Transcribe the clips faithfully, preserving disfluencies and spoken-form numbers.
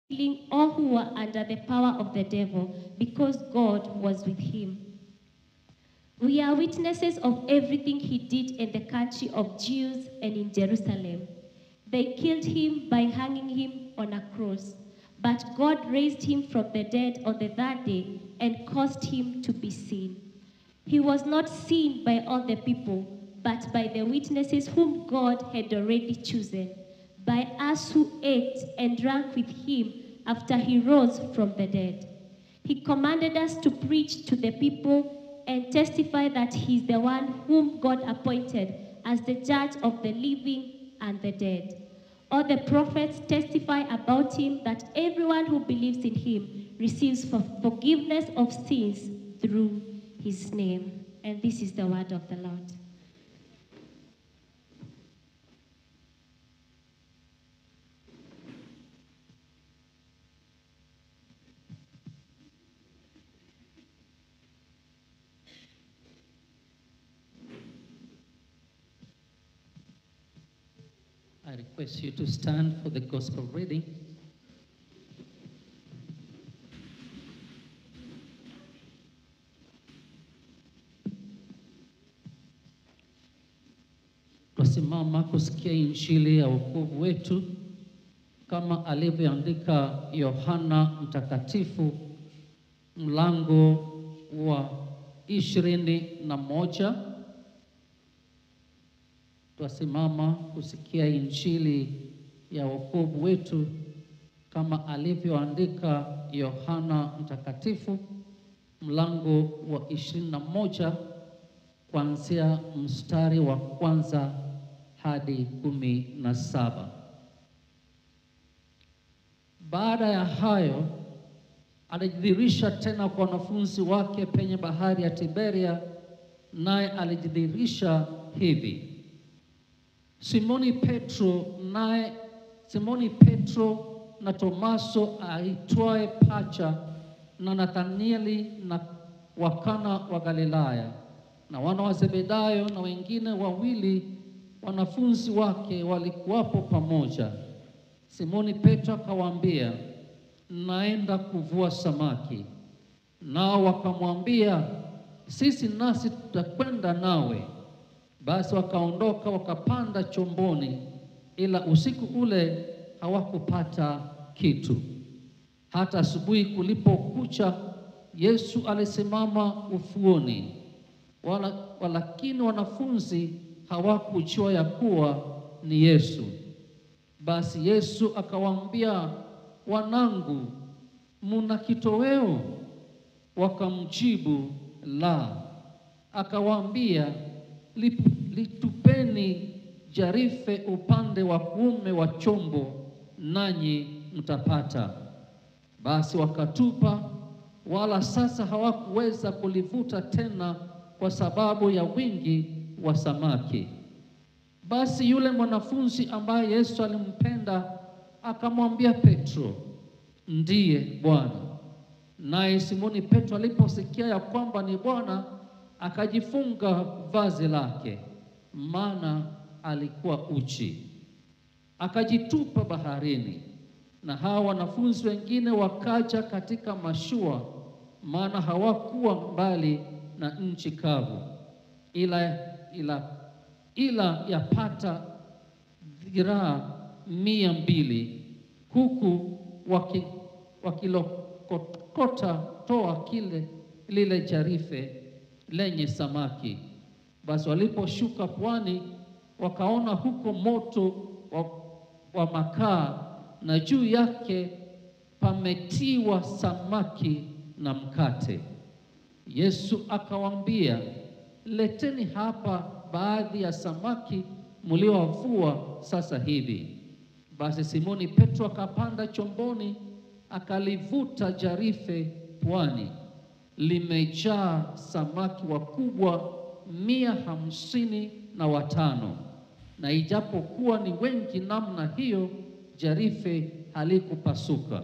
healing all who were under the power of the devil, because God was with him. We are witnesses of everything he did in the country of Jews and in Jerusalem. They killed him by hanging him on a cross, but God raised him from the dead on the third day and caused him to be seen. He was not seen by all the people, but by the witnesses whom God had already chosen, by us who ate and drank with him after he rose from the dead. He commanded us to preach to the people and testify that he is the one whom God appointed as the judge of the living and the dead. All the prophets testify about him that everyone who believes in him receives for forgiveness of sins through his name. And this is the word of the Lord. I request you to stand for the gospel reading. Tusimama kusikia injili ya wokovu wetu kama alivyoandika Yohana Mtakatifu mlango wa ishirini na moja. Tusimama kusikia injili ya wokovu wetu kama alivyoandika Yohana Mtakatifu mlango wa ishirini na moja kuanzia mstari wa kwanza hadi kumi na saba. Baada ya hayo alijidhihirisha tena kwa wanafunzi wake penye bahari ya Tiberia, naye alijidhihirisha hivi: Simoni Petro naye Simoni Petro na Tomaso aitwaye Pacha na Nathanieli na wakana wa Galilaya na wana wa Zebedayo na wengine wawili wanafunzi wake walikuwapo pamoja. Simoni Petro akawaambia, naenda kuvua samaki. Nao wakamwambia, sisi nasi tutakwenda nawe. Basi wakaondoka wakapanda chomboni, ila usiku ule hawakupata kitu. Hata asubuhi kulipokucha, Yesu alisimama ufuoni, wala, walakini wanafunzi hawakujua ya kuwa ni Yesu. Basi Yesu akawaambia, wanangu, muna kitoweo? Wakamjibu, la. Akawaambia, litupeni jarife upande wa kuume wa chombo, nanyi mtapata. Basi wakatupa, wala sasa hawakuweza kulivuta tena kwa sababu ya wingi wa samaki. Basi yule mwanafunzi ambaye Yesu alimpenda akamwambia Petro, ndiye Bwana. Naye Simoni Petro aliposikia ya kwamba ni Bwana, akajifunga vazi lake, maana alikuwa uchi, akajitupa baharini. Na hawa wanafunzi wengine wakaja katika mashua, maana hawakuwa mbali na nchi kavu, ila ila ila yapata dhiraa mia mbili, huku waki, wakilokota toa kile lile jarife lenye samaki. Basi waliposhuka pwani, wakaona huko moto wa, wa makaa, na juu yake pametiwa samaki na mkate. Yesu akawaambia, leteni hapa baadhi ya samaki mliowavua sasa hivi. Basi Simoni Petro akapanda chomboni, akalivuta jarife pwani, limejaa samaki wakubwa mia hamsini na watano. Na ijapokuwa ni wengi namna hiyo, jarife halikupasuka.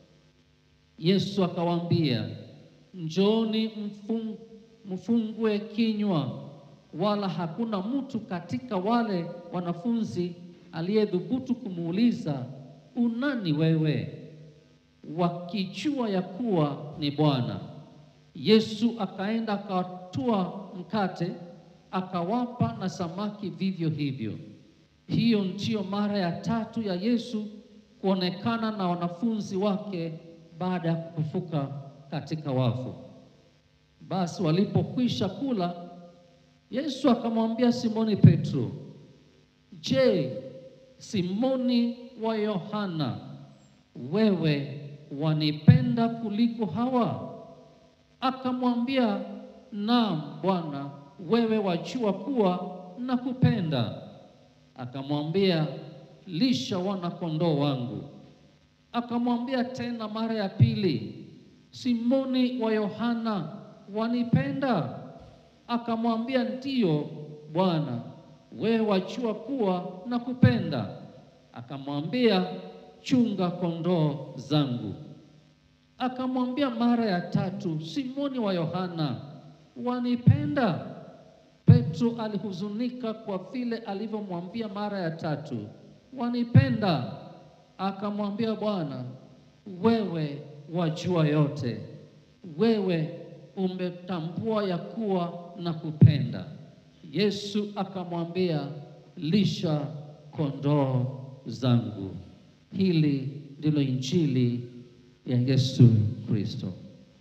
Yesu akawaambia, njooni mfung, mfungue kinywa. Wala hakuna mtu katika wale wanafunzi aliyedhubutu kumuuliza, unani wewe? wakijua ya kuwa ni Bwana. Yesu akaenda akatoa mkate, akawapa na samaki vivyo hivyo. Hiyo ndiyo mara ya tatu ya Yesu kuonekana na wanafunzi wake baada ya kufufuka katika wafu. Basi walipokwisha kula, Yesu akamwambia Simoni Petro, "Je, Simoni wa Yohana, wewe wanipenda kuliko hawa?" Akamwambia, "Naam Bwana, wewe wajua kuwa nakupenda." Akamwambia, "Lisha wana kondoo wangu." Akamwambia tena mara ya pili, "Simoni wa Yohana, wanipenda?" Akamwambia, "Ndiyo Bwana, wewe wajua kuwa nakupenda." Akamwambia, "Chunga kondoo zangu." Akamwambia mara ya tatu, "Simoni wa Yohana, wanipenda?" Petro alihuzunika kwa vile alivyomwambia mara ya tatu, "Wanipenda?" Akamwambia, "Bwana, wewe wajua yote. Wewe umetambua ya kuwa nakupenda." Yesu akamwambia, "Lisha kondoo zangu." Hili ndilo injili ya Yesu Kristo.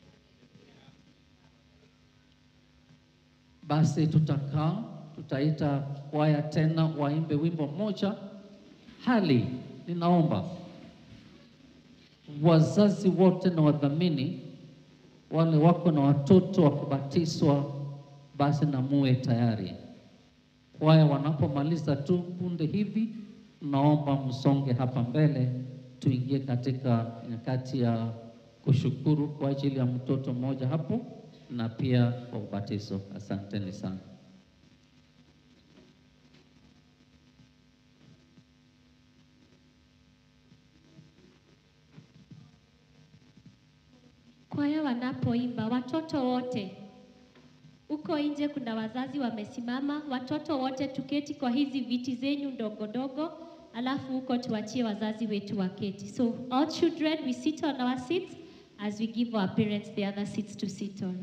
Basi tutakaa, tutaita kwaya tena waimbe wimbo mmoja. Hali ninaomba wazazi wote na wadhamini wale wako na watoto wa kubatizwa, basi na muwe tayari. Kwaya wanapomaliza tu punde hivi, naomba msonge hapa mbele, tuingie katika nyakati ya kushukuru kwa ajili ya mtoto mmoja hapo na pia kwa ubatizo. Asanteni sana. Kwaya wanapoimba, watoto wote uko nje, kuna wazazi wamesimama. Watoto wote tuketi kwa hizi viti zenyu ndogo ndogo, alafu huko tuachie wazazi wetu waketi. So all children, we sit on our seats as we give our parents the other seats to sit on.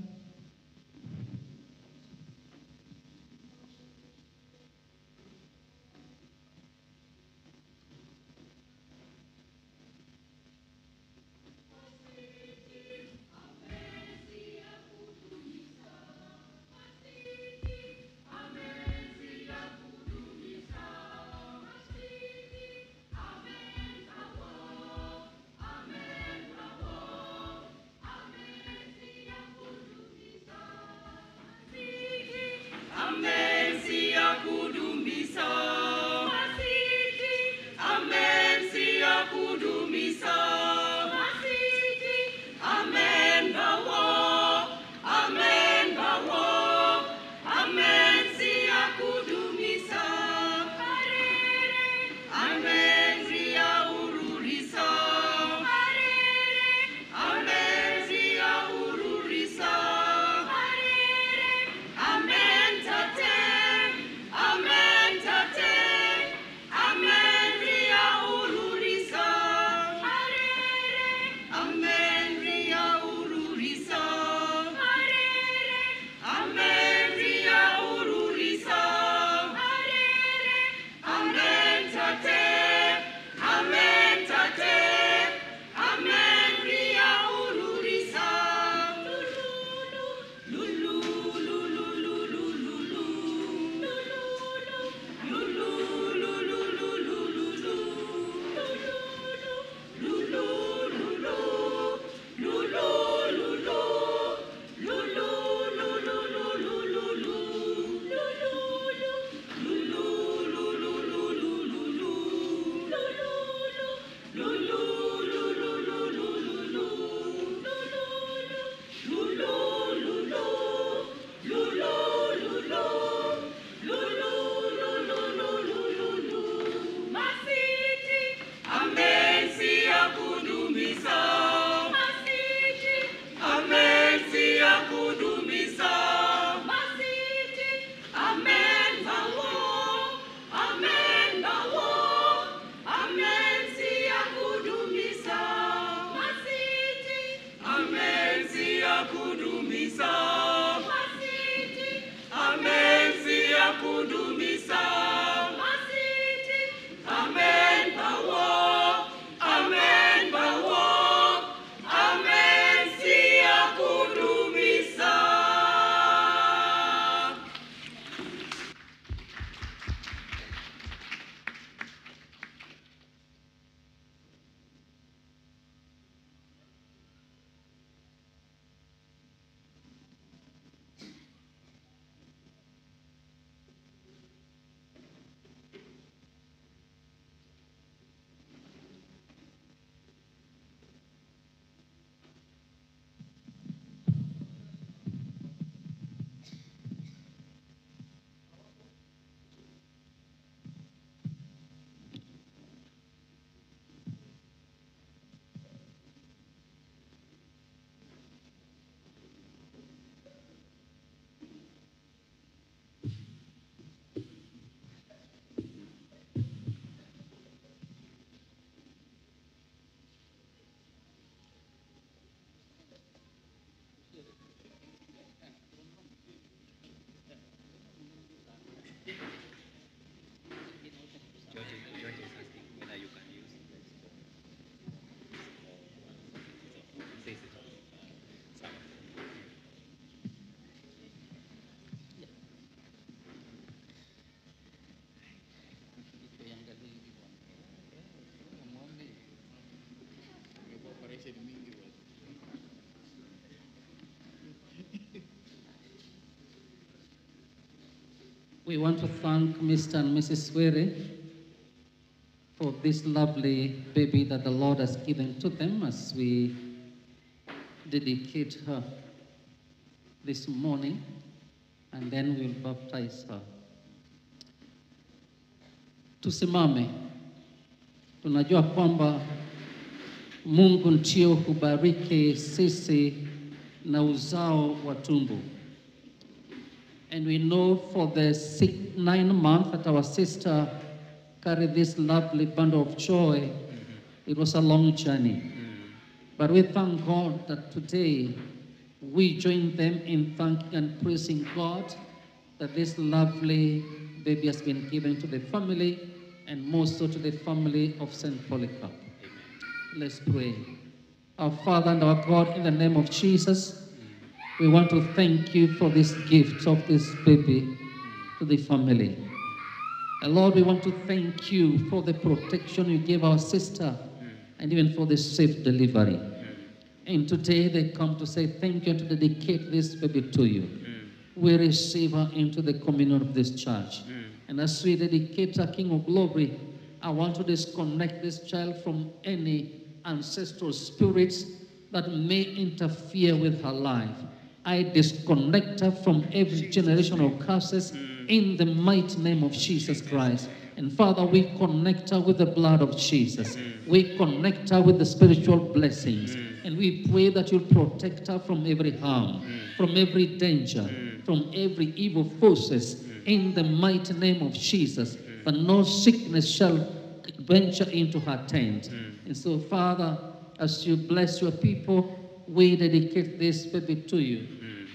We want to thank Mister and Missus Were for this lovely baby that the Lord has given to them as we dedicate her this morning, and then we'll baptize her. Tusimame. Tunajua kwamba Mungu ndio hubariki sisi na uzao wa tumbo. And we know for the six, nine months that our sister carried this lovely bundle of joy, mm-hmm. It was a long journey. Mm-hmm. But we thank God that today we join them in thanking and praising God that this lovely baby has been given to the family, and more so to the family of Saint Polycarp. Let's pray. Our Father and our God, in the name of Jesus, we want to thank you for this gift of this baby to the family. And Lord, we want to thank you for the protection you gave our sister and even for the safe delivery. And today they come to say thank you and to dedicate this baby to you. We receive her into the communion of this church. And as we dedicate our King of Glory, I want to disconnect this child from any ancestral spirits that may interfere with her life. I disconnect her from every generational curses in the mighty name of Jesus Christ. And Father, we connect her with the blood of Jesus. We connect her with the spiritual blessings. And we pray that you'll protect her from every harm, from every danger, from every evil forces in the mighty name of Jesus. That no sickness shall venture into her tent. And so, Father, as you bless your people, we dedicate this baby to you.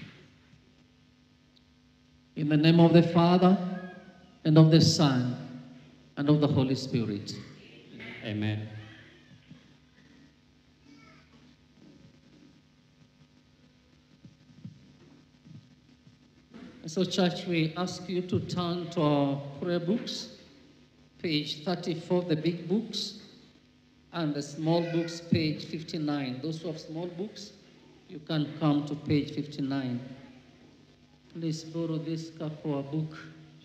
In the name of the Father, and of the Son, and of the Holy Spirit. Amen. So, church, we ask you to turn to our prayer books, page thirty-four, the big books, and the small books, page fifty-nine. Those who have small books, you can come to page fifty-nine. Please borrow this Kakua book.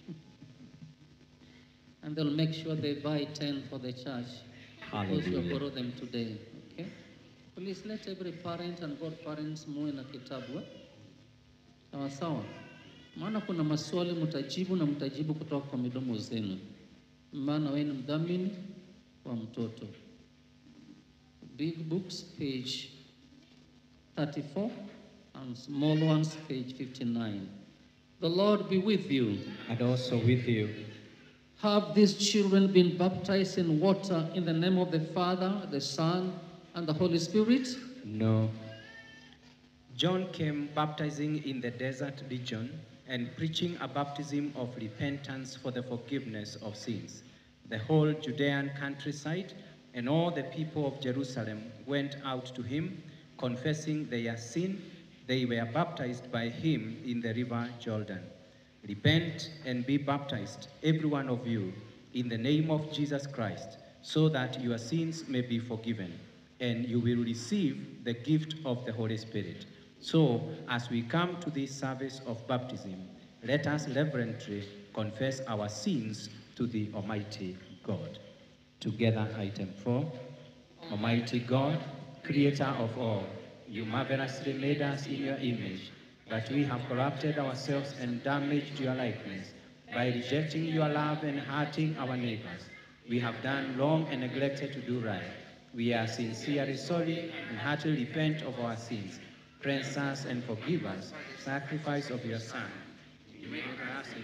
And they'll make sure they buy ten for the church. Those who borrow them today. Okay? Please let every parent and godparents muwe na kitabu. Sawa sawa. Maana kuna maswali mtajibu na mtajibu kutoka kwa midomo zenu. Maana wewe ni mdhamini wa mtoto. Big books, page thirty-four, and small ones, page fifty-nine. The Lord be with you. And also with you. Have these children been baptized in water in the name of the Father, the Son, and the Holy Spirit? No. John came baptizing in the desert region and preaching a baptism of repentance for the forgiveness of sins. The whole Judean countryside and all the people of Jerusalem went out to him, confessing their sin. They were baptized by him in the river Jordan. Repent and be baptized, every one of you, in the name of Jesus Christ, so that your sins may be forgiven, and you will receive the gift of the Holy Spirit. So, as we come to this service of baptism, let us reverently confess our sins to the Almighty God. Together, item four. Almighty God, creator of all, you marvelously made us in your image, but we have corrupted ourselves and damaged your likeness by rejecting your love and hurting our neighbors. We have done wrong and neglected to do right. We are sincerely sorry and heartily repent of our sins. Cleanse us and forgive us, sacrifice of your Son. You made us in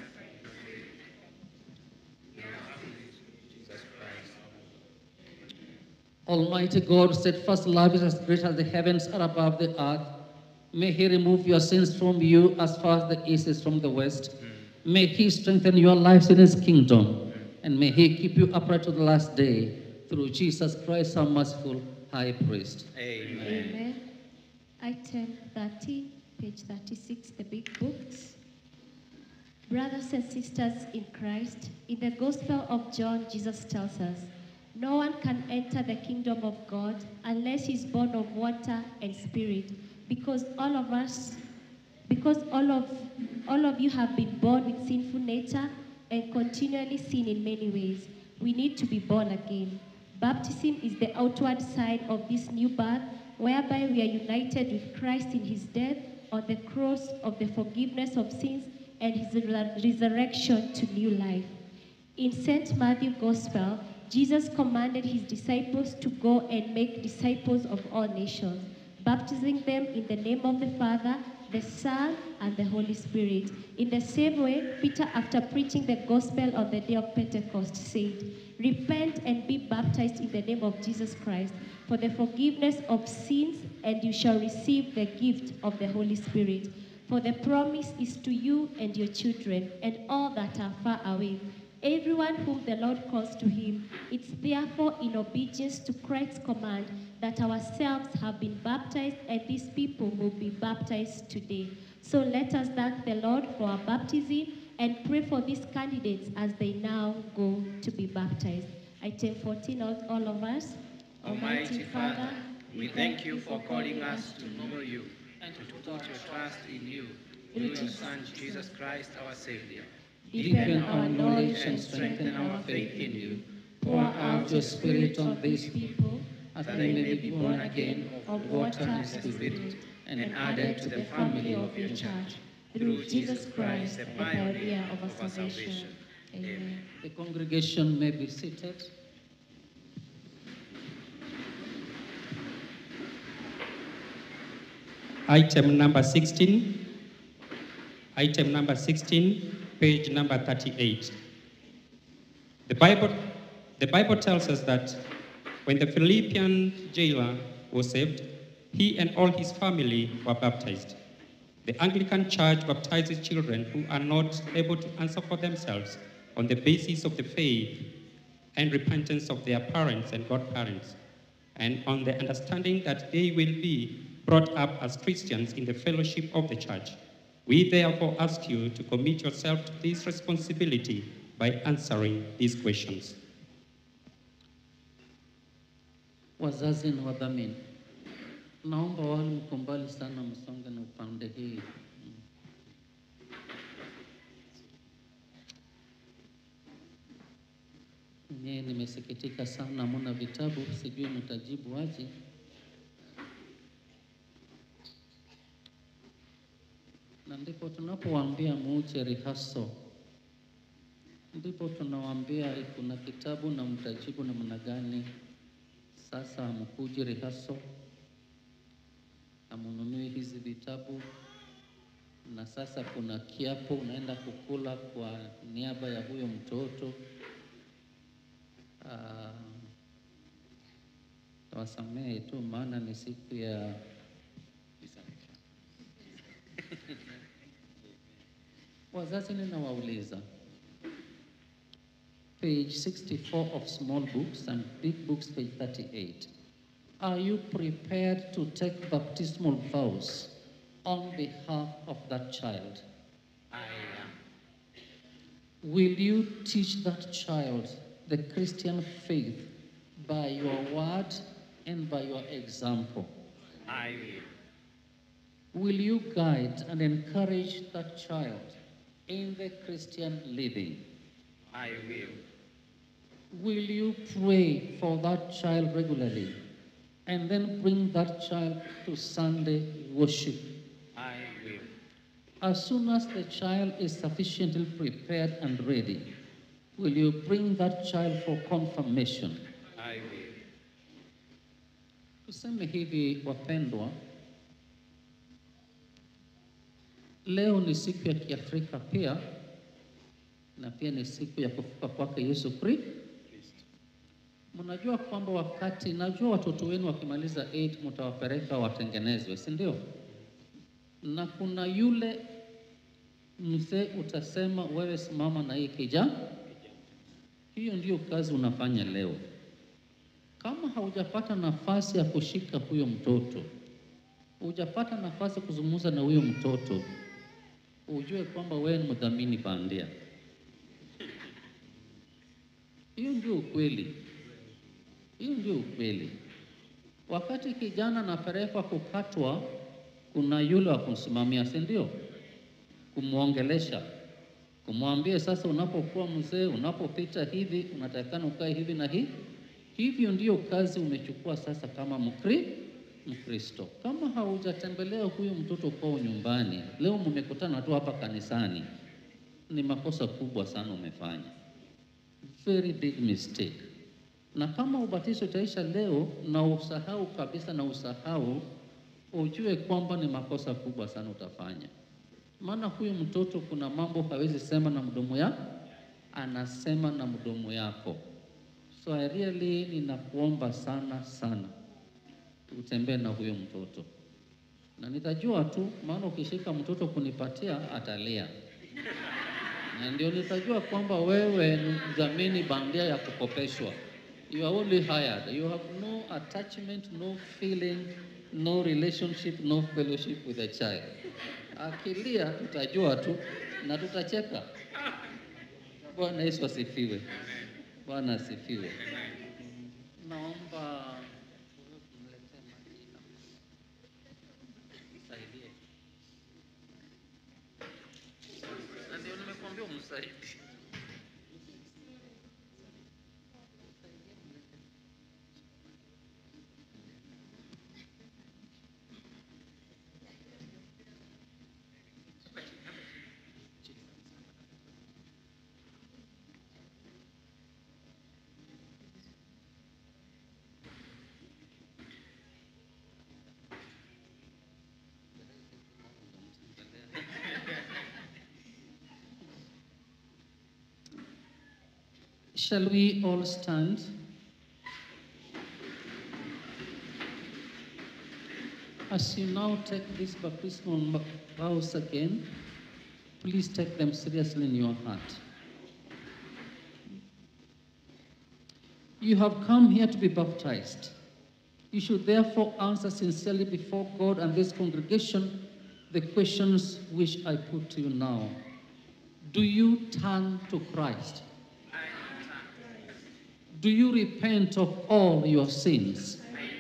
Jesus Christ. Almighty God, steadfast love is as great as the heavens are above the earth. May he remove your sins from you as far as the east is from the west. Mm. May he strengthen your lives in his kingdom. Mm. And may he keep you upright to the last day. Through Jesus Christ, our merciful high priest. Amen. Amen. Item thirty, page thirty-six, the big books. Brothers and sisters in Christ, in the Gospel of John, Jesus tells us, no one can enter the kingdom of God unless he's born of water and spirit, because all of us, because all of all of you have been born with sinful nature and continually sin in many ways. We need to be born again. Baptism is the outward sign of this new birth, whereby we are united with Christ in his death on the cross of the forgiveness of sins and his resurrection to new life. In Saint Matthew Gospel, Jesus commanded his disciples to go and make disciples of all nations, baptizing them in the name of the Father, the Son, and the Holy Spirit. In the same way, Peter, after preaching the gospel on the day of Pentecost, said, "Repent and be baptized in the name of Jesus Christ for the forgiveness of sins, and you shall receive the gift of the Holy Spirit. For the promise is to you and your children, and all that are far away, everyone whom the Lord calls to him." It's therefore in obedience to Christ's command that ourselves have been baptized, and these people will be baptized today. So let us thank the Lord for our baptism and pray for these candidates as they now go to be baptized. Item fourteen, all, all of us. Almighty Father, we thank you for calling us to know you and to put your trust in you through your Son, Jesus Christ, our Savior. Deepen our knowledge and strengthen our faith in you. Pour out your Spirit on these people, that they may be born again of water and Spirit, and added to the family of your church. Through Jesus Christ, the pioneer of our salvation. Amen. The congregation may be seated. Item number sixteen. Item number sixteen, page number thirty-eight. The Bible, the Bible tells us that when the Philippian jailer was saved, he and all his family were baptized. The Anglican Church baptizes children who are not able to answer for themselves on the basis of the faith and repentance of their parents and godparents, and on the understanding that they will be brought up as Christians in the fellowship of the church. We therefore ask you to commit yourself to this responsibility by answering these questions. Wazazi na wadhamini, naomba wale mko mbali sana msonge na upande hii. Nye nimesikitika sana, muna vitabu, sijui mtajibu aje. Na ndipo tunapowaambia muche rehearsal, ndipo tunawaambia kuna kitabu na mtajibu namna gani. Sasa mkuje rehearsal, amununue hizi vitabu, na sasa kuna kiapo unaenda kukula kwa niaba ya huyo mtoto. Uh, tawasamehe tu maana ni siku ya wazazi. Ninawauliza, page sixty-four of small books and big books, page thirty-eight. Are you prepared to take baptismal vows on behalf of that child? I am. Will you teach that child the Christian faith by your word and by your example? I will. Will you guide and encourage that child in the Christian living? I will. Will you pray for that child regularly and then bring that child to Sunday worship? I will. As soon as the child is sufficiently prepared and ready, will you bring that child for confirmation? I will. Tuseme hivi wapendwa, leo ni siku ya Kiafrika pia, na pia ni siku ya kufufuka kwake Yesu Kristo. Mnajua kwamba wakati, najua watoto wenu wakimaliza eight mtawapeleka watengenezwe, si ndio? Na kuna yule mzee utasema wewe simama na hii kijana. Hiyo ndio kazi unafanya leo. Kama haujapata nafasi ya kushika huyo mtoto, hujapata nafasi ya kuzungumza na huyo mtoto, ujue kwamba wewe ni mdhamini bandia. Hiyo ndio ukweli. Hiyo ndio ukweli. Wakati kijana anapelekwa kukatwa, kuna yule wa kumsimamia, si ndio? kumwongelesha, kumwambia sasa, unapokuwa mzee, unapopita hivi, unatakikana ukae hivi na hii. Hivyo ndiyo kazi umechukua sasa kama mkri Mkristo. Kama haujatembelea huyo mtoto kwao nyumbani, leo mmekutana tu hapa kanisani, ni makosa kubwa sana umefanya. Very big mistake. Na kama ubatizo utaisha leo na usahau kabisa na usahau, ujue kwamba ni makosa kubwa sana utafanya. Maana huyu mtoto kuna mambo hawezi sema na mdomo yako, anasema na mdomo yako. So I really ninakuomba sana sana utembee na huyo mtoto. Na nitajua tu, maana ukishika mtoto kunipatia atalia. Na ndio nitajua kwamba wewe ni mdhamini bandia ya kukopeshwa. You are only hired. You have no attachment, no feeling, no relationship, no fellowship with the child. Akilia tutajua tu na tutacheka. Bwana Yesu asifiwe. Bwana asifiwe. Naomba msaidie. Na ndio nimekuambia umsaidie. Shall we all stand? As you now take these baptismal vows again, please take them seriously in your heart. You have come here to be baptized. You should therefore answer sincerely before God and this congregation the questions which I put to you now. Do you turn to Christ? Do you repent of all your sins?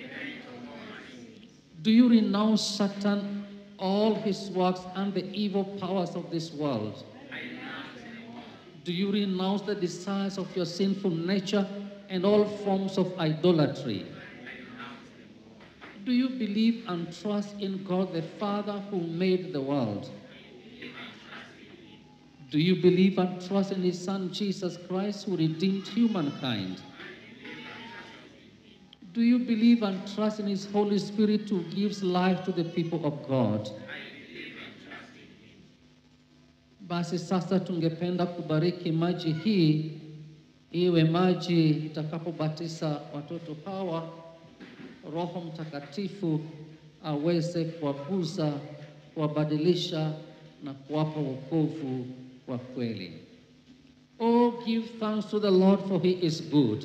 Do you renounce Satan, all his works, and the evil powers of this world? Do you renounce the desires of your sinful nature and all forms of idolatry? Do you believe and trust in God the Father who made the world? Do you believe and trust in his Son Jesus Christ who redeemed humankind? Do you believe and trust in his Holy Spirit who gives life to the people of God? Basi sasa tungependa kubariki maji hii, iwe maji itakapobatiza watoto hawa, Roho Mtakatifu aweze kuwagusa, kuwabadilisha na kuwapa wokovu wa kweli. Oh, give thanks to the Lord, for he is good.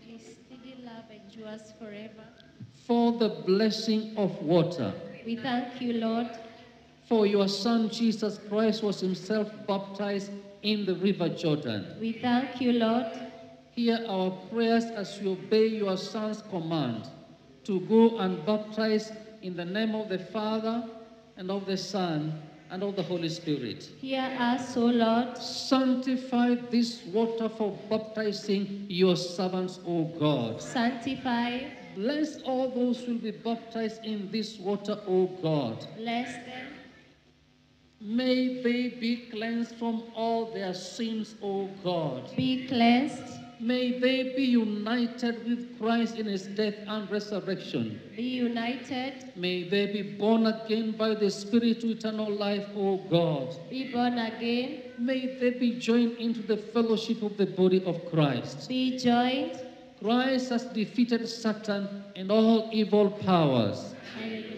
Forever. For the blessing of water. We thank you, Lord. For your Son Jesus Christ was himself baptized in the river Jordan. We thank you, Lord. Hear our prayers as we obey your Son's command to go and baptize in the name of the Father and of the Son and of the Holy Spirit. Hear us, O Lord. Sanctify this water for baptizing your servants, O God. Sanctify. Bless all those who will be baptized in this water, O God. Bless them. May they be cleansed from all their sins, O God. Be cleansed. May they be united with Christ in his death and resurrection. Be united. May they be born again by the Spirit to eternal life, O God. Be born again. May they be joined into the fellowship of the body of Christ. Be joined. Christ has defeated Satan and all evil powers. Hallelujah.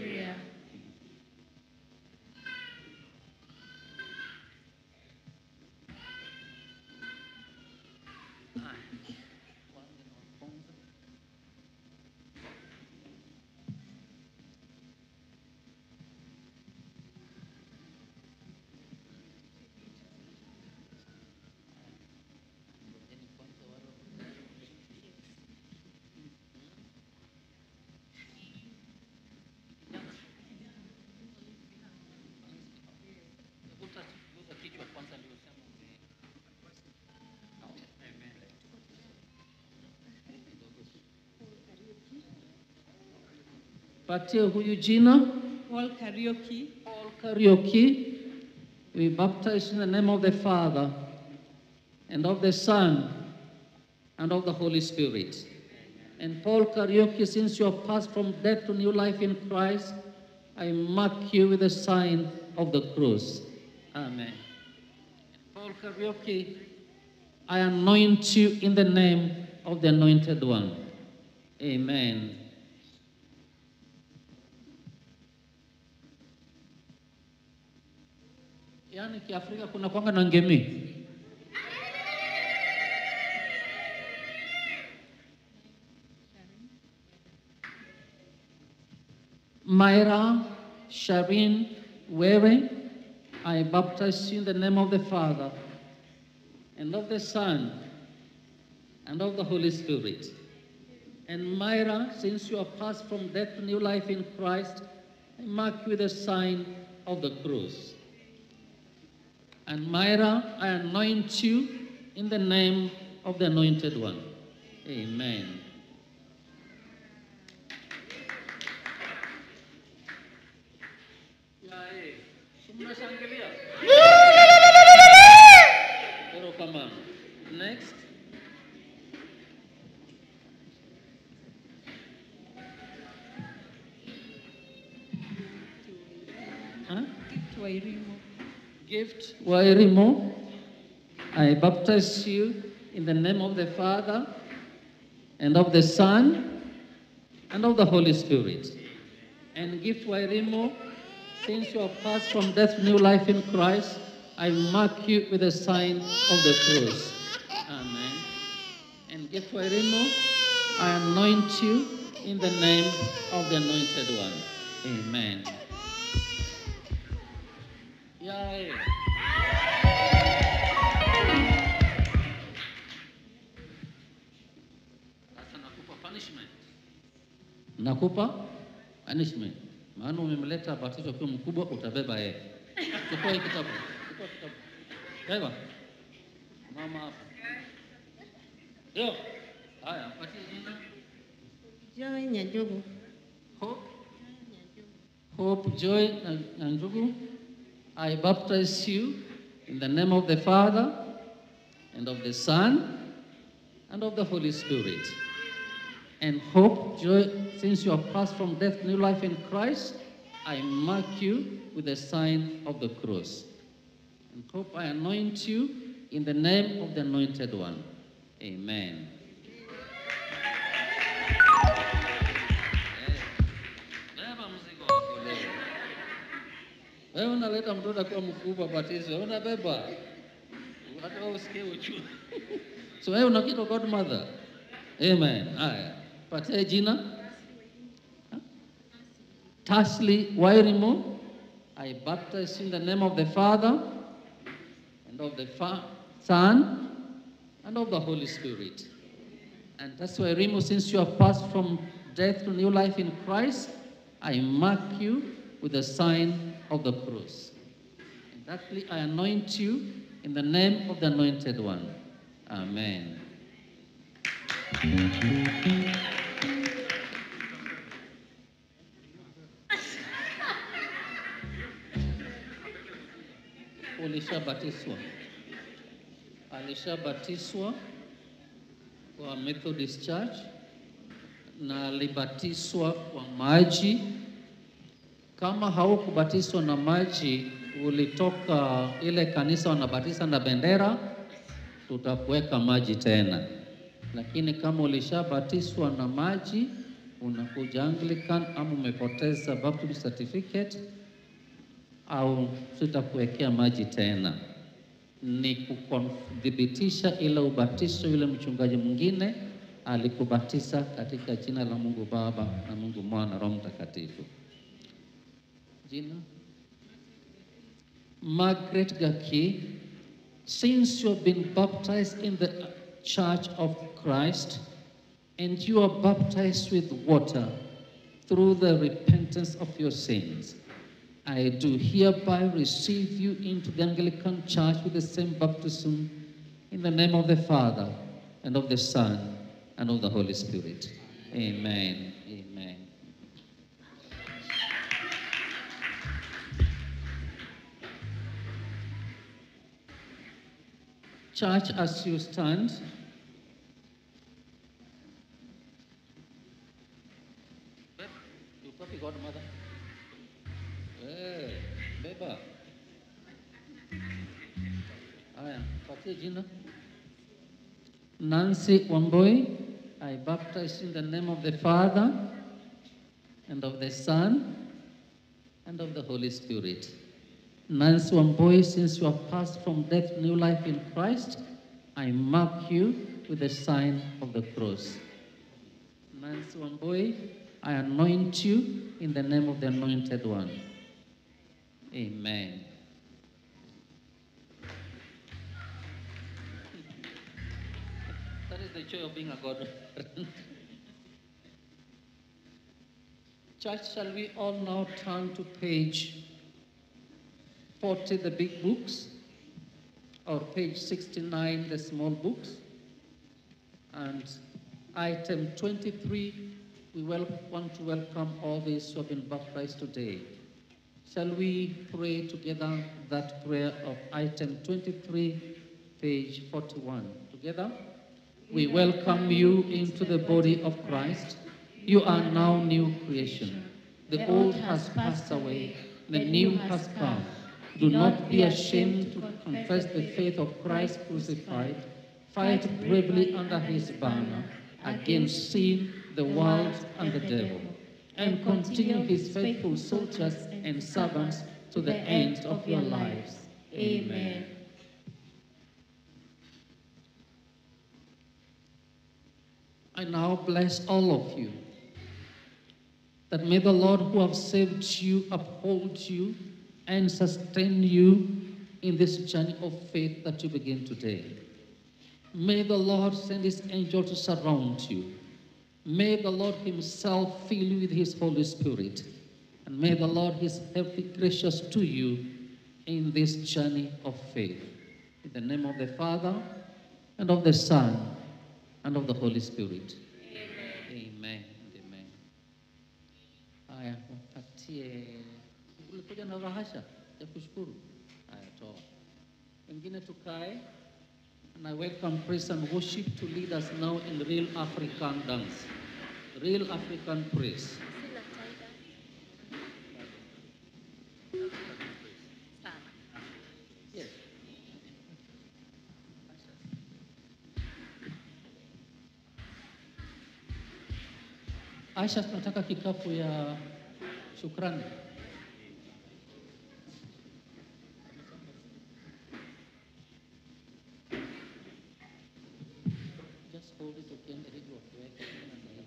Patie huyu jina. Paul Karaoke. Paul Karaoke. We baptize in the name of the Father, and of the Son, and of the Holy Spirit. And Paul Karaoke, since you have passed from death to new life in Christ, I mark you with the sign of the cross. Amen. Paul Karaoke, I anoint you in the name of the Anointed One. Amen. Yaani Kiafrika kuna kwanga na ngemi. Myra Sharin Were, I baptize you in the name of the Father, and of the Son, and of the Holy Spirit. And Myra, since you have passed from death to new life in Christ, I mark you with the sign of the cross. And Myra, I anoint you in the name of the Anointed One. Amen. Come on. Next. Huh? Gift Wairimo. Gift Wairimo, I baptize you in the name of the Father, and of the Son, and of the Holy Spirit. And Gift Wairimo, since you have passed from death to new life in Christ, I mark you with the sign of the cross. Amen. And Gift Wairimo, I anoint you in the name of the Anointed One. Amen. Yay. Sasa nakupa punishment. Nakupa punishment. Maana umemleta batizo kwa mkubwa, utabeba yeye. Chukua hii kitabu. Chukua kitabu. Beba. Mama hapa. Yo. Haya, patie jina. Joy Nyanjugu. Hope. Hope Joy Nyanjugu. I baptize you in the name of the Father, and of the Son, and of the Holy Spirit. And Hope Joy, since you have passed from death to new life in Christ, I mark you with the sign of the cross. And Hope, I anoint you in the name of the Anointed One. Amen. Wewe unaleta mtoto kwa mkubwa batizo, unabeba. Hata wewe usikie uchungu. So wewe unakiitwa godmother. Amen. Haya. Patia jina. Tasli Wairimo, I baptize in the name of the Father, and of the Fa- Son, and of the Holy Spirit. And that's why Wairimo, since you have passed from death to new life in Christ, I mark you with the sign of the cross. And thatly I anoint you in the name of the Anointed One. Amen. Ulishabatiswa. Alishabatiswa kwa Methodist Church na alibatiswa kwa maji. Kama haukubatiswa na maji, ulitoka ile kanisa wanabatisa na bendera, tutakuweka maji tena. Lakini kama ulishabatiswa na maji, unakuja Anglican ama umepoteza baptism certificate, au tutakuwekea maji tena. Ni kukuthibitisha ile ubatizo yule mchungaji mwingine alikubatiza katika jina la Mungu Baba na Mungu Mwana na Roho Mtakatifu. Jina? Margaret Gaki, since you have been baptized in the Church of Christ, and you are baptized with water through the repentance of your sins, I do hereby receive you into the Anglican Church with the same baptism in the name of the Father, and of the Son, and of the Holy Spirit. Amen. Amen. Church, as you stand, you copy godmother. Hey, beba. Aya, patie jina. Nancy Wamboi, I baptize in the name of the Father, and of the Son, and of the Holy Spirit. Nancy Wamboi, since you have passed from death to new life in Christ, I mark you with the sign of the cross. Nancy Wamboi, I anoint you in the name of the Anointed One. Amen. That is the joy of being a God. Church, shall we all now turn to page forty, the big books, or page sixty-nine, the small books, and item twenty-three, we will want to welcome all those who have been baptized today. Shall we pray together that prayer of item twenty-three, page forty-one? Together, we welcome you into the body of Christ. You are now new creation. The old has passed away, the new has come. Do not be ashamed to confess the faith of Christ crucified. Fight bravely under his banner against sin, the world, and the devil, and continue his faithful soldiers and servants to the end of your lives. Amen. I now bless all of you, that may the Lord who have saved you uphold you and sustain you in this journey of faith that you begin today. May the Lord send his angel to surround you. May the Lord himself fill you with his Holy Spirit. And may the Lord be gracious to you in this journey of faith. In the name of the Father, and of the Son, and of the Holy Spirit. Amen. Amen. Amen. Aya, kupatie. Ulikuja na rahasha ya kushukuru. Aya, toa. Wengine tukae. And I welcome praise and worship to lead us now in real African dance. Real African praise. Yes. Aisha, tunataka kikapu ya shukrani. Just hold it ukienda hivi wakiweka namna hii.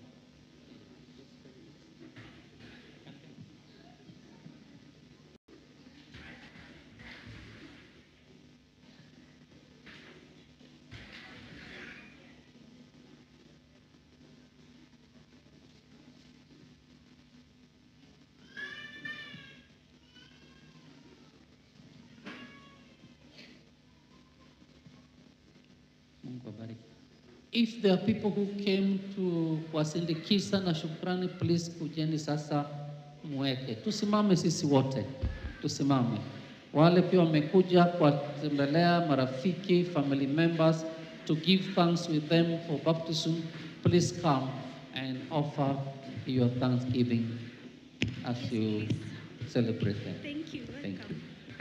Mungu abariki. If there are people who came to kuwasindikiza na shukrani, please kujeni sasa mweke. Tusimame sisi wote. Tusimame. Wale pia wamekuja kuwatembelea marafiki, family members, to give thanks with them for baptism, please come and offer your thanksgiving as you celebrate them. Thank you. Thank you.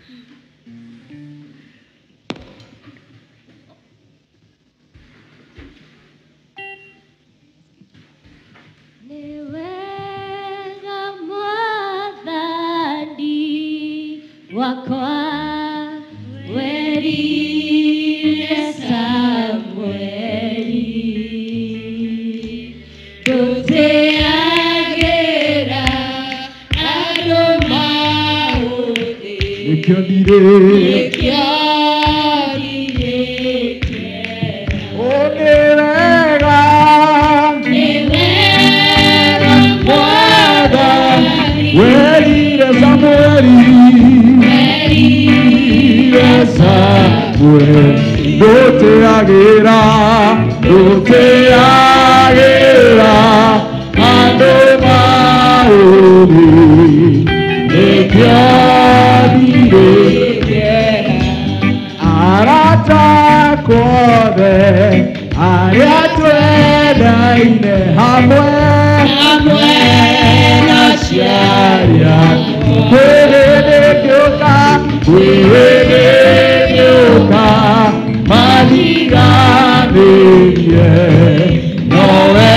Niwega mwathani wakwa werire Samweli ndũteagĩra andũ maũthĩ Nikio ndire nĩkĩo ndirĩkĩra onirega niwega mwathani werire Samweli werire Samweli ndũteagĩra ndũteagĩra andũ maũthĩ nĩkĩo ndirĩkĩra arata akwa twendane hamwe hamwe na ciaria kwĩrĩgĩũka kwĩrĩgĩũka mathiganĩrie nowe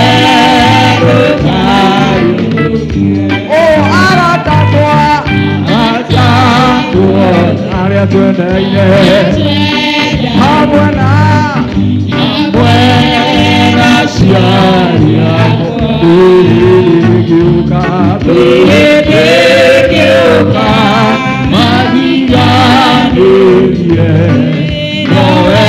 rũtayũkie o aratatwa aratatwa arĩa twendaine hamwe na hamwe na ciaria kwĩrĩgĩũka kwĩrĩgĩũka mathiganĩrie nowe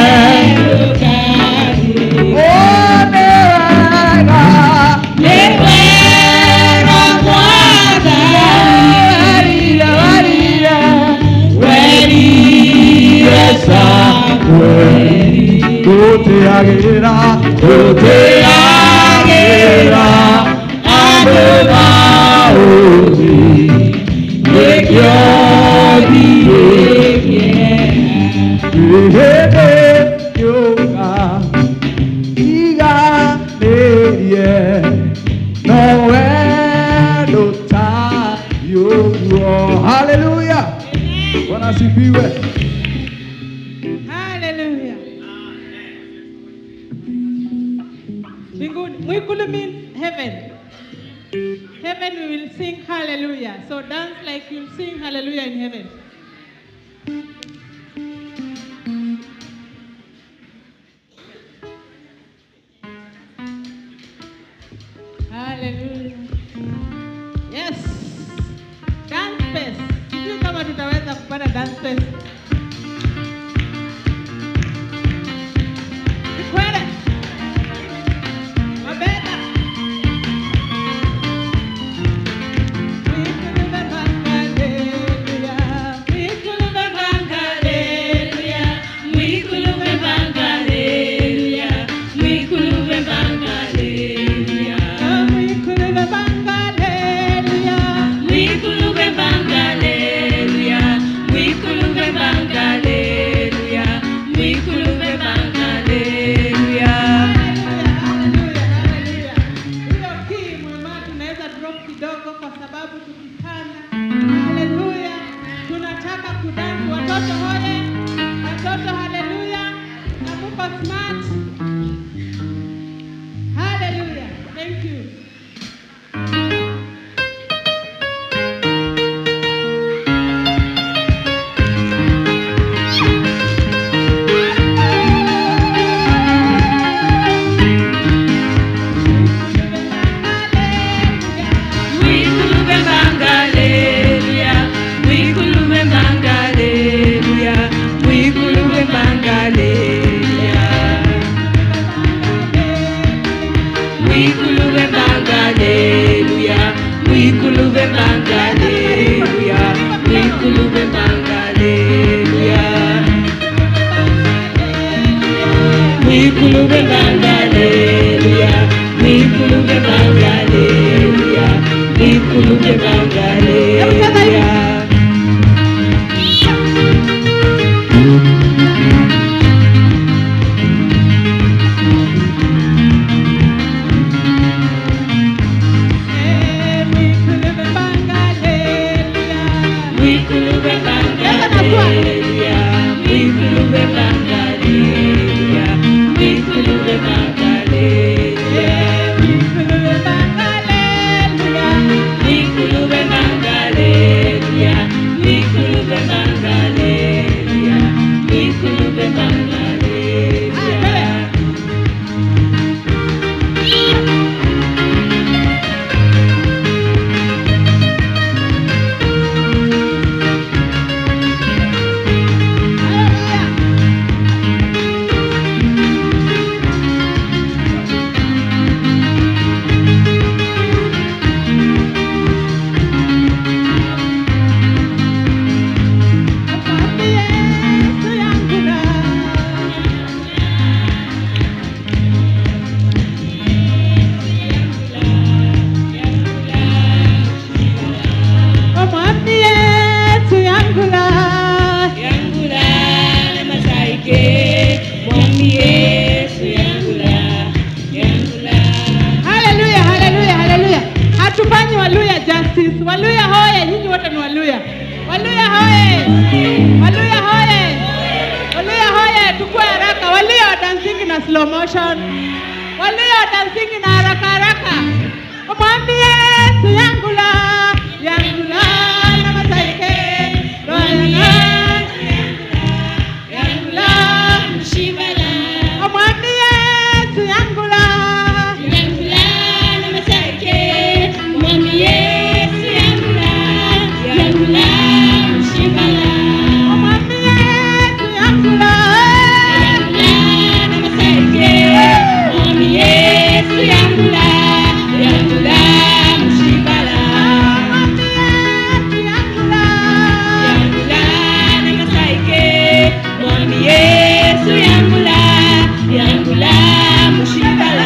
Tuteagĩra, tuteagĩra andũ maũthĩ nĩkĩo thiĩte ihĩndĩ rĩũka iganĩrie nowe ndũtayũguo. Haleluya, Bwana asifiwe. Hallelujah. Mbinguni, mwikulu means heaven. Heaven we will sing hallelujah. So dance like you'll sing hallelujah in heaven. Hallelujah. Yes. Dance space. Sijui kama tutaweza kupata dance space. Ikwele. Mabega. please. Waluya hoye, nyinyi wote ni Waluya. Waluya hoye. Waluya hoye. Waluya hoye, tukue haraka. Waluya dancing na slow motion. Waluya dancing na haraka haraka. Mwambie Yesu yangu la, yangu la na masaike. Roho yangu la, mshibala. Mwambie Yesu yangu la, yangu la na masaike. Mwambie Yesu yangu la, yangu la mshibala. Mwambie Yesu yangu la, yangu la na masaike. Mwambie Yesu yangu la, yangu la mshibala. Mwambie Yesu yangu la, yangu la na masaike. Mwambie Yesu yangu la, yangu la mshibala.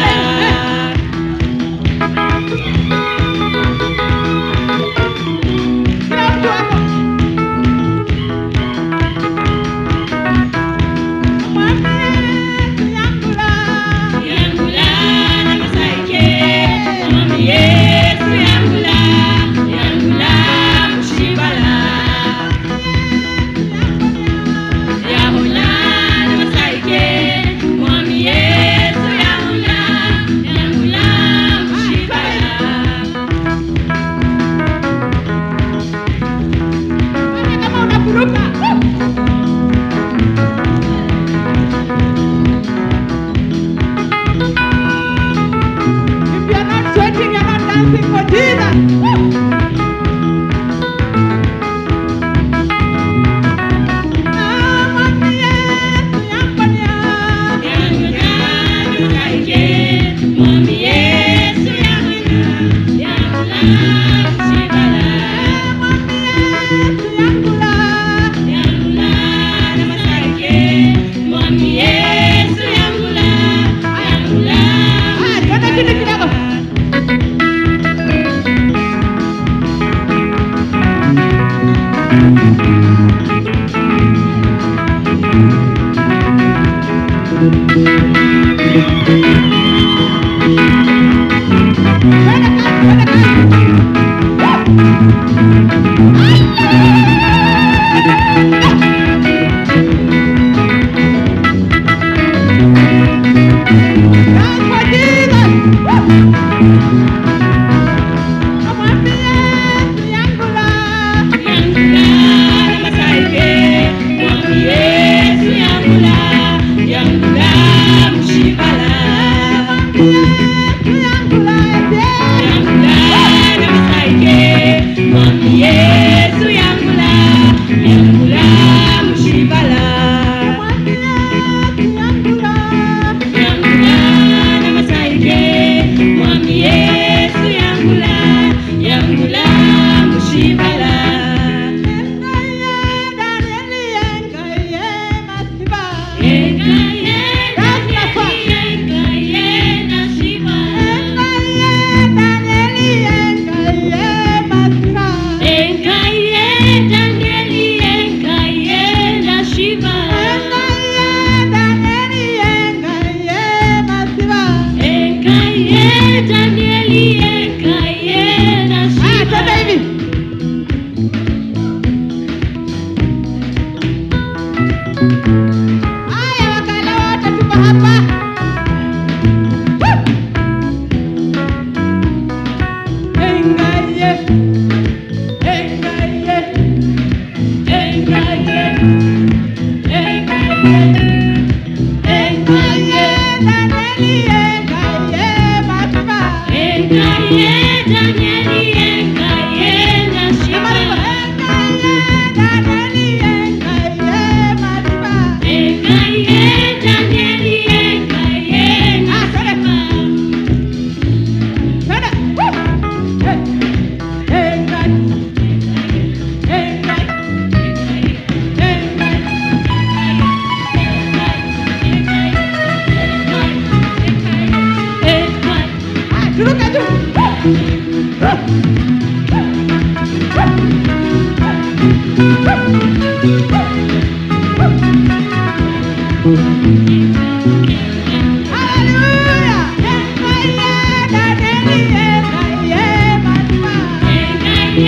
Hallelujah.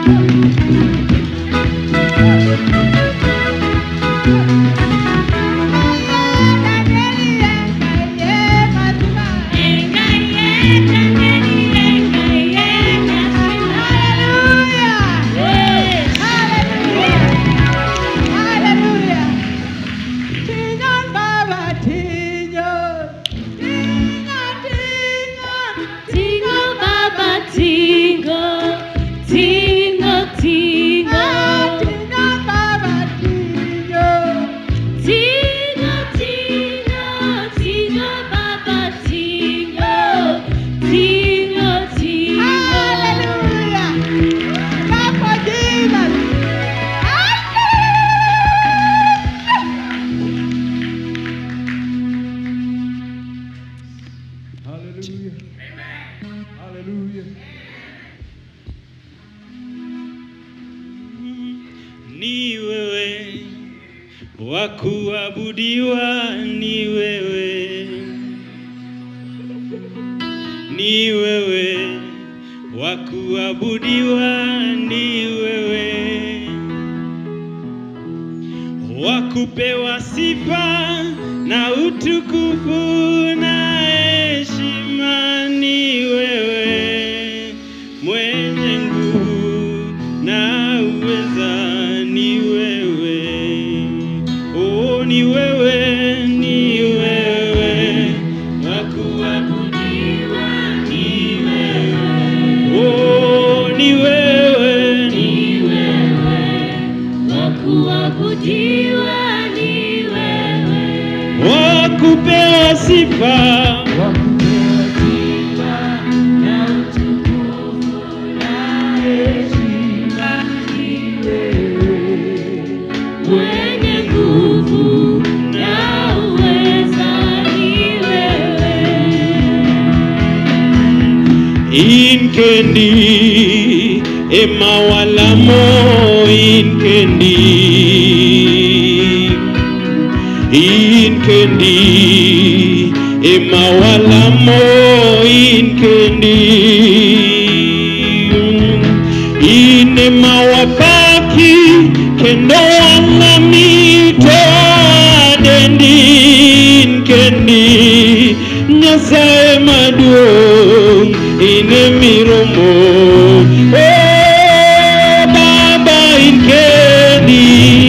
Ni wewe wa kuabudiwa, ni wewe, ni wewe wa kuabudiwa, ni wewe wa kupewa sifa na utukufu na heshima, ni wewe mwenye nguvu na uweza. Ni wewe, oh ni wewe, ni wewe wa kuabudiwa, ni wewe, oh ni wewe, ni wewe wa kuabudiwa, ni wewe wa kupewa sifa. Inkendi ema walamo, inkendi inkendi ema walamo, inkendi inema wapaki kendo alamito adendi, inkendi nyasaye maduong ine miromo, oh Baba inkendi,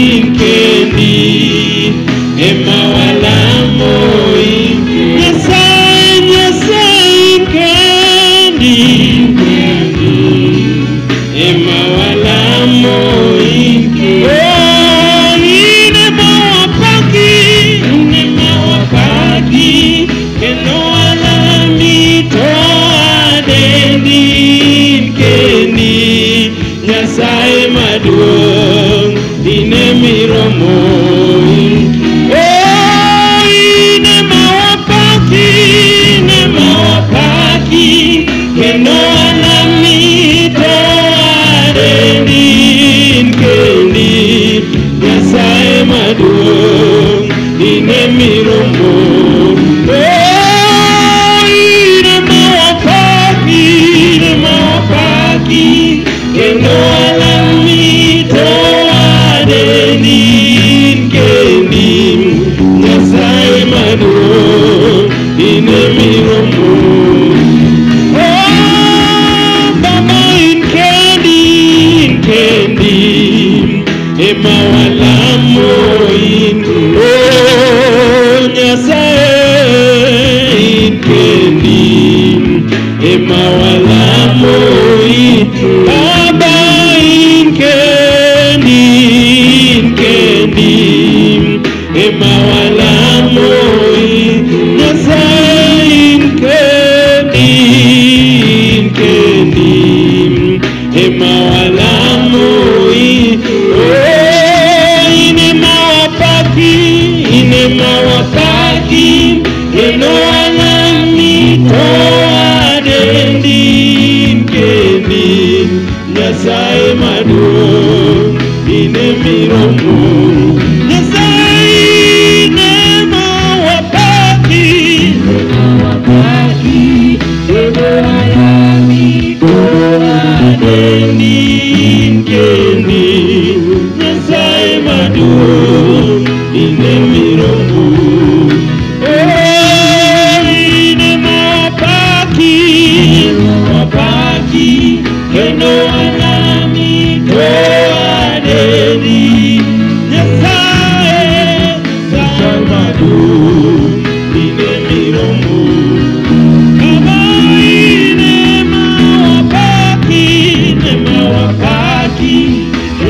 inkendi ema walamo, nyasaye nyasaye inkendi, inkendi ema walamo, oh ine mawapaki, ine mawapaki keno alamito inkendi nyasaye maduong ine miromo, oh ine mawapaki, ine mawapaki kendo alamito adendi, inkendi nyasaye maduong ine miromo, oh ine mawapaki, ine mawapaki kendo alamito adendi, inkendi nyasaye maduong ine miromo, oh Baba inkendi, inkendi ema walamo, oh nyasaye inkendi ema walamo, Baba inkendi, inkendi ema walamo, nyasaye inkendi, inkendi ema walamo, oh ine mawapaki, ine mawapaki keno alamito adendi, inkendi nyasaye maduong ine miromo, nyasaye ine mawapaki, mawapaki keno alamito adendi,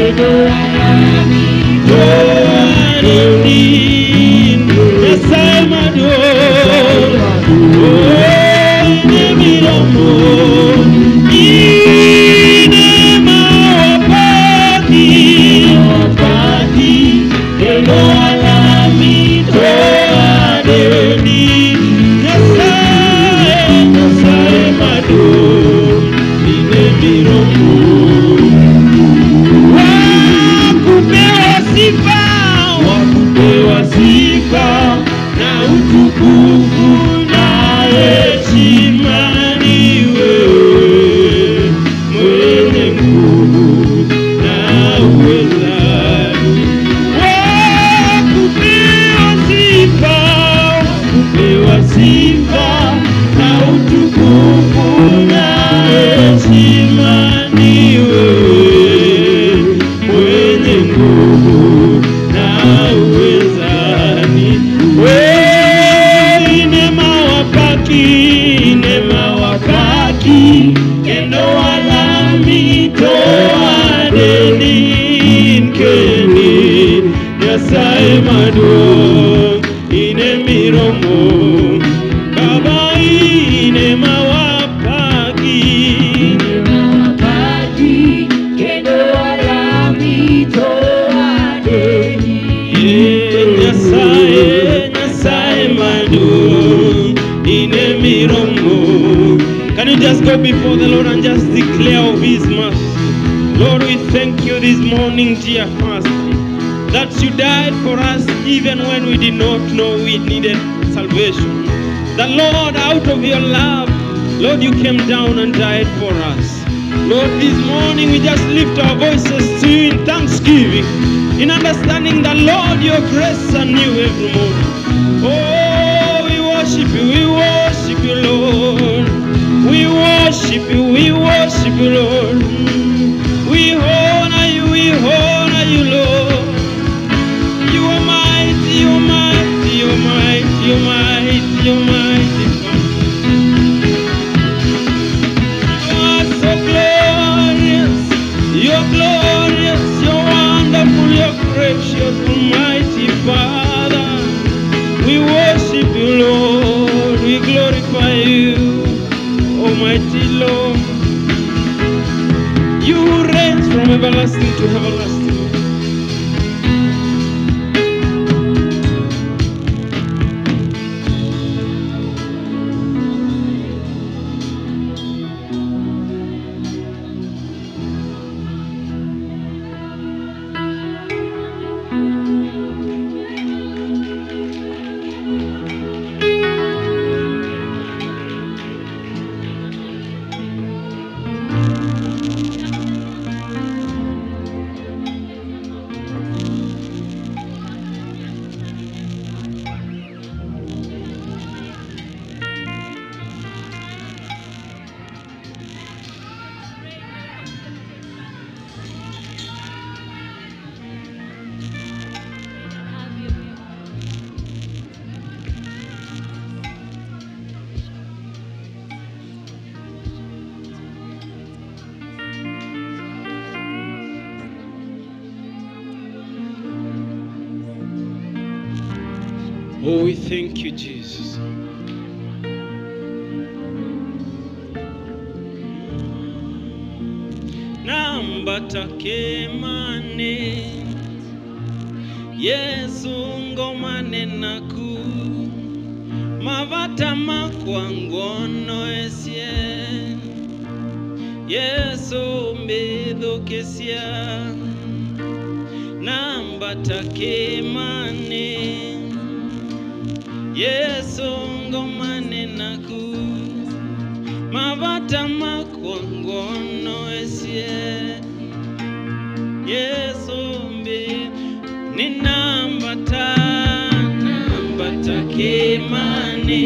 Can you just go before the Lord and just declare of His mercy? Lord, we thank you this morning, dear Father, that you died for us even when we did not know we needed salvation. That, Lord, out of your love, Lord, you came down and died for us. Lord, this morning we just lift our voices to you in thanksgiving, in understanding that, Lord, your grace are new every morning. Oh, we worship you, we worship you, Lord. We worship you, we worship you, Lord. We honor you, we honor you, Lord. You are mighty, you are mighty, you are mighty, you are mighty, you are mighty. You are so glorious, you're glorious, you're wonderful, you're gracious, almighty Father. We worship you, Lord, we glorify you, almighty Lord. You reign from everlasting to everlasting. Oh, we thank you, Jesus. Nambatake mane Yesu ngomane naku Mavata makwangono esye Yesu mbedo kesia Nambatake mane Yesu ngomane naku Mavata makwangono esye Yesu mbe Ninambata Nambata kemane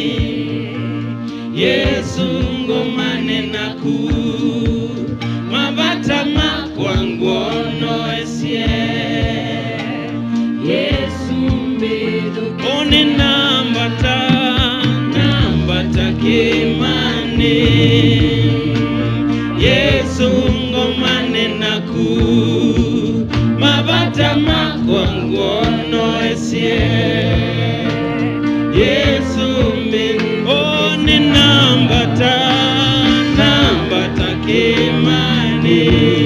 Yesu ngomane naku Mavata makwangono esye Yesu mbe One nambata Nambata kemane Yesu ngomane naku mavata makwangono esie Yesu min oh ni nambata nambata kimani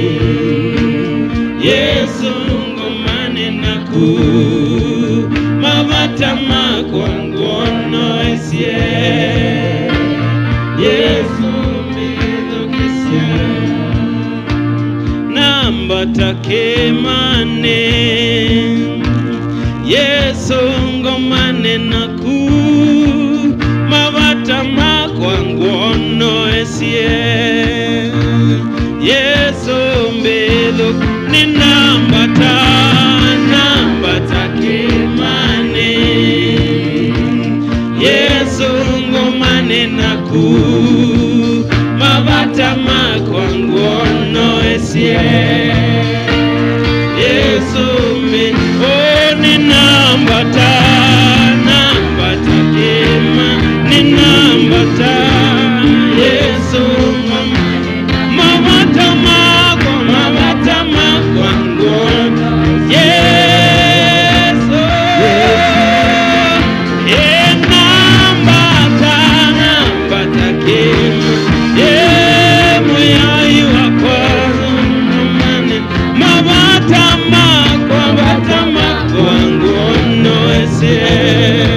Yesu ngomane naku mavata makwangono esie Yesu midokisia nambata kimani Yesu ngomane naku mavata makwangono esie Yesu mbedo ni nambata nambata kimani Yesu ngomane naku mavata makwangono esie Yesu me oh ni nambata nambata kema ni nambata Yesu mavata makwa mavata makwangono Yesu e nambata nambata kema e moyai wakwaru mane mavata makwa mavata makwangono esie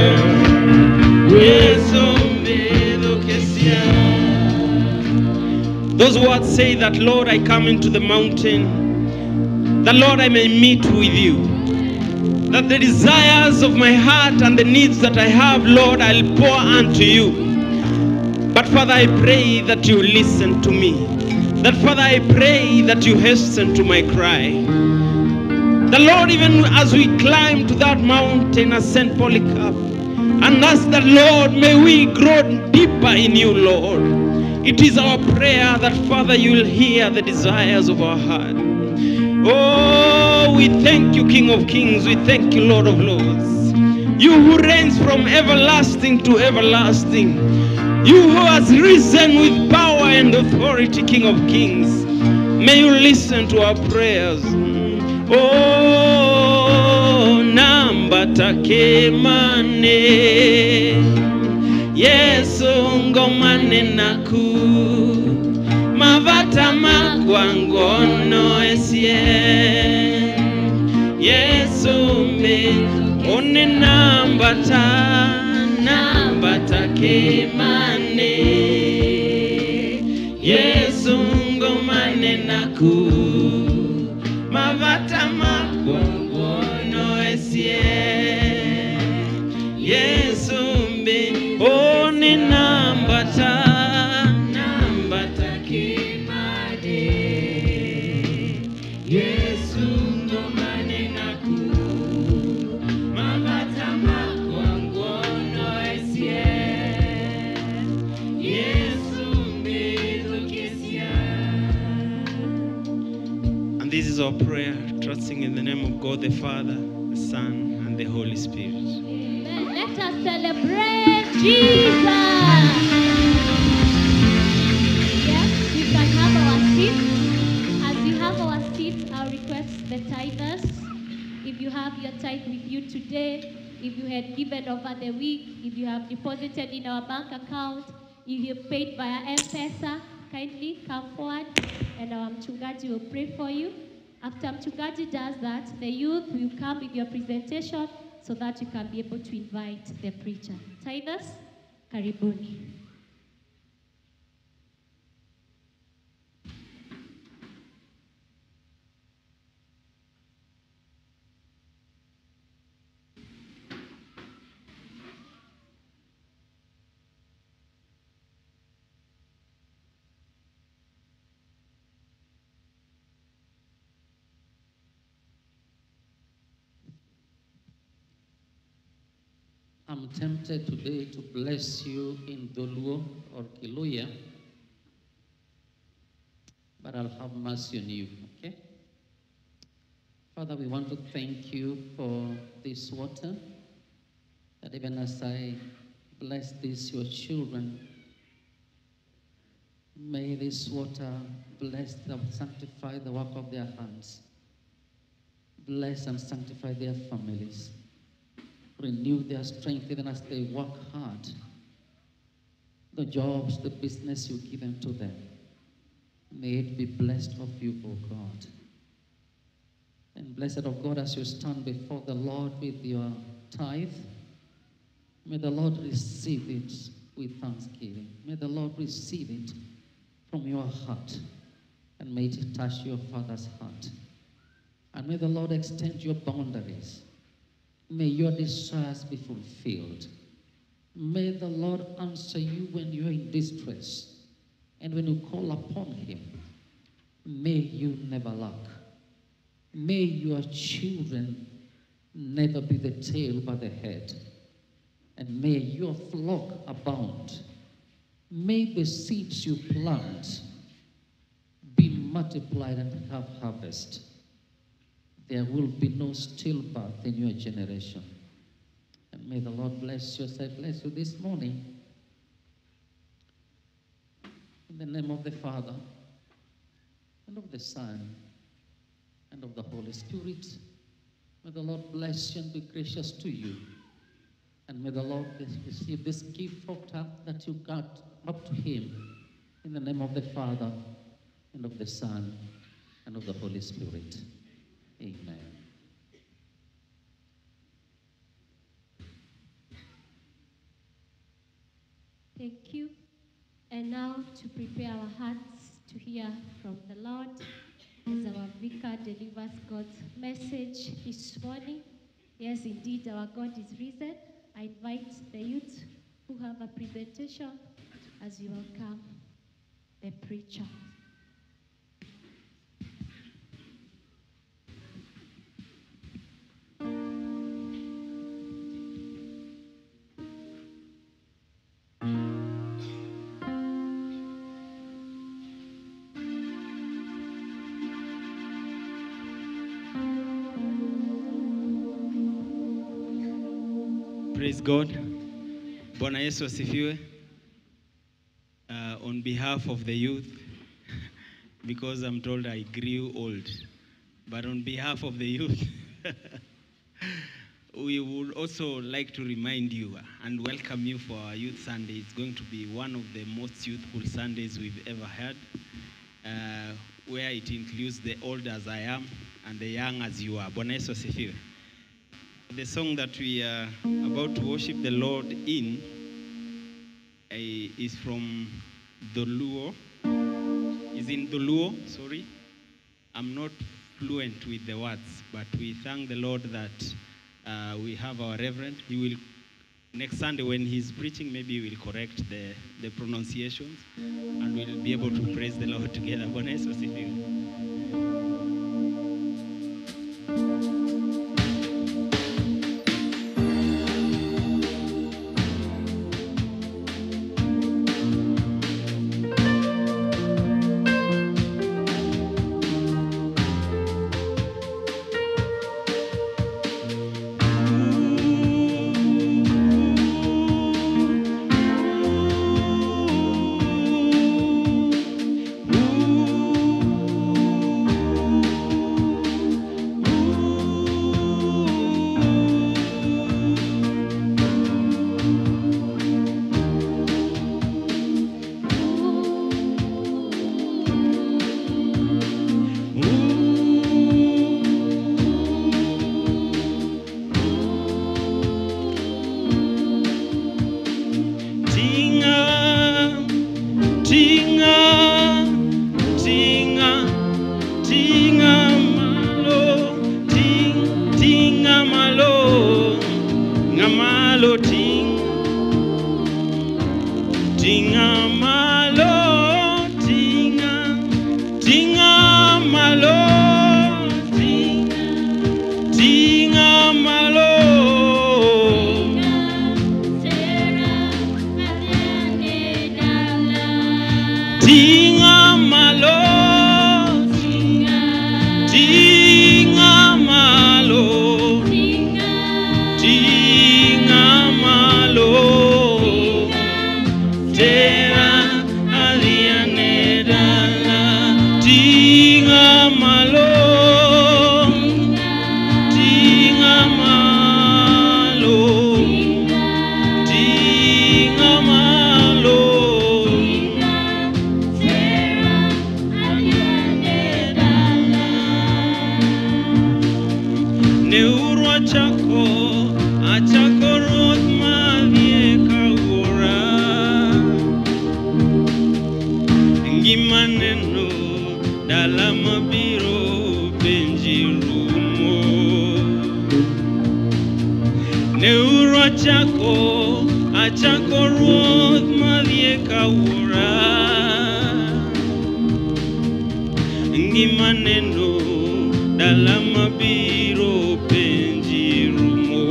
Those words say that, Lord, I come into the mountain, that, Lord, I may meet with you, that the desires of my heart and the needs that I have, Lord, I'll pour unto you. But, Father, I pray that you listen to me, that, Father, I pray that you hasten to my cry. The Lord, even as we climb to that mountain as Saint Polycarp, and ask that, Lord, may we grow deeper in you, Lord. It is our prayer that, Father, you will hear the desires of our heart. Oh, we thank you, King of Kings. We thank you, Lord of Lords. You who reigns from everlasting to everlasting. You who has risen with power and authority, King of Kings. May you listen to our prayers. Oh, nambata kemane Yesu ngomane naku mavata makwangono esie Yesu me one nambata nambata kemane Yesu ngomane naku mavata makwangono esie Yesu me Oni nambata nambata kimade Yesu ngomane naku mavata makwangono esie Yesu mbedokesia. And this is our prayer, trusting in the name of God the Father, the Son, and the Holy Spirit. Amen. Let us celebrate Jesus. Yes, we can have our seats. As you have our seats, I'll request the tithers. If you have your tithe with you today, if you had given over the week, if you have deposited in our bank account, if you paid via M-Pesa, kindly come forward and our Mchungaji will pray for you. After Mchungaji does that, the youth will come with your presentation so that you can be able to invite the preacher. Tithers, karibuni. I'm tempted today to bless you in Doluo or Kiluya, but I'll have mercy on you, okay? Father, we want to thank you for this water, that even as I bless these, your children, may this water bless them, sanctify the work of their hands. Bless and sanctify their families. Renew their strength even as they work hard. The jobs, the business you give unto them, may it be blessed of you, O God. And blessed of God, as you stand before the Lord with your tithe, may the Lord receive it with thanksgiving. May the Lord receive it from your heart, and may it touch your Father's heart. And may the Lord extend your boundaries. May your desires be fulfilled. May the Lord answer you when you are in distress, and when you call upon him, may you never lack. May your children never be the tail but the head, and may your flock abound. May the seeds you plant be multiplied and have harvest. There will be no stillbirth in your generation. And may the Lord bless you as I bless you this morning. In the name of the Father, and of the Son, and of the Holy Spirit, may the Lord bless you and be gracious to you. And may the Lord receive this gift of time that you got up to him. In the name of the Father, and of the Son, and of the Holy Spirit. Amen. Thank you. And now to prepare our hearts to hear from the Lord as our vicar delivers God's message this morning. Yes, indeed, our God is risen. I invite the youth who have a presentation as you welcome the preacher. Praise God. Bwana Yesu asifiwe. Uh, on behalf of the youth, because I'm told I grew old, but on behalf of the youth, we would also like to remind you and welcome you for our Youth Sunday. It's going to be one of the most youthful Sundays we've ever had, uh, where it includes the old as I am and the young as you are. Bwana Yesu asifiwe. The song that we are about to worship the Lord in uh, is from Dholuo. Is in Dholuo, sorry. I'm not fluent with the words, but we thank the Lord that uh, we have our Reverend. He will, next Sunday when he's preaching, maybe he will correct the, the pronunciations, and we'll be able to praise the Lord together. Bwana Yesu asifiwe. Ooh. Neuru achako, achako ruoth madhie kawuora. Ngima neno dala mabiro benji rumo. Neuru achako, achako ruoth madhie kawuora. Ngima neno dala mabiro benji rumo.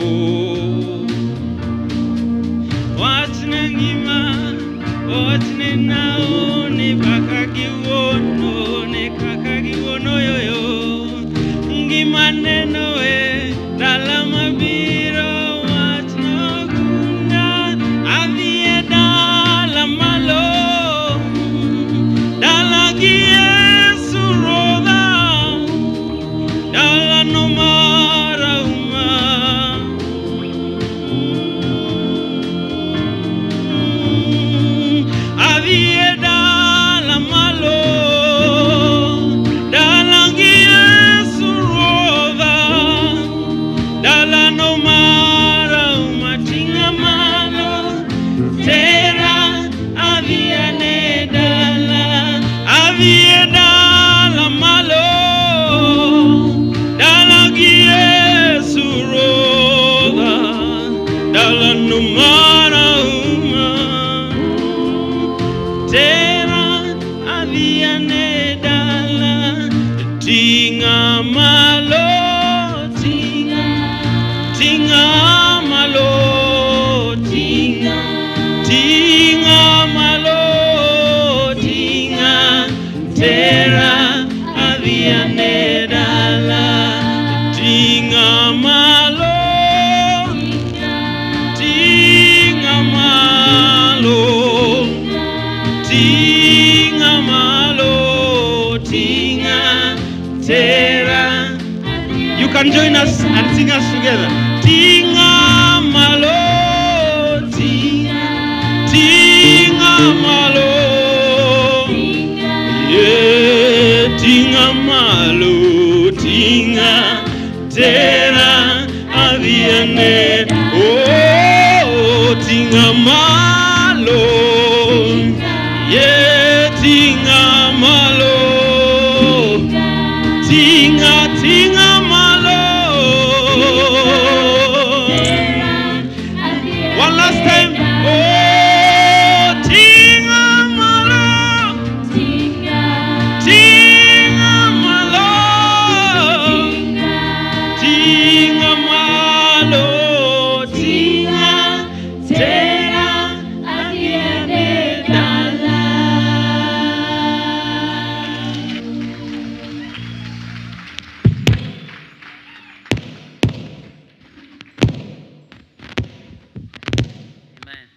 Wachne ngima, wachne nao ne kaka giwono, ne kaka giwono yoyo. Ngima neno e dala mabiro, wachno gunda adhie dala malo. Dala gi Yesu rodha, dala no mara uma. Adhie dala malo, dala gi Yesu rodha, dala no mara uma. Tinga malo, tera adhie ne dala, adhie dala malo, dala gi Yesu rodha, dala no mara uma. Tera adhie ne dala, tinga malo, tinga, tinga malo, tinga, tinga malo, tinga. Tera adhie ne dala, tinga malo, tinga malo, tinga malo, tinga. Tera. You can join us and sing us together. Tinga malo, tinga, tinga malo. Yeah, tinga malo, tinga. Tera adhie ne. Oh, tinga malo. Yeah, tinga malo. Tinga, tinga malo. One last time. Oh, tinga malo. Tinga malo. Tinga malo. Tinga. Tera adhie ne dala. Amen.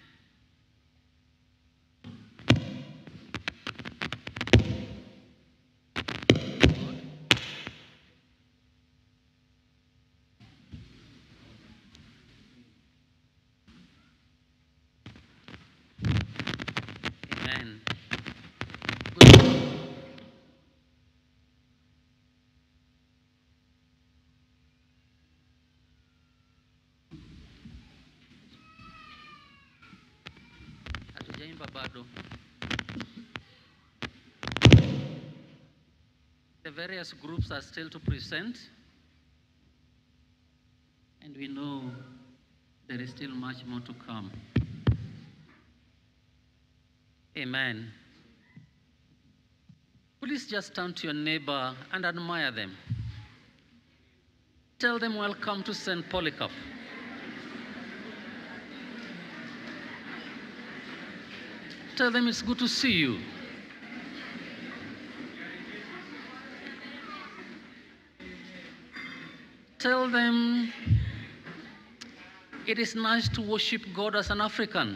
Amen. Good. Hatujaimba bado. The various groups are still to present, and we know there is still much more to come. Amen. Please just turn to your neighbor and admire them. Tell them welcome to Saint Polycarp. Tell them it's good to see you. Tell them it is nice to worship God as an African.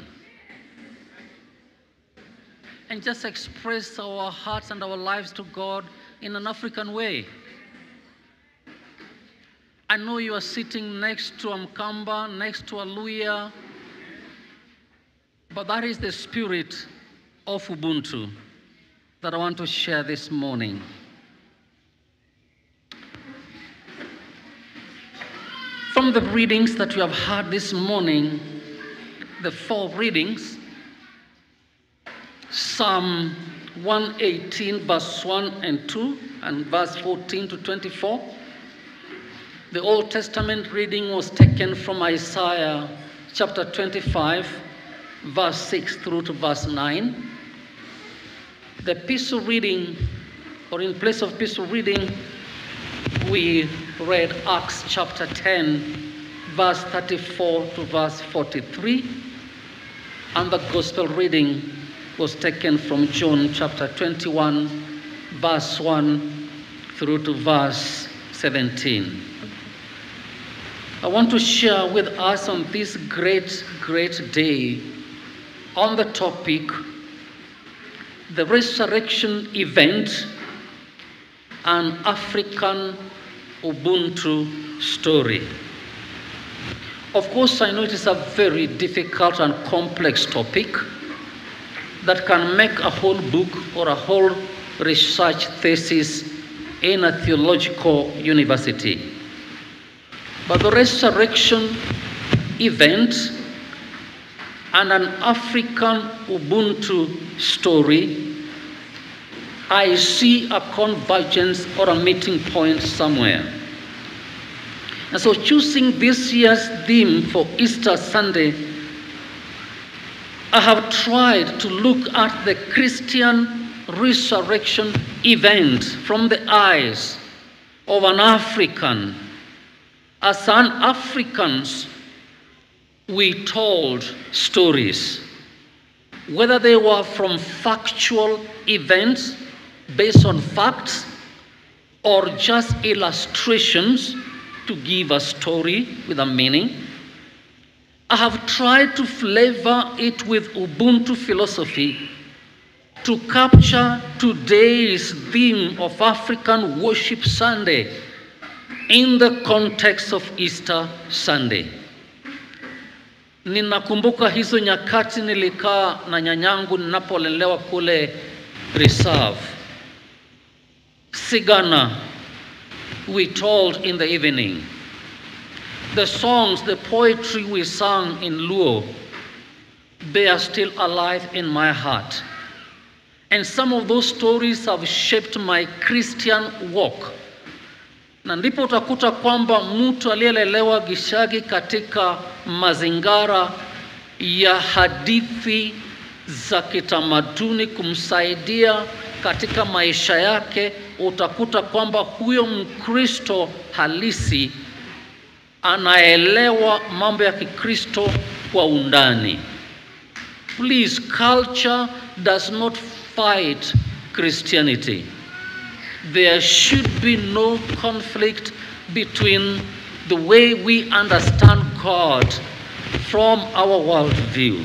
And just express our hearts and our lives to God in an African way. I know you are sitting next to Amkamba, next to Aluya, but that is the spirit of Ubuntu that I want to share this morning. From the readings that we have heard this morning, the four readings, Psalm one eighteen, verse one and two, and verse fourteen to twenty-four. The Old Testament reading was taken from Isaiah chapter twenty-five, verse six through to verse nine. The epistle reading, or in place of epistle reading, we read Acts chapter ten, verse thirty-four to verse forty-three, and the gospel reading was taken from John chapter twenty-one, verse one through to verse seventeen. I want to share with us on this great, great day on the topic, the resurrection event, an African Ubuntu story. Of course, I know it is a very difficult and complex topic that can make a whole book or a whole research thesis in a theological university. But the resurrection event and an African Ubuntu story, I see a convergence or a meeting point somewhere. And so choosing this year's theme for Easter Sunday, I have tried to look at the Christian resurrection event from the eyes of an African. As an Africans, we told stories, whether they were from factual events based on facts or just illustrations to give a story with a meaning. I have tried to flavor it with Ubuntu philosophy to capture today's theme of African Worship Sunday in the context of Easter Sunday. Ninakumbuka hizo nyakati nilikaa na nyanyangu ninapolelewa kule Reserve. Sigana, we told in the evening. The songs, the poetry we sang in Luo, they are still alive in my heart. And some of those stories have shaped my Christian walk. Na ndipo utakuta kwamba mtu aliyelelewa Gishagi katika mazingara ya hadithi za kitamaduni kumsaidia katika maisha yake, utakuta kwamba huyo Mkristo halisi anaelewa mambo ya Kikristo kwa undani. Please, culture does not fight Christianity. There should be no conflict between the way we understand God from our worldview.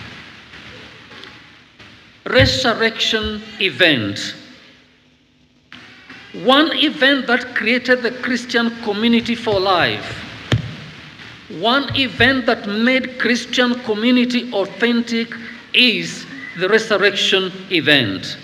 Resurrection event. One event that created the Christian community for life. One event that made Christian community authentic is the resurrection event.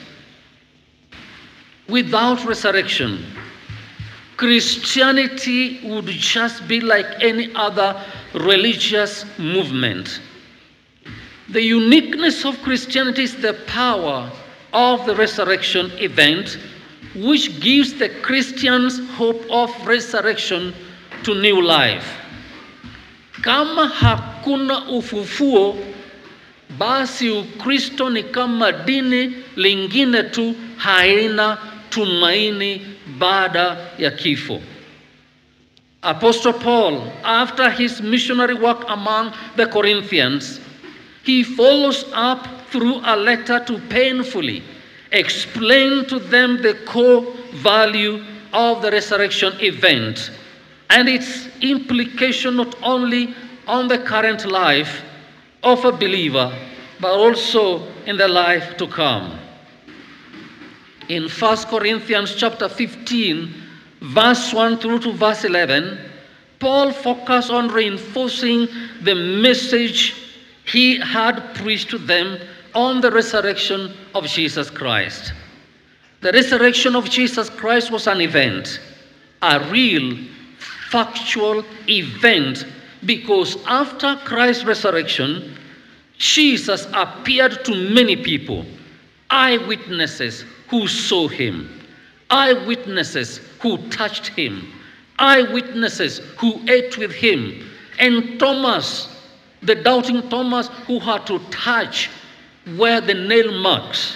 Without resurrection, Christianity would just be like any other religious movement. The uniqueness of Christianity is the power of the resurrection event, which gives the Christians hope of resurrection to new life. Kama hakuna ufufuo, basi Ukristo ni kama dini lingine tu, haina tumaini baada ya kifo. Apostle Paul, after his missionary work among the Corinthians, he follows up through a letter to painfully explain to them the core value of the resurrection event and its implication not only on the current life of a believer, but also in the life to come. In First Corinthians chapter fifteen, verse one through to verse eleven, Paul focused on reinforcing the message he had preached to them on the resurrection of Jesus Christ. The resurrection of Jesus Christ was an event, a real, factual event, because after Christ's resurrection, Jesus appeared to many people, eyewitnesses who saw him, eyewitnesses who touched him, eyewitnesses who ate with him, and Thomas, the doubting Thomas, who had to touch where the nail marks.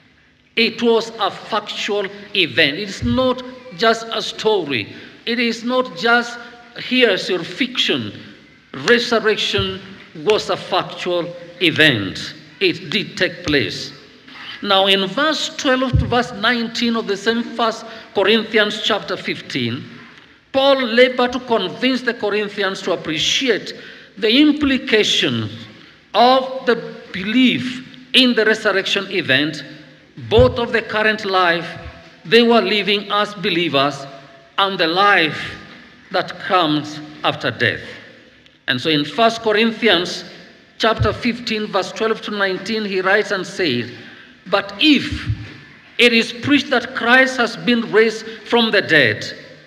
It was a factual event. It's not just a story. It is not just here's your fiction. Resurrection was a factual event. It did take place. Now in verse twelve to verse nineteen of the same First Corinthians chapter fifteen, Paul labored to convince the Corinthians to appreciate the implications of the belief in the resurrection event, both of the current life they were living as believers and the life that comes after death. And so in First Corinthians chapter fifteen, verse twelve to nineteen, he writes and says, "But if it is preached that Christ has been raised from the dead,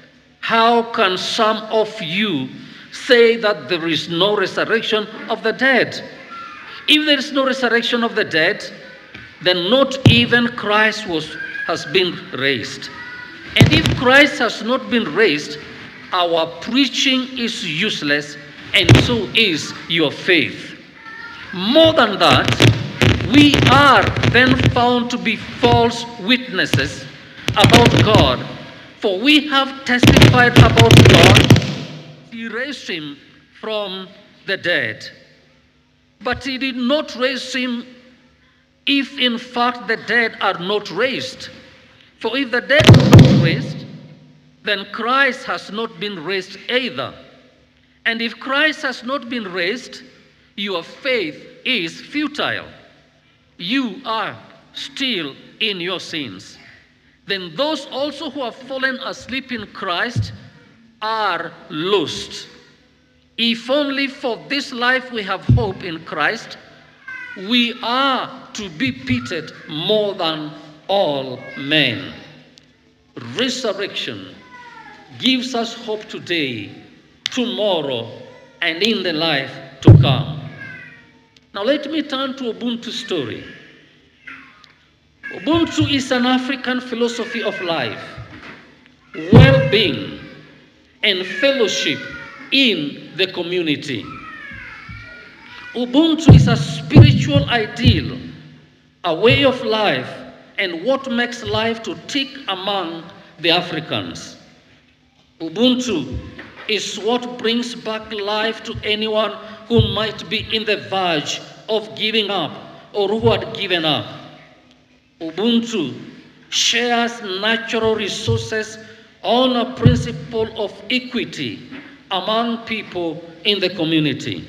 how can some of you say that there is no resurrection of the dead? If there is no resurrection of the dead, then not even Christ was, has been raised. And if Christ has not been raised, our preaching is useless, and so is your faith. More than that, we are then found to be false witnesses about God, for we have testified about God. He raised him from the dead. But he did not raise him if in fact the dead are not raised. For if the dead are not raised, then Christ has not been raised either. And if Christ has not been raised, your faith is futile. You are still in your sins. Then those also who have fallen asleep in Christ are lost. If only for this life we have hope in Christ, we are to be pitied more than all men. Resurrection gives us hope today, tomorrow, and in the life to come. Now let me turn to Ubuntu's story. Ubuntu is an African philosophy of life, well-being, and fellowship in the community. Ubuntu is a spiritual ideal, a way of life, and what makes life to tick among the Africans. Ubuntu is what brings back life to anyone who might be in the verge of giving up or who had given up. Ubuntu shares natural resources on a principle of equity among people in the community.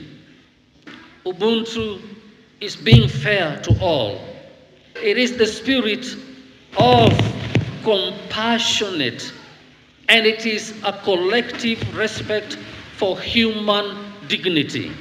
Ubuntu is being fair to all. It is the spirit of compassionate, and it is a collective respect for human dignity.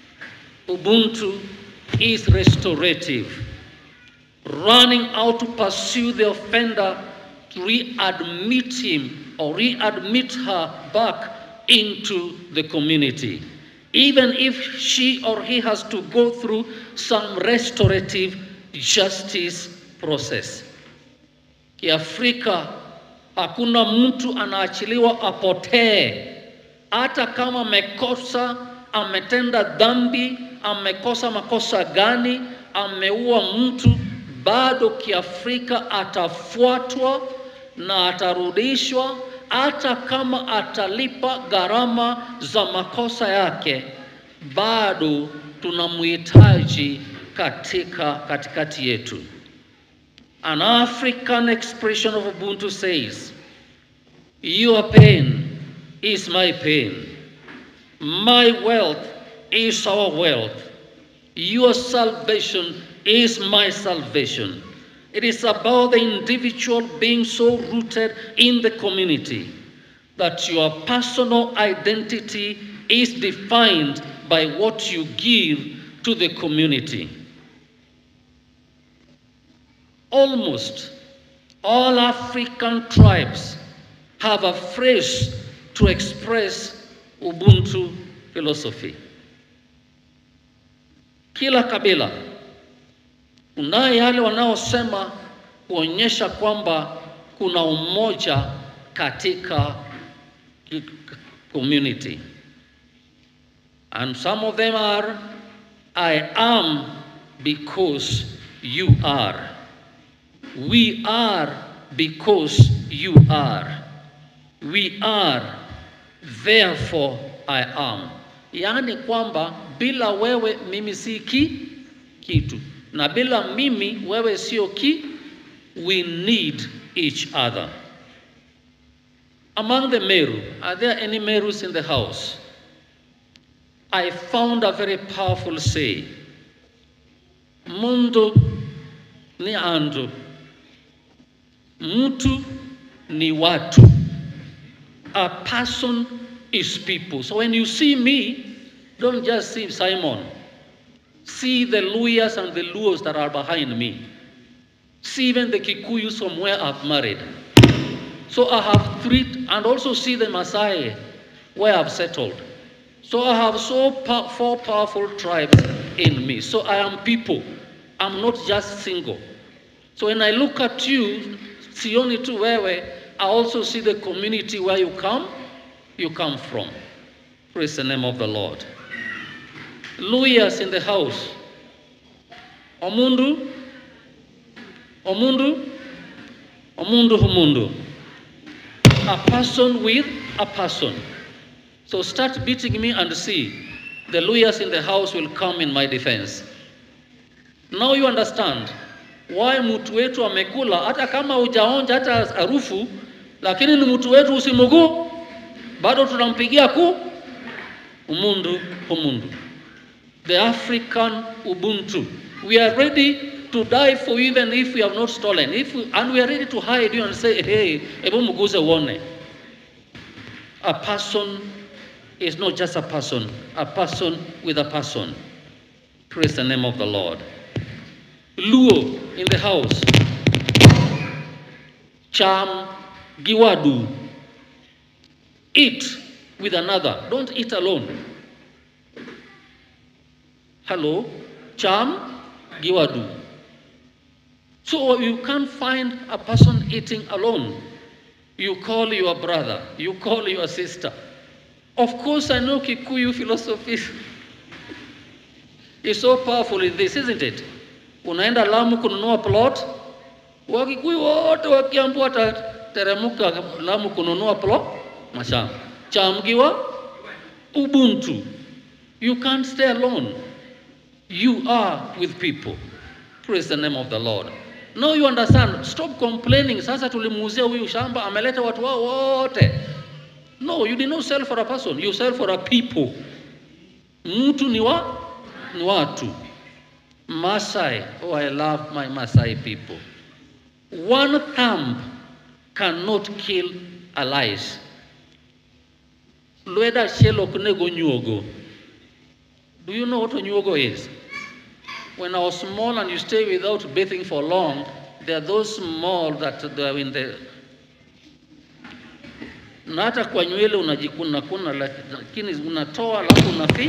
Ubuntu is restorative, running out to pursue the offender, to readmit him or readmit her back into the community, even if she or he has to go through some restorative justice process. Kiafrika, hakuna mtu anaachiliwa apotee, hata kama amekosa, ametenda dhambi, amekosa makosa gani, ameua mtu, bado Kiafrika atafuatwa na atarudishwa, hata kama atalipa gharama za makosa yake, bado tunamhitaji katika katikati yetu. An African expression of Ubuntu says, your pain is my pain. My wealth is our wealth. Your salvation is my salvation. It is about the individual being so rooted in the community that your personal identity is defined by what you give to the community. Almost all African tribes have a phrase to express Ubuntu philosophy. Kila kabila unaye yale wanaosema kuonyesha kwamba kuna umoja katika community. And some of them are, I am because you are. We are because you are. We are, therefore I am. Yaani kwamba bila wewe mimi si ki, kitu. Na bila mimi wewe sio ki, we need each other. Among the Meru, are there any Merus in the house? I found a very powerful saying. Mundu ni andu. Mtu ni watu. A person is people. So when you see me, don't just see Simon. See the Luyas and the Luos that are behind me. See even the Kikuyus from where I've married. So I have three, and also see the Maasai where I've settled. So I have so po four powerful tribes in me. So I am people. I'm not just single. So when I look at you, sioni tu wewe, I also see the community where you come, you come from. Praise the name of the Lord. Luyas in the house. Omundu, Omundu, Omundu Humundu. A person with a person. So start beating me and see. The Luyas in the house will come in my defense. Now you understand why mtu wetu amekula, hata kama hujaonja hata harufu, lakini ni mtu wetu usimugu, bado tunampigia ku, Umundu, Umundu. The African Ubuntu. We are ready to die for you even if we have not stolen. If we, and we are ready to hide you and say, hey, ebo muguze wone. A person is not just a person, a person with a person. Praise the name of the Lord. Luo in the house. Cham giwadu. Eat with another. Don't eat alone. Hello? Cham giwadu. So you can't find a person eating alone. You call your brother. You call your sister. Of course, I know Kikuyu philosophy is so powerful in this, isn't it? Unaenda Lamu kununua plot, Wakikuyu wote wakiambu watateremuka Lamu kununua plot, mashamba. Chamgiwa, Ubuntu. You can't stay alone. You are with people. Praise the name of the Lord. Now you understand. Stop complaining. Sasa tulimuuzia huyu shamba, ameleta watu wao wote. No, you did not sell for a person. You sell for a people. Mtu ni wa, ni watu. Maasai. Oh, I love my Maasai people. One thumb cannot kill a lice. Lueda shelo kunego nyuogo. Do you know what a nyuogo is? When I was small and you stay without bathing for long, there are those small that they are in the... Na hata kwa nywele unajikuna kuna, lakini unatoa alafu unafi.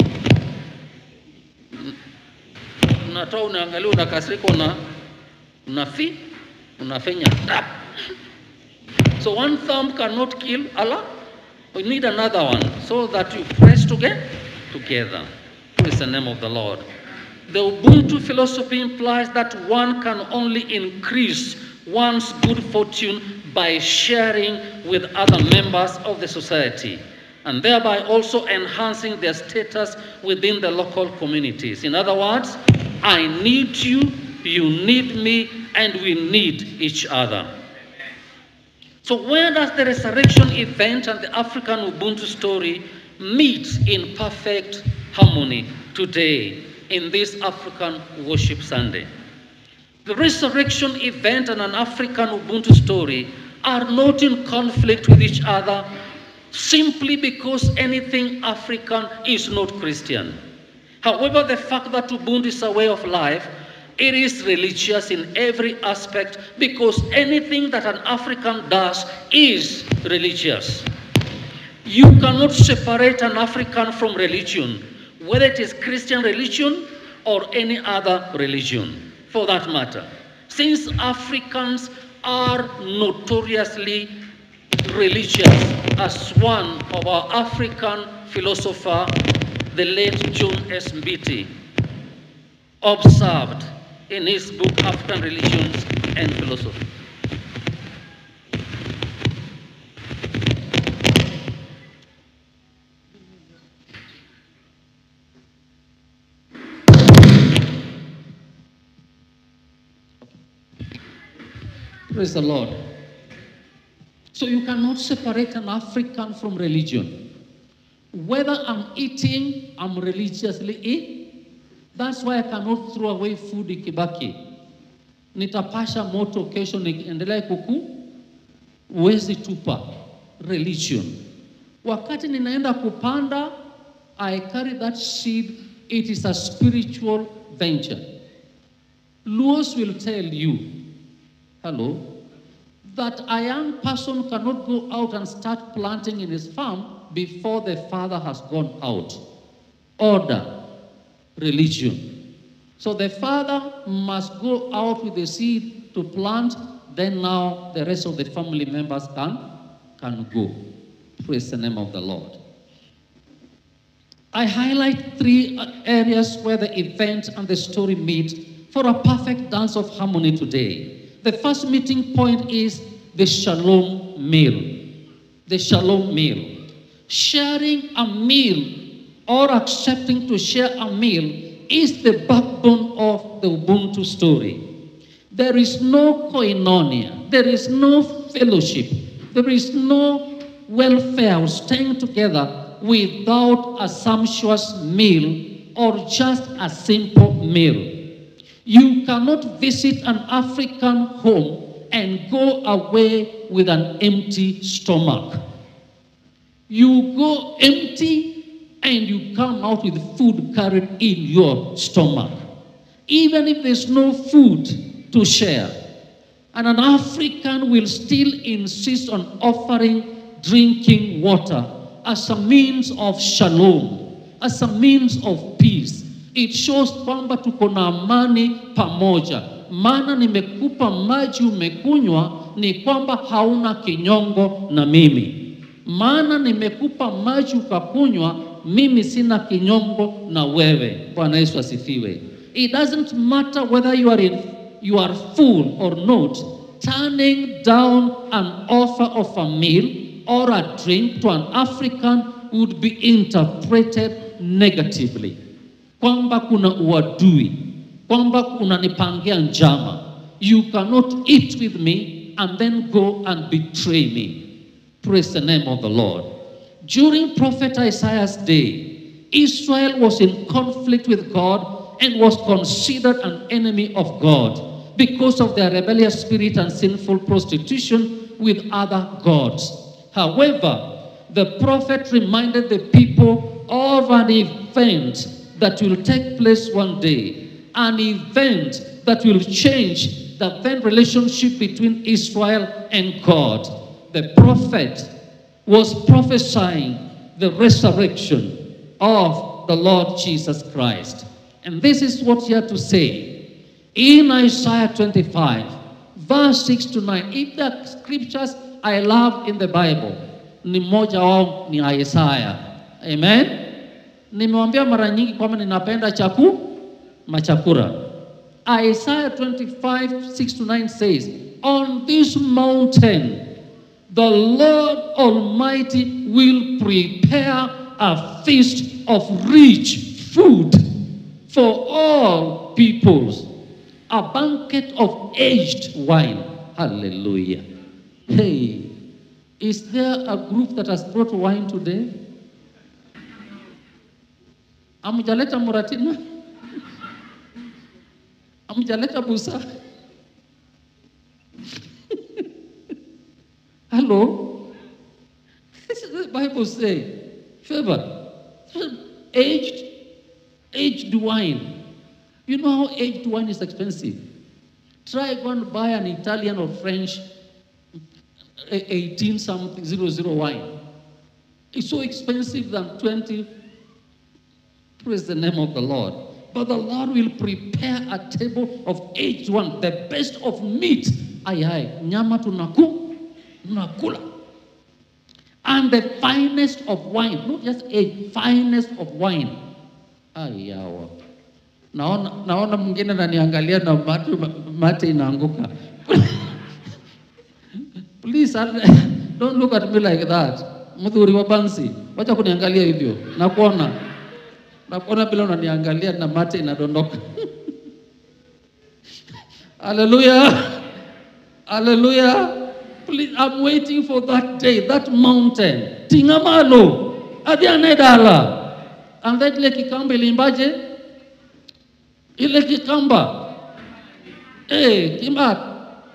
Unatoa unaangalia unakasirika una unafi unafenya tap. So one thumb cannot kill Allah. We need another one so that you press together together. Praise the name of the Lord. The Ubuntu philosophy implies that one can only increase one's good fortune by sharing with other members of the society, and thereby also enhancing their status within the local communities. In other words, I need you, you need me, and we need each other. So where does the resurrection event and the African Ubuntu story meet in perfect harmony today in this African Worship Sunday? The resurrection event and an African Ubuntu story are not in conflict with each other simply because anything African is not Christian. However, the fact that Ubuntu is a way of life, it is religious in every aspect because anything that an African does is religious. You cannot separate an African from religion, whether it is Christian religion or any other religion, for that matter. Since Africans are notoriously religious, as one of our African philosopher, the late John S. Mbiti, observed in his book, African Religions and Philosophy. Praise the Lord. So you cannot separate an African from religion. Whether I'm eating, I'm religiously eating. That's why I cannot throw away food ikibaki. Nitapasha moto kesho niendelee kuku. Uwezi tupa. Religion. Wakati ninaenda kupanda, I carry that seed. It is a spiritual venture. Luos will tell you, hello, that a young person cannot go out and start planting in his farm before the father has gone out. Order, religion. So the father must go out with the seed to plant, then now the rest of the family members can, can go. Praise the name of the Lord. I highlight three areas where the event and the story meet for a perfect dance of harmony today. The first meeting point is the shalom meal. The shalom meal. Sharing a meal or accepting to share a meal is the backbone of the Ubuntu story. There is no koinonia. There is no fellowship. There is no welfare or staying together without a sumptuous meal or just a simple meal. You cannot visit an African home and go away with an empty stomach. You go empty and you come out with food carried in your stomach. Even if there's no food to share. And an African will still insist on offering drinking water as a means of shalom, as a means of peace. It shows kwamba tuko na amani pamoja. Maana nimekupa maji umekunywa ni kwamba hauna kinyongo na mimi. Maana nimekupa maji ukakunywa, mimi sina kinyongo na wewe. Bwana Yesu asifiwe. It doesn't matter whether you are in, you are full or not. Turning down an offer of a meal or a drink to an African would be interpreted negatively. Kwamba kuna uadui, kwamba unanipangia njama. You cannot eat with me and then go and betray me. Praise the name of the Lord. During Prophet Isaiah's day, Israel was in conflict with God and was considered an enemy of God because of their rebellious spirit and sinful prostitution with other gods. However, the prophet reminded the people of an event that will take place one day, an event that will change the then relationship between Israel and God. The prophet was prophesying the resurrection of the Lord Jesus Christ. And this is what you have to say. In Isaiah twenty-five, verse six to nine, if the scriptures I love in the Bible, ni moja wao ni Isaiah. Amen? Nimewambia mara nyingi kwamba ninapenda chaku machakura. Isaiah twenty-five, six to nine says, on this mountain, the Lord Almighty will prepare a feast of rich food for all peoples, a banquet of aged wine. Hallelujah. Hey, is there a group that has brought wine today? Amujaleta muratina? Amujaleta busa? Hello? This is what the Bible says. Favor. Aged, aged wine. You know how aged wine is expensive? Try go and buy an Italian or French eighteen something zero zero wine. is so expensive than twenty. Praise the name of the Lord. But the Lord will prepare a table of each one, the best of meat. Ay, ay, nyama tunaku, tunakula. And the finest of wine, not just a finest of wine. Ay, yawa. Naona, naona mwingine ananiangalia na mate, mate inaanguka. Please, don't look at me like that. Mudhuri wa bansi, wacha kuniangalia hivyo. Nakuona. Nakuona bila unaniangalia na mate inadondoka. Hallelujah. Hallelujah. Please, I'm waiting for that day, that mountain. Tingamalo. Adianedala. And that ile kikamba ilimbaje? Ile kikamba. Eh, kimba.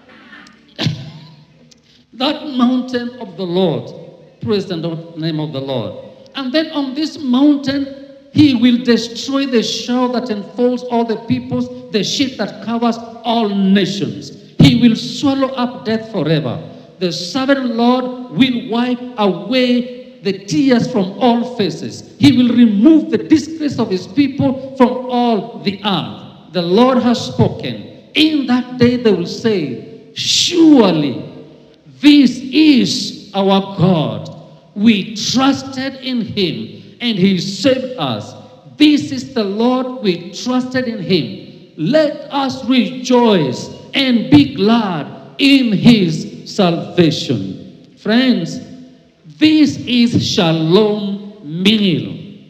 That mountain of the Lord. Praise the name of the Lord. And then on this mountain, he will destroy the shell that enfolds all the peoples, the sheet that covers all nations. He will swallow up death forever. The sovereign Lord will wipe away the tears from all faces. He will remove the disgrace of his people from all the earth. The Lord has spoken. In that day they will say, surely this is our God. We trusted in him and he saved us. This is the Lord, we trusted in him. Let us rejoice and be glad in his salvation. Friends, this is Shalom meal,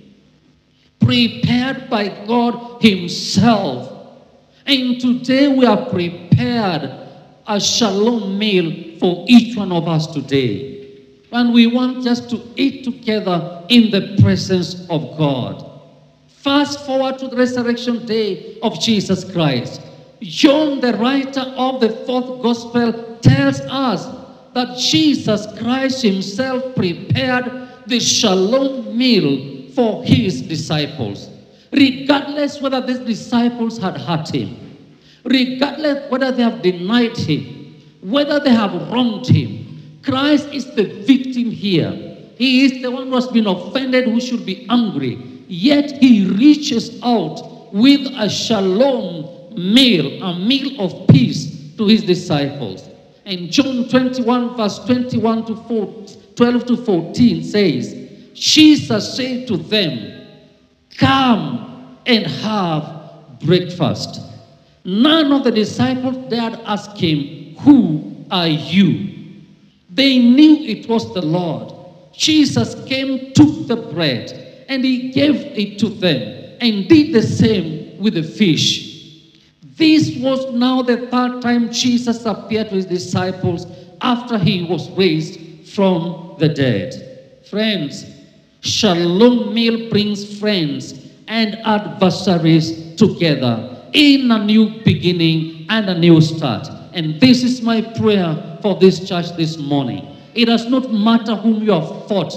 prepared by God himself. And today we are prepared a Shalom meal for each one of us today. And we want just to eat together in the presence of God. Fast forward to the resurrection day of Jesus Christ. John, the writer of the fourth gospel, tells us that Jesus Christ himself prepared the Shalom meal for his disciples. Regardless whether these disciples had hurt him, regardless whether they have denied him, whether they have wronged him, Christ is the victim here. He is the one who has been offended, who should be angry. Yet he reaches out with a shalom meal, a meal of peace to his disciples. And John twenty-one, verse twenty-one to twelve to fourteen says, Jesus said to them, come and have breakfast. None of the disciples dared ask him, who are you? They knew it was the Lord. Jesus came, took the bread, and he gave it to them, and did the same with the fish. This was now the third time Jesus appeared to his disciples after he was raised from the dead. Friends, Shalom meal brings friends and adversaries together in a new beginning and a new start. And this is my prayer for this church this morning. It does not matter whom you have fought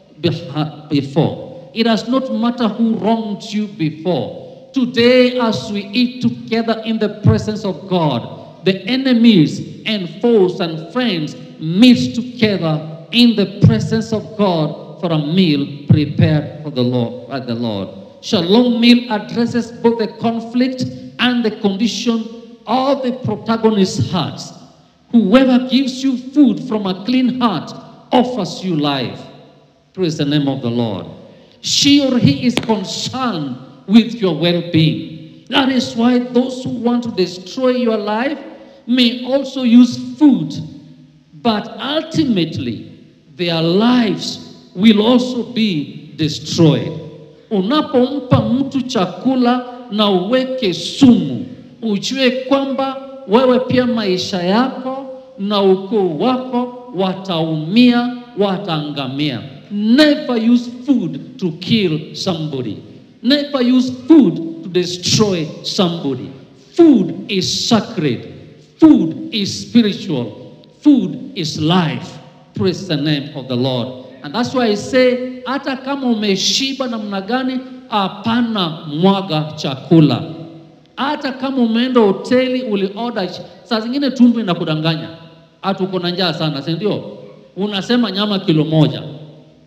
before. It does not matter who wronged you before. Today, as we eat together in the presence of God, the enemies and foes and friends meet together in the presence of God for a meal prepared for the Lord by the Lord. Shalom meal addresses both the conflict and the condition of the protagonist's hearts. Whoever gives you food from a clean heart offers you life. Praise the name of the Lord. She or he is concerned with your well-being. That is why those who want to destroy your life may also use food. But ultimately, their lives will also be destroyed. Unapompa mtu chakula na uweke sumu, ujue kwamba wewe pia maisha yako na ukoo wako wataumia, wataangamia. Never use food to kill somebody. Never use food to destroy somebody. Food is sacred. Food is spiritual. Food is life. Praise the name of the Lord. And that's why I say, hata kama umeshiba namna gani, hapana mwaga chakula. Hata kama umeenda hoteli uliorder, saa zingine tumbo inakudanganya. Hata uko na njaa sana, si ndio? Unasema nyama kilo moja.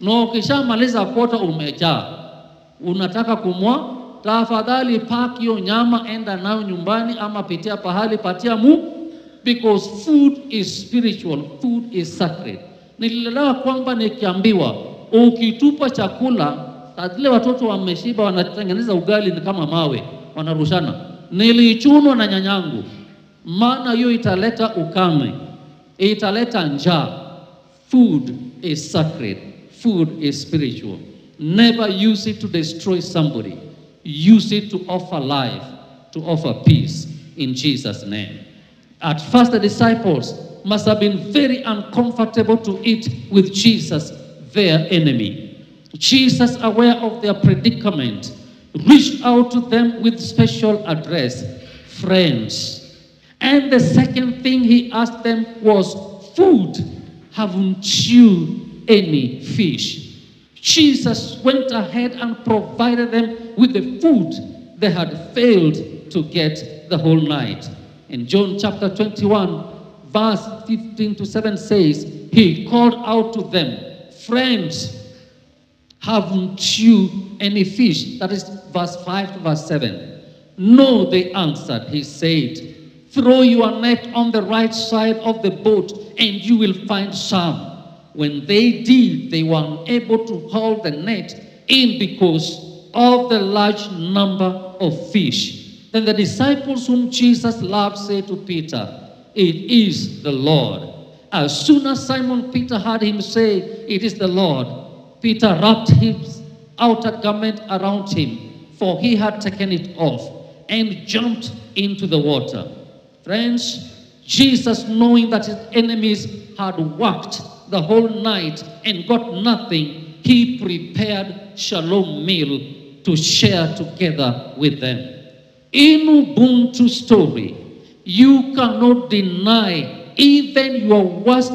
Na ukishamaliza kuota umejaa, unataka kumwa, tafadhali pack hiyo nyama, enda nayo nyumbani ama pitia pahali patia mu, because food is spiritual, food is sacred. Nilielewa kwamba nikiambiwa ukitupa chakula, zile watoto wameshiba wanatengeneza ugali ni kama mawe, wanarushana. Nilichunwa na nyanyangu, maana hiyo italeta ukame, italeta njaa. Food is sacred, food is spiritual. Never use it to destroy somebody. Use it to offer life, to offer peace in Jesus' name. At first, the disciples must have been very uncomfortable to eat with Jesus, their enemy. Jesus, aware of their predicament, reached out to them with special address, friends. And the second thing he asked them was, food, haven't you any fish? Jesus went ahead and provided them with the food they had failed to get the whole night. In John chapter twenty-one, verse fifteen to seven says, he called out to them, friends, haven't you any fish? That is verse five to verse seven. No, they answered. He said, throw your net on the right side of the boat and you will find some. When they did, they were unable to haul the net in because of the large number of fish. Then the disciples whom Jesus loved said to Peter, it is the Lord. As soon as Simon Peter heard him say, it is the Lord, Peter wrapped his outer garment around him, for he had taken it off, and jumped into the water. Friends, Jesus, knowing that his enemies had worked the whole night and got nothing, he prepared shalom meal to share together with them. In Ubuntu story, you cannot deny even your worst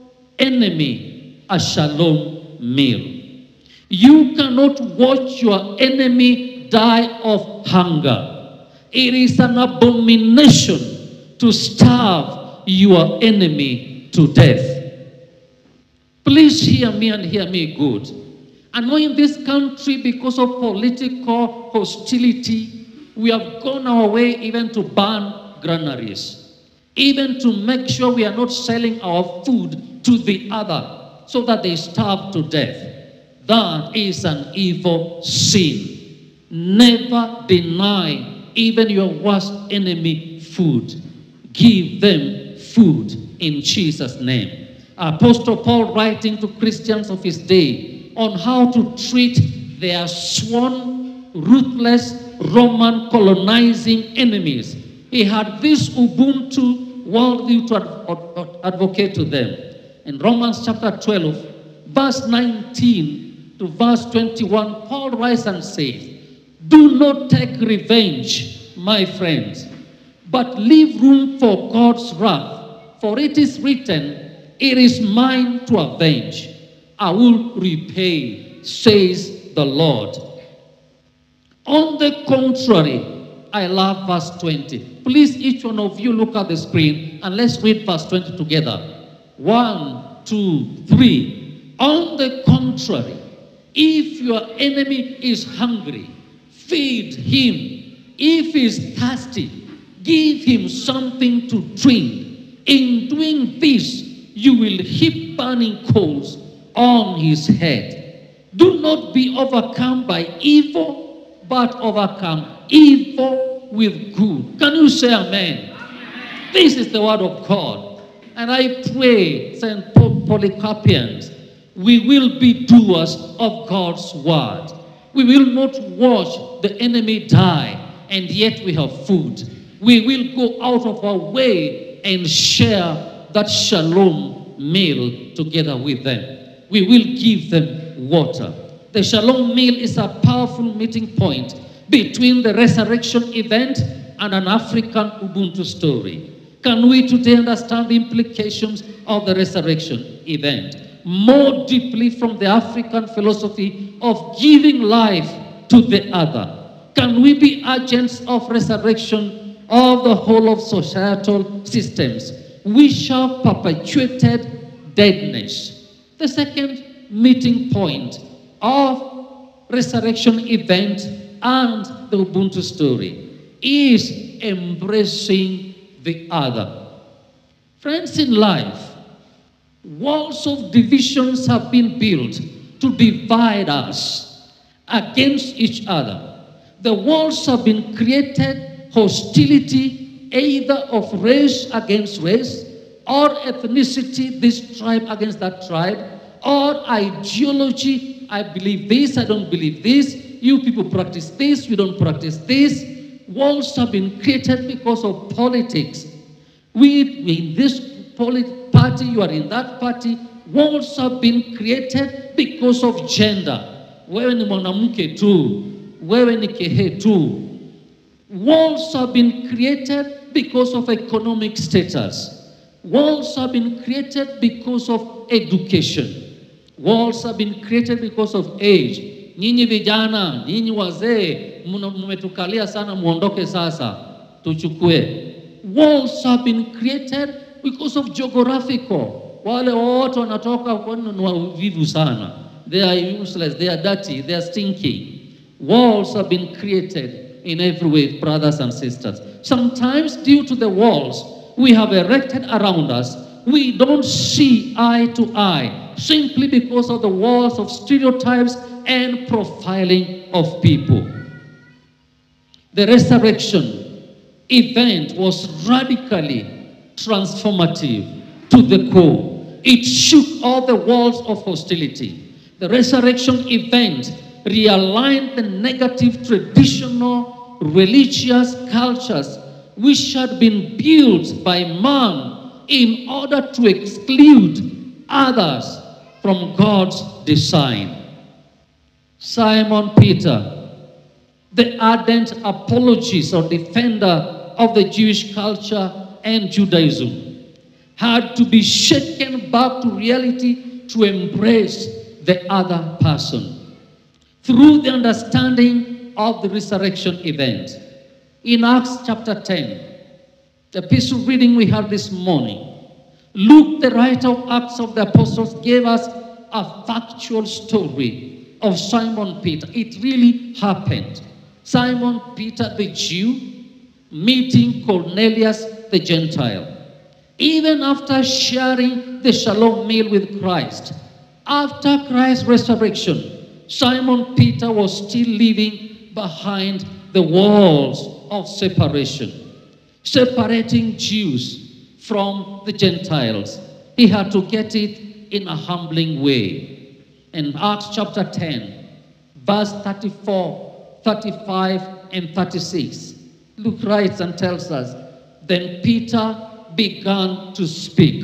enemy a shalom meal. You cannot watch your enemy die of hunger. It is an abomination to starve your enemy to death. Please hear me and hear me good. I know in this country, because of political hostility, we have gone our way even to ban granaries, even to make sure we are not selling our food to the other so that they starve to death. That is an evil sin. Never deny even your worst enemy food. Give them food in Jesus' name. Apostle Paul, writing to Christians of his day on how to treat their sworn, ruthless, Roman colonizing enemies, he had this Ubuntu worldview to ad advocate to them. In Romans chapter twelve, verse nineteen to verse twenty-one, Paul writes and says, do not take revenge, my friends, but leave room for God's wrath, for it is written, it is mine to avenge. I will repay, says the Lord. On the contrary, I love verse twenty. Please, each one of you look at the screen and let's read verse twenty together. One, two, three. On the contrary, if your enemy is hungry, feed him. If he is thirsty, give him something to drink. In doing this, you will heap burning coals on his head. Do not be overcome by evil, but overcome evil with good. Can you say amen? Amen. This is the word of God. And I pray, Saint Polycarpians, we will be doers of God's word. We will not watch the enemy die, and yet we have food. We will go out of our way and share that shalom meal together with them. We will give them water. The shalom meal is a powerful meeting point between the resurrection event and an African Ubuntu story. Can we today understand the implications of the resurrection event more deeply from the African philosophy of giving life to the other? Can we be agents of resurrection of the whole of societal systems which have perpetuated deadness? The second meeting point of resurrection event and the Ubuntu story is embracing the other. Friends, in life, walls of divisions have been built to divide us against each other. The walls have been created, hostility either of race against race, or ethnicity, this tribe against that tribe, or ideology, I believe this, I don't believe this, you people practice this, you don't practice this. Walls have been created because of politics. We, we in this polit party, you are in that party. Walls have been created because of gender. Wewe ni mwanamke tu, wewe ni kehe tu. Walls have been created because of economic status. Walls have been created because of education. Walls have been created because of age. Nyinyi vijana, nyinyi wazee, mmetukalia sana, muondoke sasa, tuchukue. Walls have been created because of geographical. Wale wote wanatoka kwani ni wavivu sana. They are useless, they are dirty, they are stinky. Walls have been created in every way, brothers and sisters. Sometimes due to the walls we have erected around us, we don't see eye to eye, simply because of the walls of stereotypes and profiling of people. The resurrection event was radically transformative to the core. It shook all the walls of hostility. The resurrection event realigned the negative traditional religious cultures which had been built by man in order to exclude others from God's design. Simon Peter, the ardent apologist or defender of the Jewish culture and Judaism, had to be shaken back to reality to embrace the other person through the understanding of the resurrection event. In Acts chapter ten, the piece of reading we had this morning, Luke, the writer of Acts of the Apostles, gave us a factual story of Simon Peter. It really happened. Simon Peter, the Jew, meeting Cornelius, the Gentile. Even after sharing the shalom meal with Christ, after Christ's resurrection, Simon Peter was still living behind the walls of separation, separating Jews from the Gentiles. He had to get it in a humbling way. In Acts chapter ten, verse thirty-four, thirty-five, and thirty-six, Luke writes and tells us, then Peter began to speak.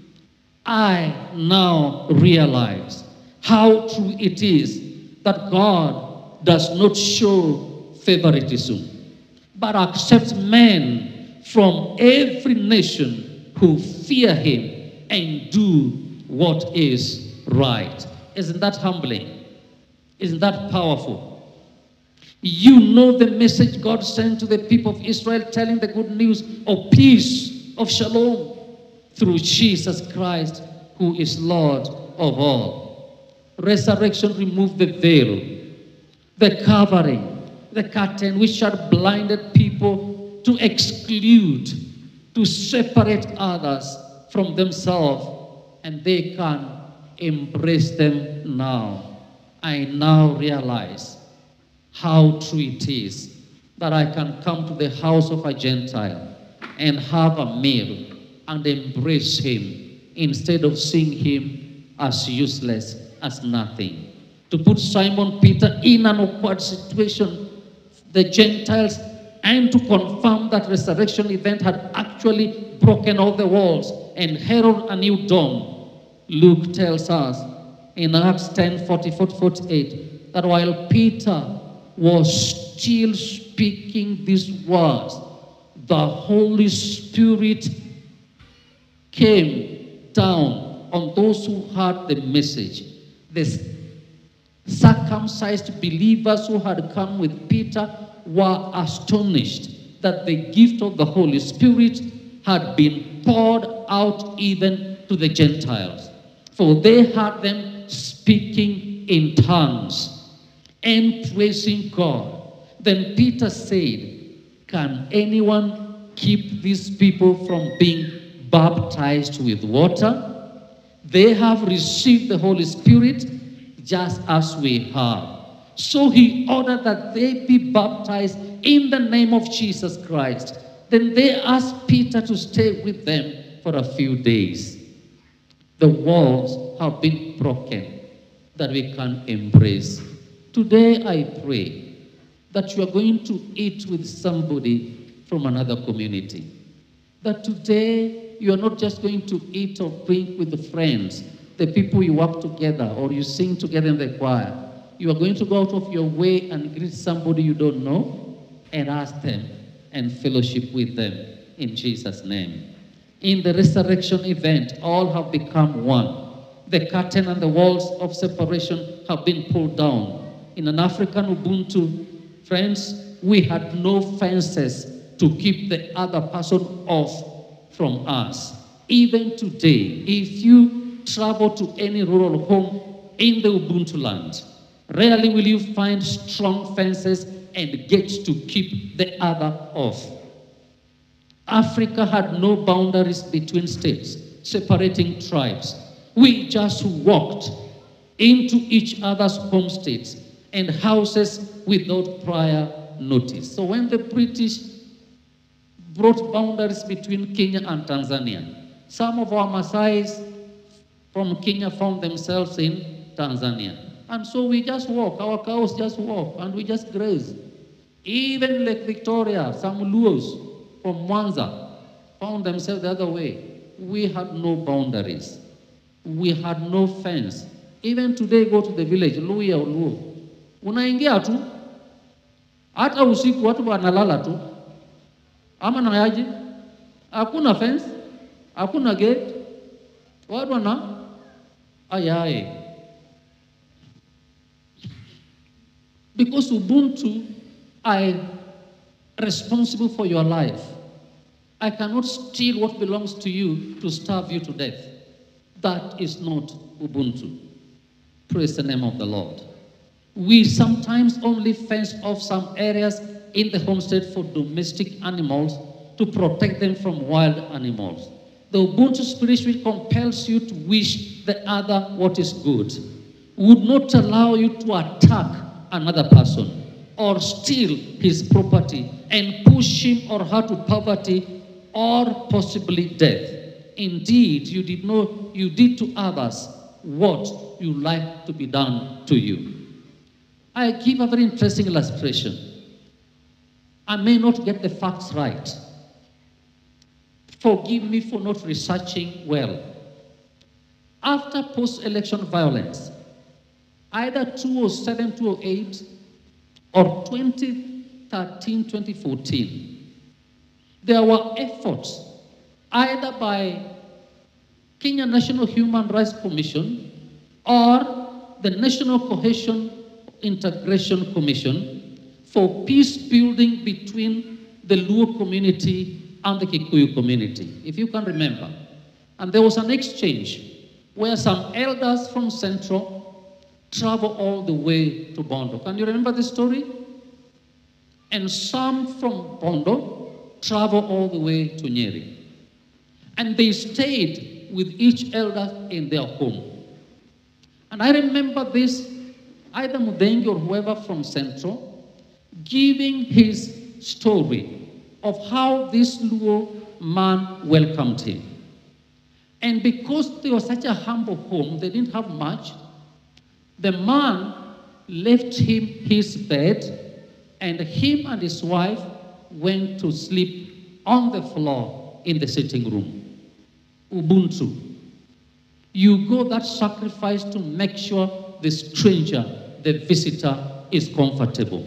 I now realize how true it is that God does not show favoritism, but accepts men from every nation who fear him and do what is right. Isn't that humbling? Isn't that powerful? You know the message God sent to the people of Israel, telling the good news of peace, of shalom, through Jesus Christ, who is Lord of all. Resurrection removed the veil, the covering, the curtain which had blinded people to exclude, to separate others from themselves, and they can embrace them now. I now realize how true it is that I can come to the house of a Gentile and have a meal and embrace him instead of seeing him as useless, as nothing. To put Simon Peter in an awkward situation, the Gentiles, and to confirm that resurrection event had actually broken all the walls and heralded a new dawn, Luke tells us in Acts ten, forty-four to forty-eight, that while Peter was still speaking these words, the Holy Spirit came down on those who heard the message. The circumcised believers who had come with Peter were astonished that the gift of the Holy Spirit had been poured out even to the Gentiles. For they heard them speak speaking in tongues and praising God. Then Peter said, can anyone keep these people from being baptized with water? They have received the Holy Spirit just as we have. So he ordered that they be baptized in the name of Jesus Christ. Then they asked Peter to stay with them for a few days. The walls have been broken that we can embrace. Today I pray that you are going to eat with somebody from another community. That today you are not just going to eat or drink with the friends, the people you work together or you sing together in the choir. You are going to go out of your way and greet somebody you don't know and ask them and fellowship with them in Jesus' name. In the resurrection event, all have become one. The curtain and the walls of separation have been pulled down. In an African Ubuntu, friends, we had no fences to keep the other person off from us. Even today, if you travel to any rural home in the Ubuntu land, rarely will you find strong fences and gates to keep the other off. Africa had no boundaries between states, separating tribes. We just walked into each other's home states and houses without prior notice. So when the British brought boundaries between Kenya and Tanzania, some of our Maasais from Kenya found themselves in Tanzania. And so we just walk, our cows just walk, and we just graze. Even Lake Victoria, some Luos from Mwanza found themselves the other way. We had no boundaries. We had no fence. Even today, go to the village, Luya or Luo. Unaingia tu, hata usiku watu wanalala tu. Ama nayaji, hakuna fence, hakuna gate. Watu wana ayaye. Because Ubuntu, I am responsible for your life. I cannot steal what belongs to you to starve you to death. That is not Ubuntu. Praise the name of the Lord. We sometimes only fence off some areas in the homestead for domestic animals to protect them from wild animals. The Ubuntu spirit which compels you to wish the other what is good would not allow you to attack another person or steal his property and push him or her to poverty or possibly death. Indeed, you did not, you did to others what you like to be done to you. I give a very interesting illustration. I may not get the facts right. Forgive me for not researching well. After post-election violence, either two thousand seven, two thousand eight, or twenty thirteen, twenty fourteen, there were efforts either by Kenya National Human Rights Commission or the National Cohesion Integration Commission for peace building between the Luo community and the Kikuyu community, if you can remember. And there was an exchange where some elders from Central travel all the way to Bondo. Can you remember the story? And some from Bondo travel all the way to Nyeri. And they stayed with each elder in their home. And I remember this, either Mudengi or whoever from Central, giving his story of how this Luo man welcomed him. And because they were such a humble home, they didn't have much, the man left him his bed, and him and his wife went to sleep on the floor in the sitting room. Ubuntu. You go that sacrifice to make sure the stranger, the visitor, is comfortable.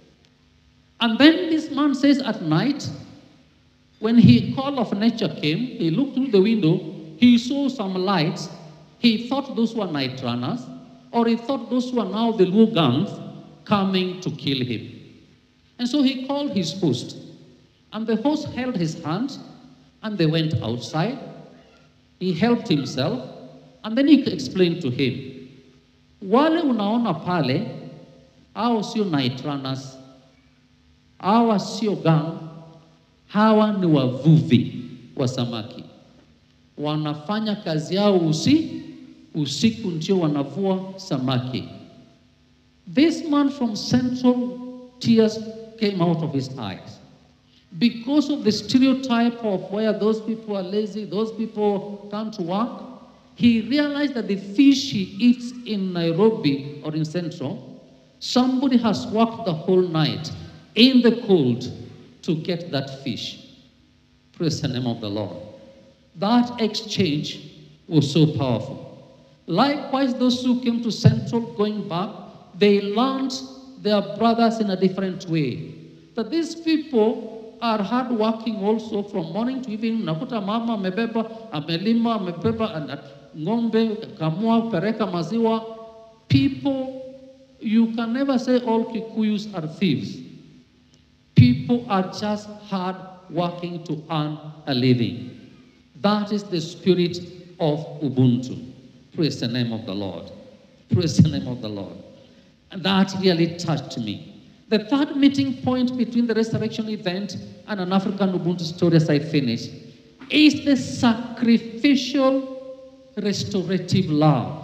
And then this man says at night, when he call of nature came, he looked through the window, he saw some lights, he thought those were night runners, or he thought those were now the Luo gangs coming to kill him. And so he called his host, and the host held his hand, and they went outside. He helped himself, and then he explained to him, Wale unaona pale, hao sio night runners, hawa sio gang, hawa ni wavuvi wa samaki. Wanafanya kazi yao usi, usiku ndio wanavua samaki. This man from Central, tears came out of his eyes. Because of the stereotype of where those people are lazy, those people can't work, he realized that the fish he eats in Nairobi or in Central, somebody has worked the whole night in the cold to get that fish. Praise the name of the Lord. That exchange was so powerful. Likewise, those who came to Central going back, they learned their brothers in a different way. That these people are hardworking also from morning to evening. Nakuta mama amebeba, amelima, amebeba, and ng'ombe, kamua, pereka maziwa. People, you can never say all Kikuyus are thieves. People are just hard working to earn a living. That is the spirit of Ubuntu. Praise the name of the Lord. Praise the name of the Lord. And that really touched me. The third meeting point between the resurrection event and an African Ubuntu story, as I finish, is the sacrificial restorative love.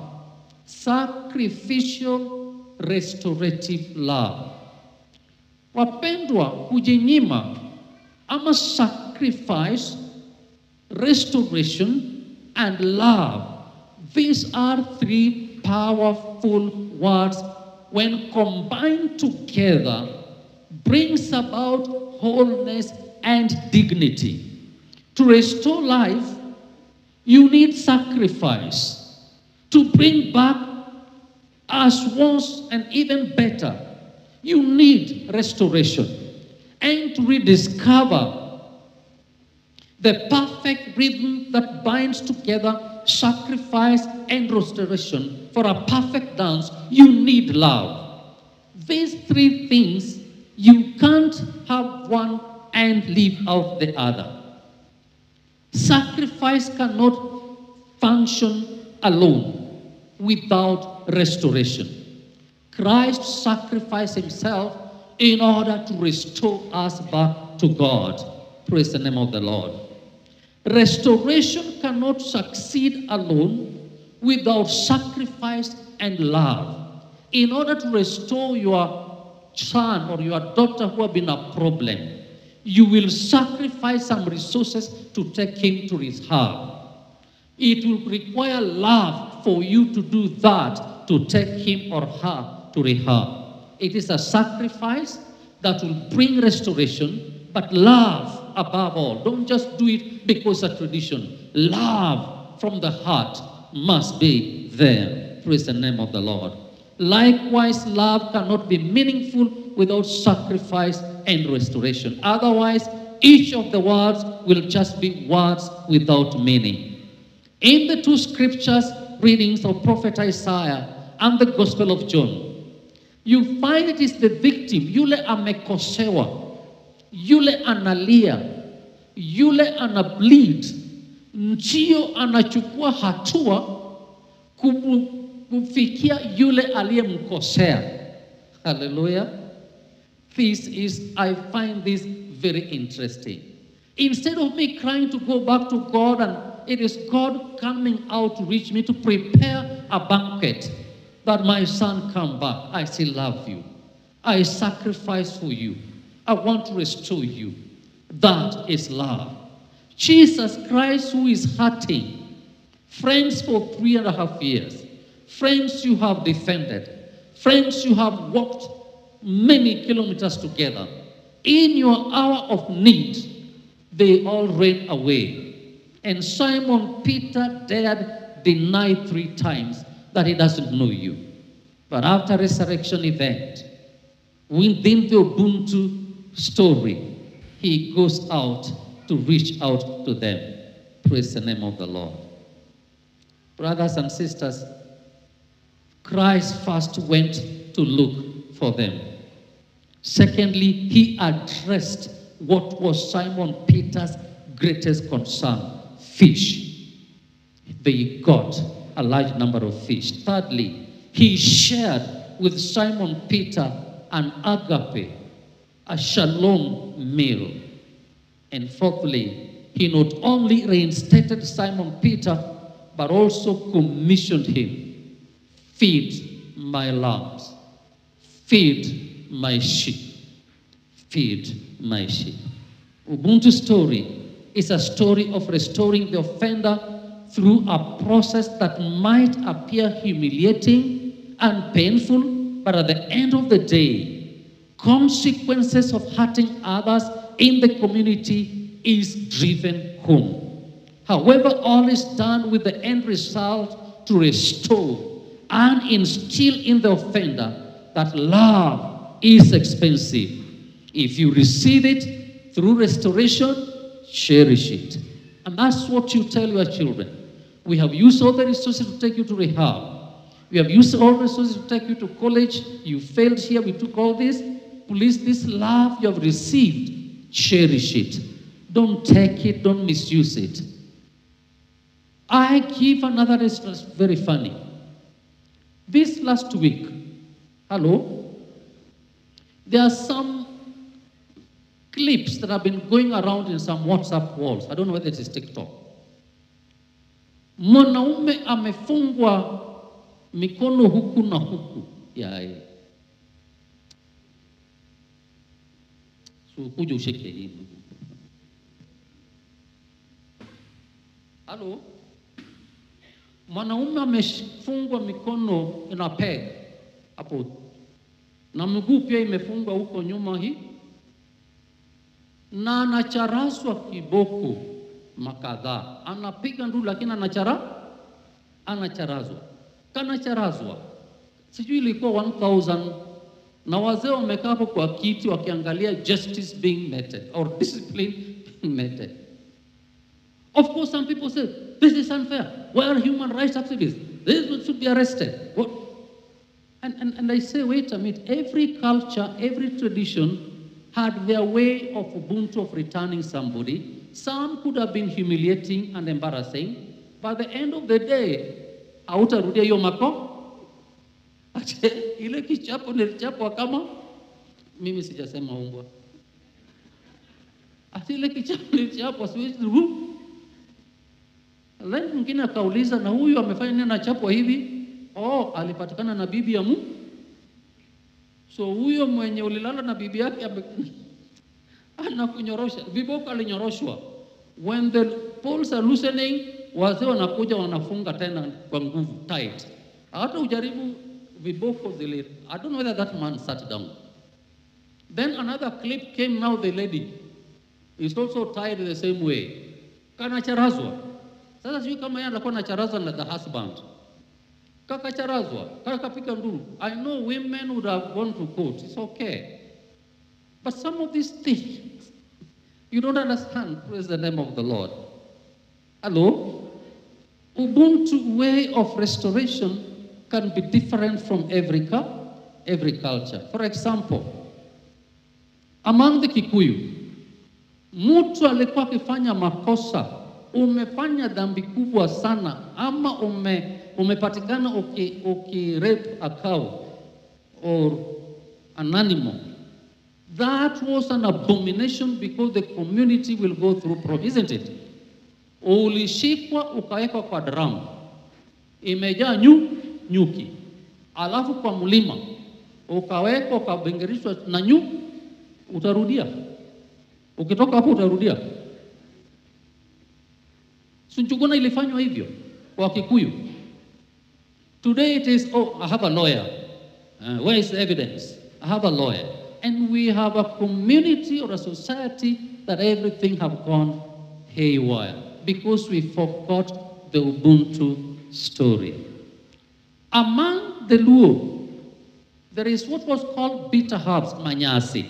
Sacrificial restorative love. Wapendwa, kujinyima ama sacrifice, restoration, and love. These are three powerful words when combined together brings about wholeness and dignity. To restore life, you need sacrifice. To bring back as once and even better, you need restoration. And to rediscover the perfect rhythm that binds together sacrifice and restoration for a perfect dance, you need love. These three things, you can't have one and leave out the other. Sacrifice cannot function alone without restoration. Christ sacrificed himself in order to restore us back to God. Praise the name of the Lord. Restoration cannot succeed alone without sacrifice and love. In order to restore your son or your daughter who have been a problem, you will sacrifice some resources to take him to rehab. It will require love for you to do that, to take him or her to rehab. It is a sacrifice that will bring restoration, but love above all. Don't just do it because of tradition. Love from the heart must be there. Praise the name of the Lord. Likewise, love cannot be meaningful without sacrifice and restoration. Otherwise, each of the words will just be words without meaning. In the two scriptures readings of Prophet Isaiah and the Gospel of John, you find it is the victim, yule amekosewa, yule analia, yule anableed, ndio anachukua hatua kufikia yule aliyemkosea. Hallelujah. This is, I find this very interesting. Instead of me crying to go back to God, and it is God coming out to reach me to prepare a banquet that my son come back. I still love you. I sacrifice for you. I want to restore you. That is love. Jesus Christ, who is hurting, friends for three and a half years, friends you have defended, friends you have walked many kilometers together. In your hour of need, they all ran away. And Simon Peter dared deny three times that he doesn't know you. But after resurrection event, within the Ubuntu story, he goes out to reach out to them. Praise the name of the Lord. Brothers and sisters, Christ first went to look for them. Secondly, he addressed what was Simon Peter's greatest concern: fish. They got a large number of fish. Thirdly, he shared with Simon Peter an agape, a shalom meal. And fourthly, he not only reinstated Simon Peter, but also commissioned him, feed my lambs, feed my sheep, feed my sheep. Ubuntu story is a story of restoring the offender through a process that might appear humiliating and painful, but at the end of the day, consequences of hurting others in the community is driven home. However, all is done with the end result to restore and instill in the offender that love is expensive. If you receive it through restoration, cherish it. And that's what you tell your children. We have used all the resources to take you to rehab. We have used all the resources to take you to college. You failed here, we took all this. Please, this love you have received, cherish it. Don't take it, don't misuse it. I give another instance, very funny. This last week, hello, there are some clips that have been going around in some WhatsApp walls. I don't know whether it is TikTok. Mwanaume amefungwa mikono huku na huku. Yeah. So kuja usheke hii. Hello? Mwanaume amefungwa mikono ina peg hapo. Na mguu pia imefungwa huko nyuma hii. Na anacharazwa kiboko makadhaa. Anapiga nduru lakini anachara anacharazwa. Kanacharazwa. Sijui ilikuwa one thousand na wazee wamekaa hapo kwa kiti wakiangalia justice being meted or discipline being meted. Of course, some people say, this is unfair. Why are human rights activists? This should be arrested. What? And, and, and I say, wait a minute. Every culture, every tradition had their way of Ubuntu of returning somebody. Some could have been humiliating and embarrassing. But at the end of the day, hautarudia hiyo mako. Ile kichapo nilichapwa kama mimi sijasema umbwa. Ati ile kichapo nilichapwa siwezi ruhu. Then mwingine akauliza, na huyu amefanya nini anachapwa hivi? Oh, alipatikana na bibi ya Mungu. So huyo mwenye ulilala na bibi yake anakunyorosha. Viboko alinyoroshwa. When the poles are loosening, wazee wanakuja wanafunga tena kwa nguvu, tight. Hata ujaribu viboko zile. I don't know whether that man sat down. Then another clip came, now the lady is also tied the same way. Kana charazwa. Sasa sijui kama yeye anakuwa anacharazwa na the husband. Kaka charazwa, kaka kapika nduru. I know women would have gone to court. It's okay. But some of these things, you don't understand. Praise the name of the Lord. Hello? Ubuntu way of restoration can be different from every, every culture. For example, among the Kikuyu, mtu alikuwa akifanya makosa, umefanya dhambi kubwa sana, ama ume, umepatikana uki, uki rape a cow or an animal. That was an abomination because the community will go through problem, isn't it? Ulishikwa ukawekwa kwa drum, imejaa nyu, nyuki, alafu kwa mlima ukawekwa ukabingirishwa na nyu, utarudia. Ukitoka hapo utarudia. Sunchugona ilifanywa hivyo kwa Kikuyu. Today it is, oh, I have a lawyer. Uh, where is the evidence? I have a lawyer. And we have a community or a society that everything have gone haywire because we forgot the Ubuntu story. Among the Luo, there is what was called bitter herbs, manyasi.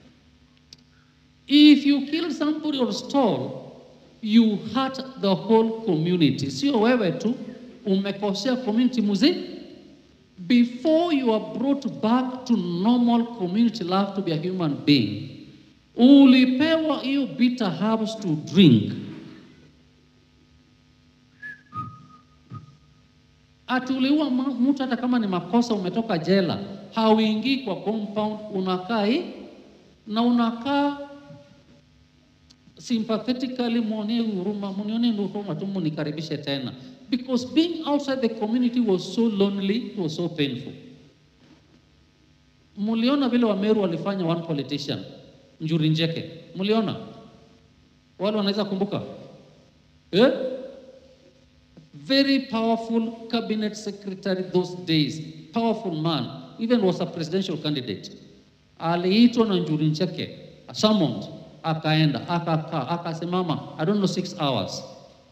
If you kill somebody or stole, you hurt the whole community. Sio wewe tu, umekosea community muziki. Before you are brought back to normal community life to be a human being, ulipewa hiyo bitter herbs to drink. Ati uliua ma- mtu hata kama ni makosa, umetoka jela, hauingii kwa compound, unakaa hii na unakaa sympathetically, muone huruma, munione huruma tu, munikaribishe tena, because being outside the community was so lonely, it was so painful. Muliona vile Wameru walifanya one politician, Njuri Njeke, muliona? Wale wanaweza kumbuka? Eh? Very powerful cabinet secretary those days, powerful man, even was a presidential candidate. Aliitwa na Njuri Njeke, summoned, akaenda, akakaa, akasimama, I don't know, six hours.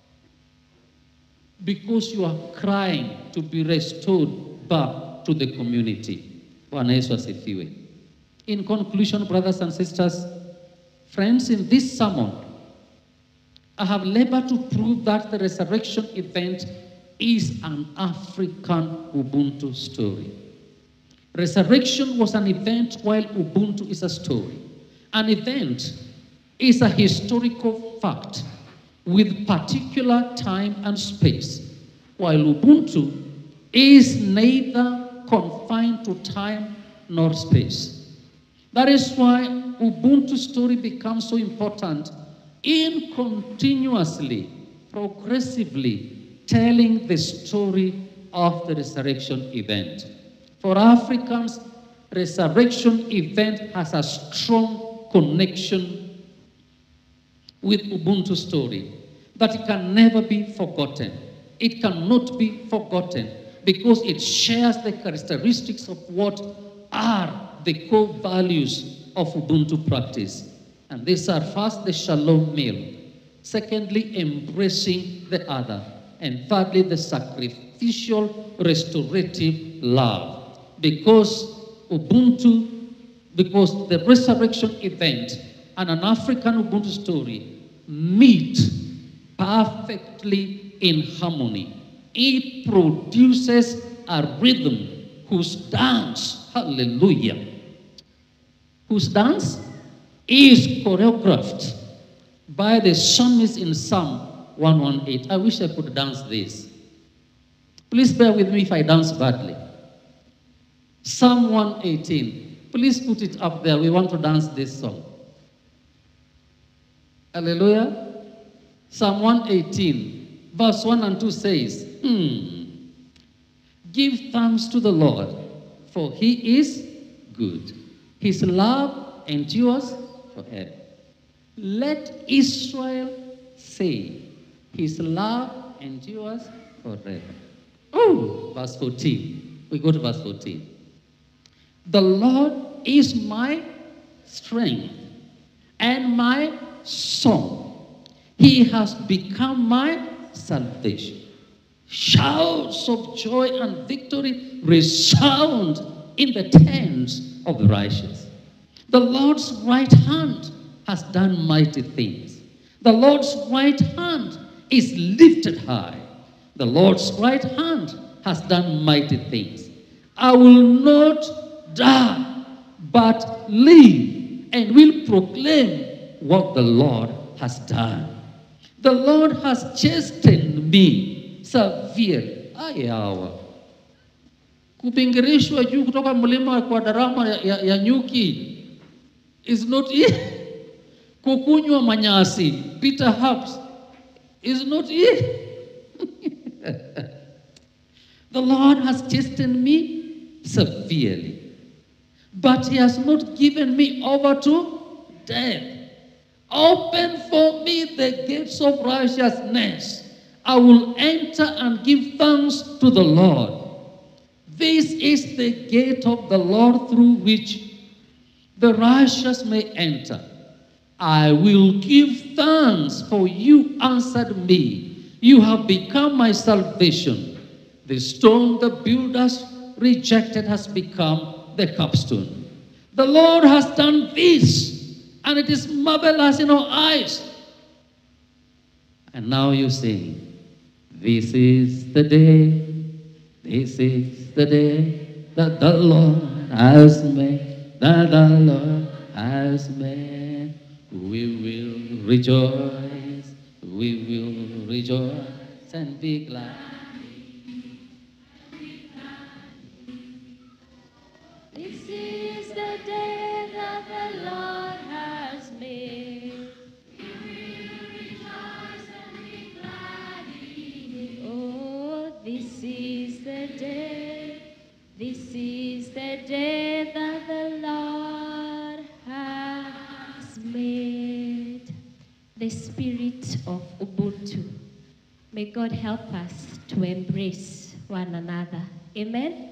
Because you are crying to be restored back to the community. Bwana Yesu asifiwe. In conclusion, brothers and sisters, friends, in this sermon, I have labored to prove that the resurrection event is an African Ubuntu story. Resurrection was an event while Ubuntu is a story. An event is a historical fact with particular time and space, while Ubuntu is neither confined to time nor space. That is why Ubuntu story becomes so important in continuously, progressively telling the story of the resurrection event. For Africans, resurrection event has a strong connection with Ubuntu story that it can never be forgotten. It cannot be forgotten because it shares the characteristics of what are the core values of Ubuntu practice. And these are first the shalom meal, secondly embracing the other, and thirdly the sacrificial restorative love. Because Ubuntu, because the resurrection event and an African Ubuntu story meet perfectly in harmony. It produces a rhythm whose dance, hallelujah, whose dance is choreographed by the psalmist in Psalm one eighteen. I wish I could dance this. Please bear with me if I dance badly. Psalm one eighteen. Please put it up there. We want to dance this song. Hallelujah. Psalm one eighteen, verse one and two says, hmm, give thanks to the Lord, for he is good. His love endures forever. Let Israel say, his love endures forever. Oh, verse fourteen. We go to verse fourteen. The Lord is my strength and my song. He has become my salvation. Shouts of joy and victory resound in the tents of the righteous. The Lord's right hand has done mighty things. The Lord's right hand is lifted high. The Lord's right hand has done mighty things. I will not die, but live and will proclaim what the Lord has done. The Lord has chastened me severely. Ayawa. Kupingirishwa juu kutoka mlima kwa darama ya, ya, ya nyuki is not easy. Kukunywa manyasi, bitter herbs, is not easy. The Lord has chastened me severely, but he has not given me over to death. Open for me the gates of righteousness. I will enter and give thanks to the Lord. This is the gate of the Lord through which the righteous may enter. I will give thanks, for you answered me. You have become my salvation. The stone the builders rejected has become the capstone. The Lord has done this, and it is marvelous in our eyes. And now you sing, this is the day, this is the day that the Lord has made, that the Lord has made. We will rejoice, we will rejoice and be glad. the spirit of Ubuntu. May God help us to embrace one another. Amen.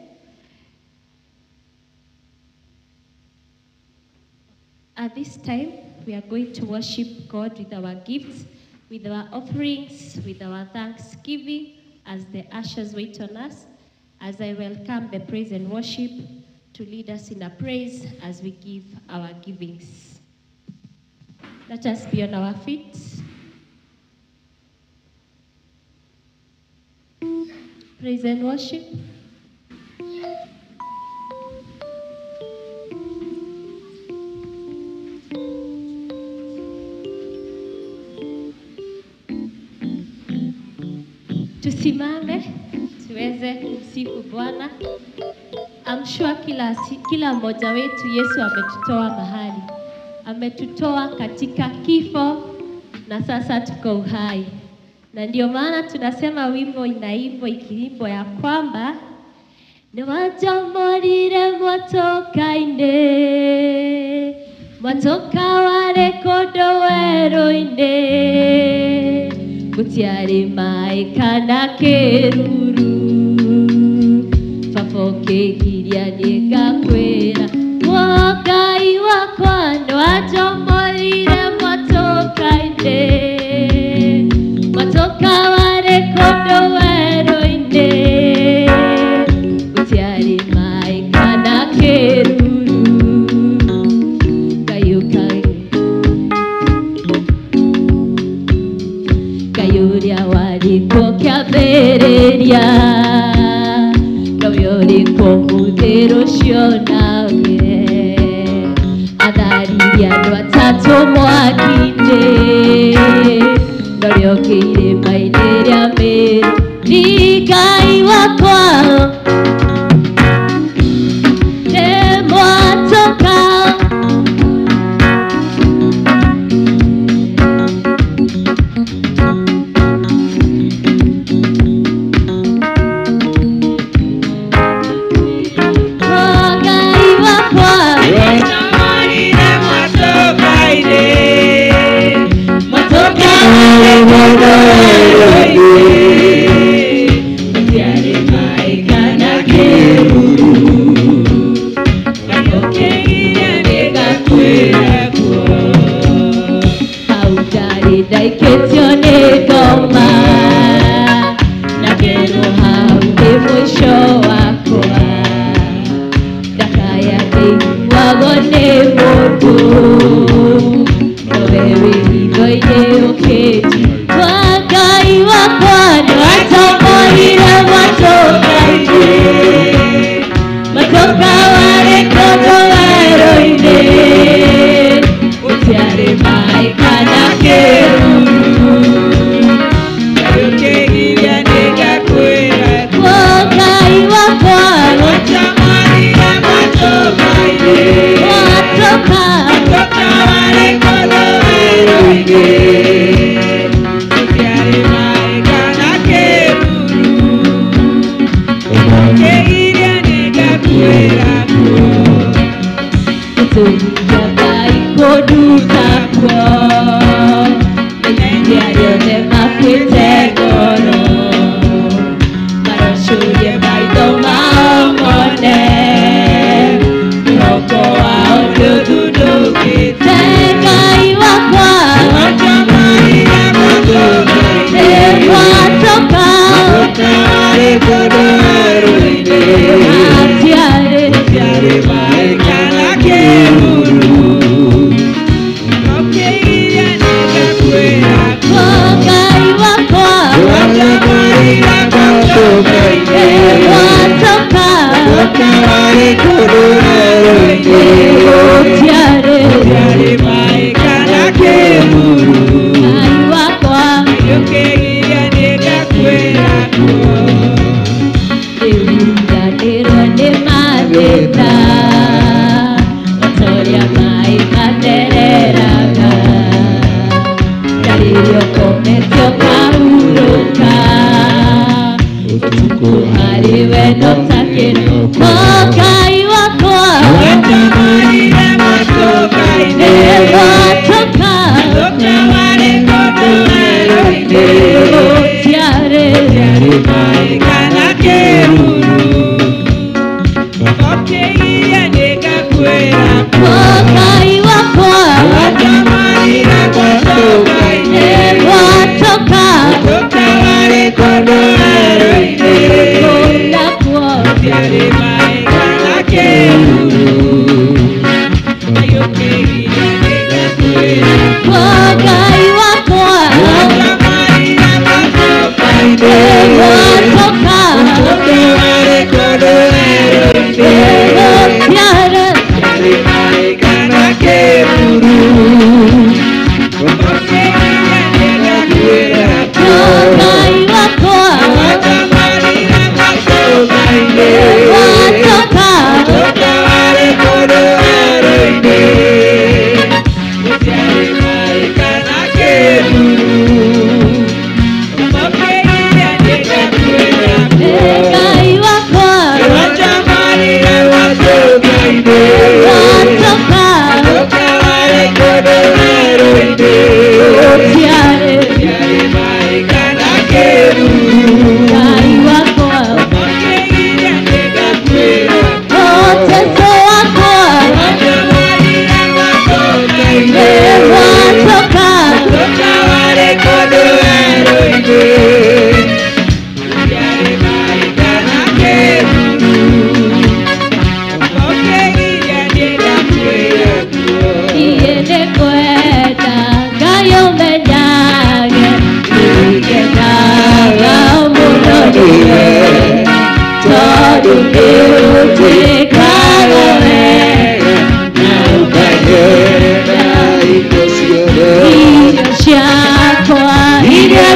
At this time, we are going to worship God with our gifts, with our offerings, with our thanksgiving, as the ushers wait on us, as I welcome the praise and worship to lead us in a praise as we give our givings. Let us be on our feet. Praise and worship. Tusimame tuweze kumsifu Bwana. I'm sure kila, kila mmoja wetu Yesu ametutoa mahali. Ametutoa katika kifo na sasa tuko uhai. Na ndio maana tunasema wimbo inaimbwa ikiimbwa ya kwamba Niwajamorire motoka-ine motoka ware kondo wero-ine gutiari mai kana keruru fafoke kiria nigakwera Ngai wakwa niwajamorire motoka-ine motoka ware kondo wero-ine gutiari mai kana keruru kayukai kayuria wariko kiabereria noyoriko muthero cionage athariria andu atatu mwakinde noriokeire maine ria meru ni Ngai wakwa Okay.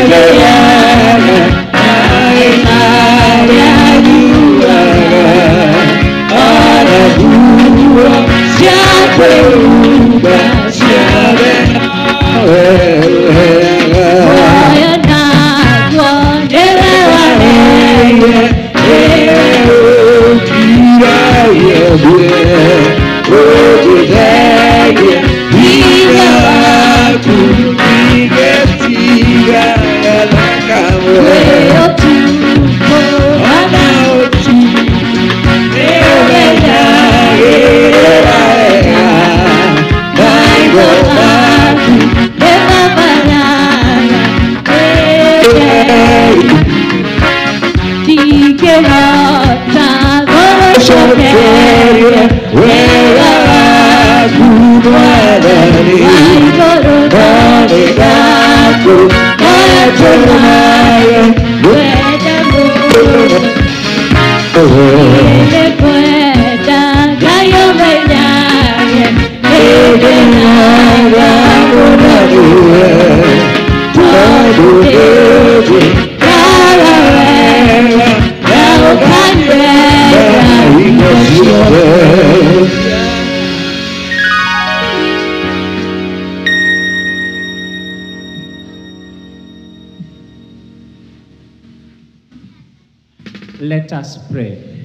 Let us pray.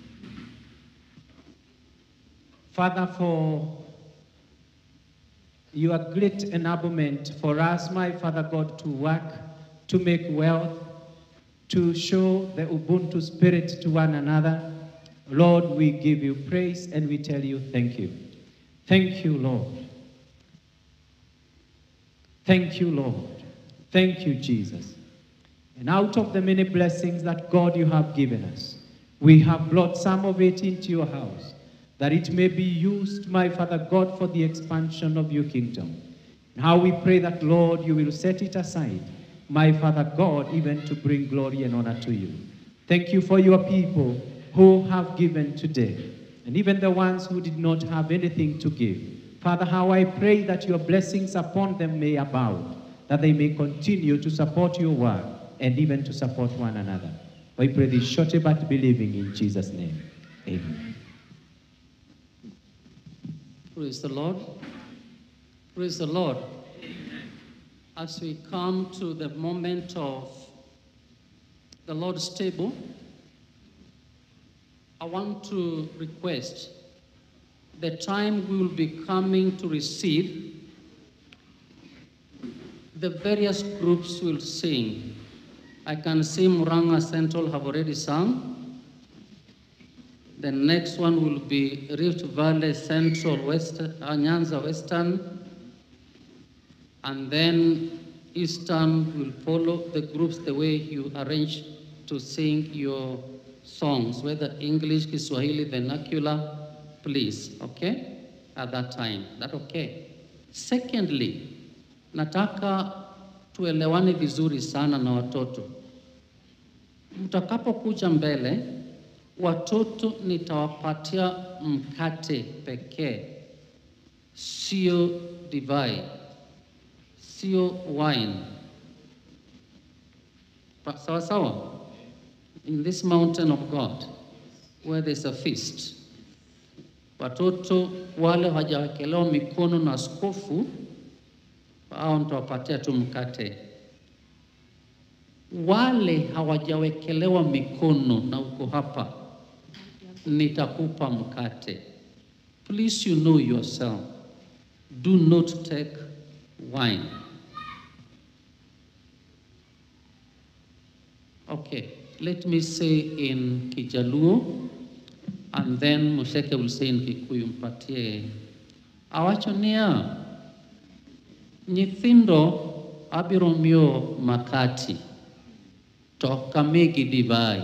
Father, for your great enablement for us, my Father God, to work, to make wealth, to show the Ubuntu spirit to one another. Lord, we give you praise and we tell you thank you. Thank you, Lord. Thank you, Lord. Thank you, Jesus. And out of the many blessings that God you have given us, we have brought some of it into your house, that it may be used, my Father God, for the expansion of your kingdom. Now we pray that, Lord, you will set it aside, my Father God, even to bring glory and honor to you. Thank you for your people who have given today, and even the ones who did not have anything to give. Father, how I pray that your blessings upon them may abound, that they may continue to support your work and even to support one another. We pray this shortly but believing in Jesus' name. Amen. Praise the Lord. Praise the Lord. As we come to the moment of the Lord's table, I want to request the time we will be coming to receive, the various groups will sing. I can see Muranga Central have already sung. The next one will be Rift Valley Central, West, uh, Nyanza Western, and then Eastern will follow the groups the way you arrange to sing your songs, whether English, Kiswahili, vernacular, please, okay? At that time, that okay? Secondly, nataka tuelewane vizuri sana na watoto. Mtakapokuja mbele, watoto nitawapatia mkate pekee, sio divai, sio wine. Sawa sawa? In this mountain of God, where there's a feast, watoto wale hawajawekelewa mikono na askofu, hao nitawapatia tu mkate. Wale hawajawekelewa mikono na uko hapa, nitakupa mkate. Please, you know yourself. Do not take wine. Okay, let me say in Kijaluo, and then Musheke will say in Kikuyu, mpatie. Awachonia, nyithindo abiromio makati, tokamegi divai.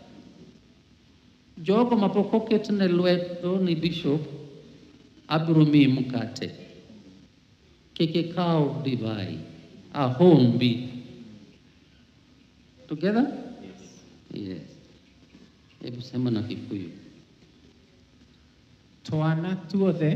Jogo mapokoket ne lweto ni bishop, abiromi mkate. Kekekao divai, ahombi. Together? Yes. Yes. Hebu sema na Kikuyu. Twana tuothe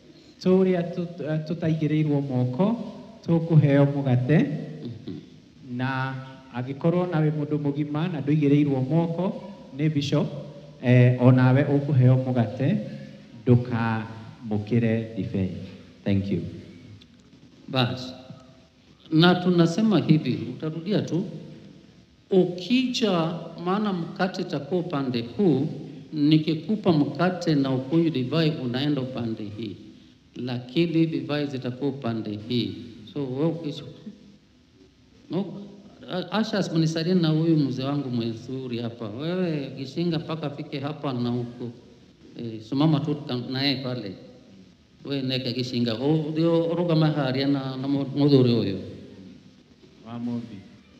turia tutaigirirwo moko tukuheo mugate na agĩkorwo nawe mũndũ mũgima na ndũigĩrĩirwo moko nĩ bishop eh, onawe ũkũheo mũgate ndũkamũkĩre ndibei. Thank you. Basi, na tunasema hivi, utarudia tu, ukija, maana mkate itakuwa upande huu, nikikupa mkate na ukunywe divai unaenda upande hii, lakini divai zitakuwa upande hii. So wewe ukisha no, Asha mnisaidie na huyu mzee wangu mzuri hapa. Wewe Gishinga mpaka afike hapa na huko. Eh, simama tu naye pale. Wewe neka Gishinga. Oh, ndio roga mahari na na mudhuri huyo. Wamombi.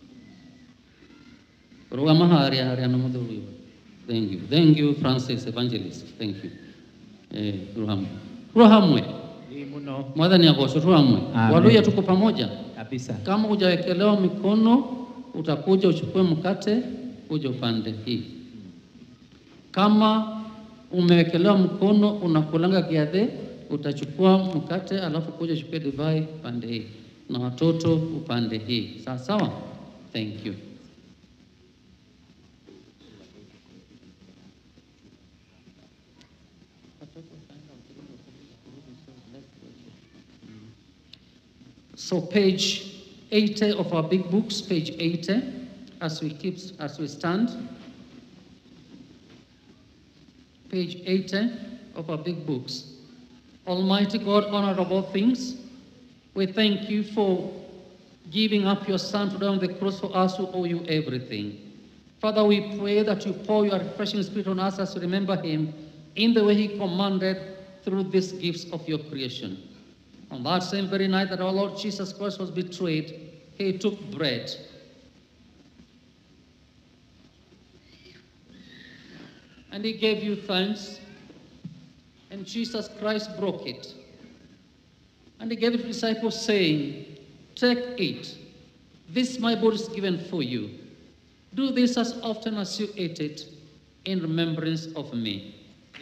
Roga mahari hari na mudhuri huyo. Thank you. Thank you Francis Evangelist. Thank you. Eh, Ruhamu. Ruhamwe. Hii muno. Mwadhani yako Ruhamwe. Waluya tuko pamoja. Kabisa. Kama hujawekelewa mikono, utakuja uchukue mkate uje upande hii. Kama umewekelewa mkono unakulanga kiadhe, utachukua mkate alafu kuja uchukue divai upande hii, na watoto upande hii. Sawa sawa? Thank you. So page eighty of our big books, page eighty, as we keep, as we stand. Page eighty of our big books. Almighty God, honor of all things, we thank you for giving up your Son to die on the cross for us who owe you everything. Father, we pray that you pour your refreshing Spirit on us as we remember him in the way he commanded through these gifts of your creation. On that same very night that our Lord Jesus Christ was betrayed, he took bread. And he gave you thanks. And Jesus Christ broke it. And he gave it to the disciples, saying, take it. This my body is given for you. Do this as often as you eat it in remembrance of me.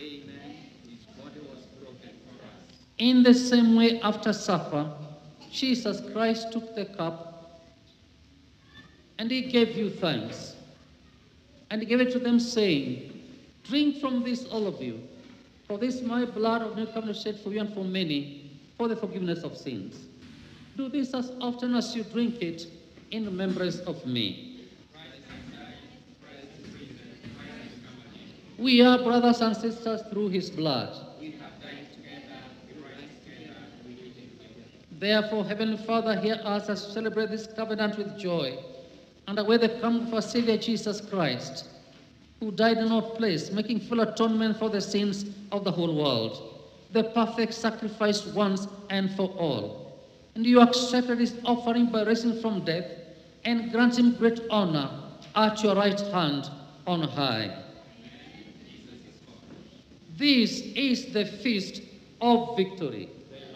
In the same way, after supper, Jesus Christ took the cup and he gave you thanks. And he gave it to them, saying, drink from this, all of you, for this is my blood of new covenant shed for you and for many, for the forgiveness of sins. Do this as often as you drink it in remembrance of me. We are brothers and sisters through his blood. Therefore, Heavenly Father, hear us as we celebrate this covenant with joy and await the coming of our Savior Jesus Christ, who died in our place, making full atonement for the sins of the whole world, the perfect sacrifice once and for all. And you accepted his offering by raising from death and grant him great honor at your right hand on high. This is the feast of victory.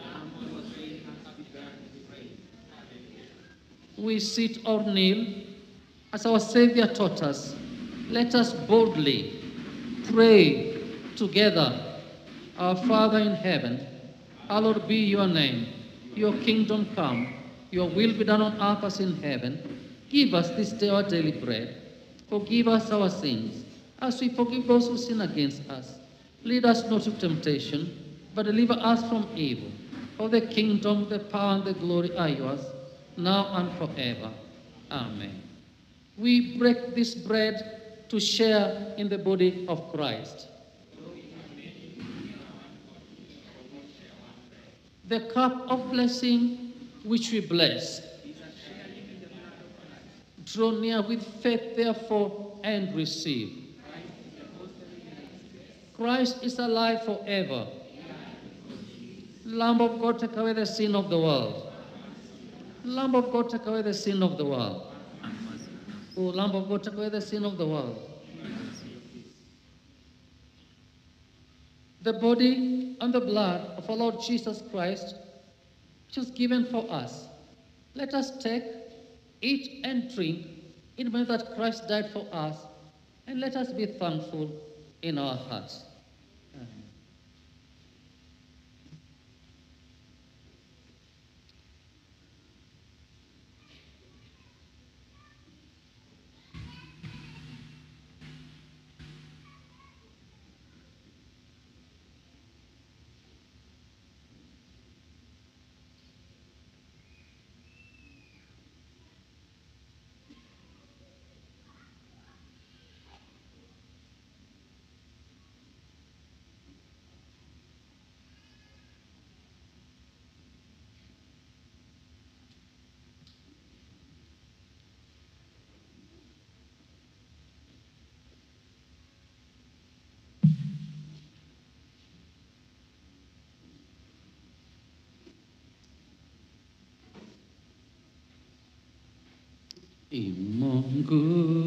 We sit or kneel as our Savior taught us. Let us boldly pray together. Our Father in heaven, hallowed be your name. Your kingdom come. Your will be done on earth as in heaven. Give us this day our daily bread. Forgive us our sins, as we forgive those who sin against us. Lead us not to temptation, but deliver us from evil. For the kingdom, the power, and the glory are yours, now and forever. Amen. We break this bread to share in the body of Christ. The cup of blessing which we bless. Draw near with faith, therefore, and receive. Christ is alive forever. Lamb of God, take away the sin of the world. Lamb of God, take away the sin of the world. Oh, Lamb of God, take away the sin of the world. The body and the blood of our Lord Jesus Christ, which was given for us. Let us take, eat, and drink in the way that Christ died for us, and let us be thankful in our hearts. Imungu.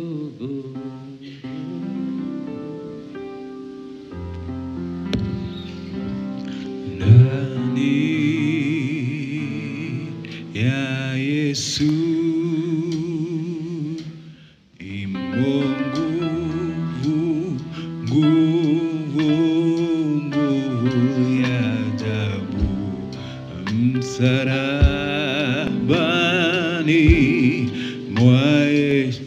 Ndani ya Yesu imo nguvu, nguvu, nguvu ya ajabu. Msalabani mwa Yesu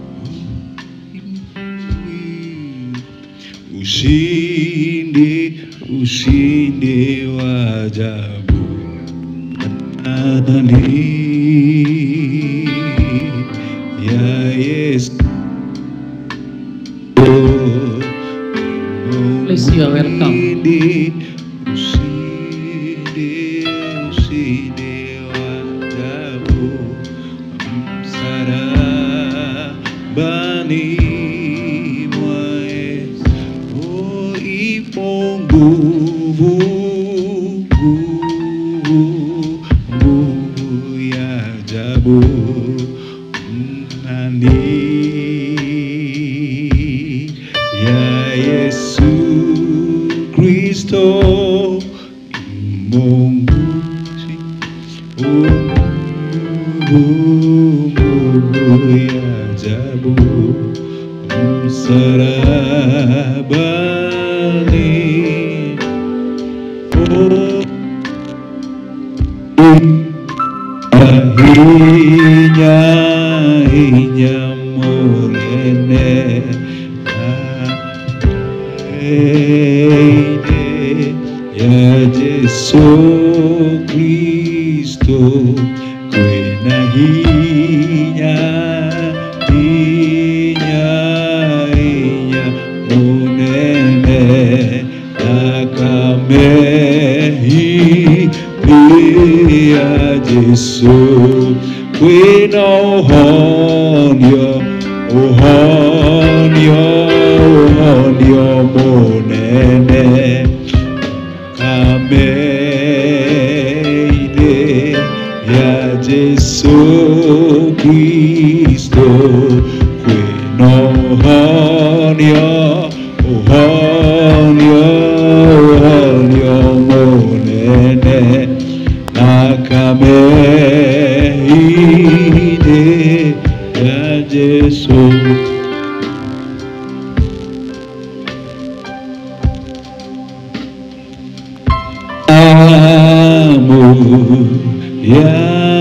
ushindi, ushindi wa ajabu. Ndani ya Yesu. Please, you are welcome. Ushindi, ushindi wa ajabu. Msalabani mwa Yesu oh, ipo nguvu, nguvu, nguvu ya ajabu. Ndani ya Yesu Kristo Mungu, nguvu ya ajabu. Msalabani oh, ahinya, ahinya morene aine ya Yesu Kristo kwena hinya, hinya, hinya monene nakamehi ya Yesu kwena ohonyo, ohonyo, ohonyo monene kameide ya Yesu Kristo kwena ohonyo, ohonyo, ohonyo monene nakameide ya Yesu. Damu ya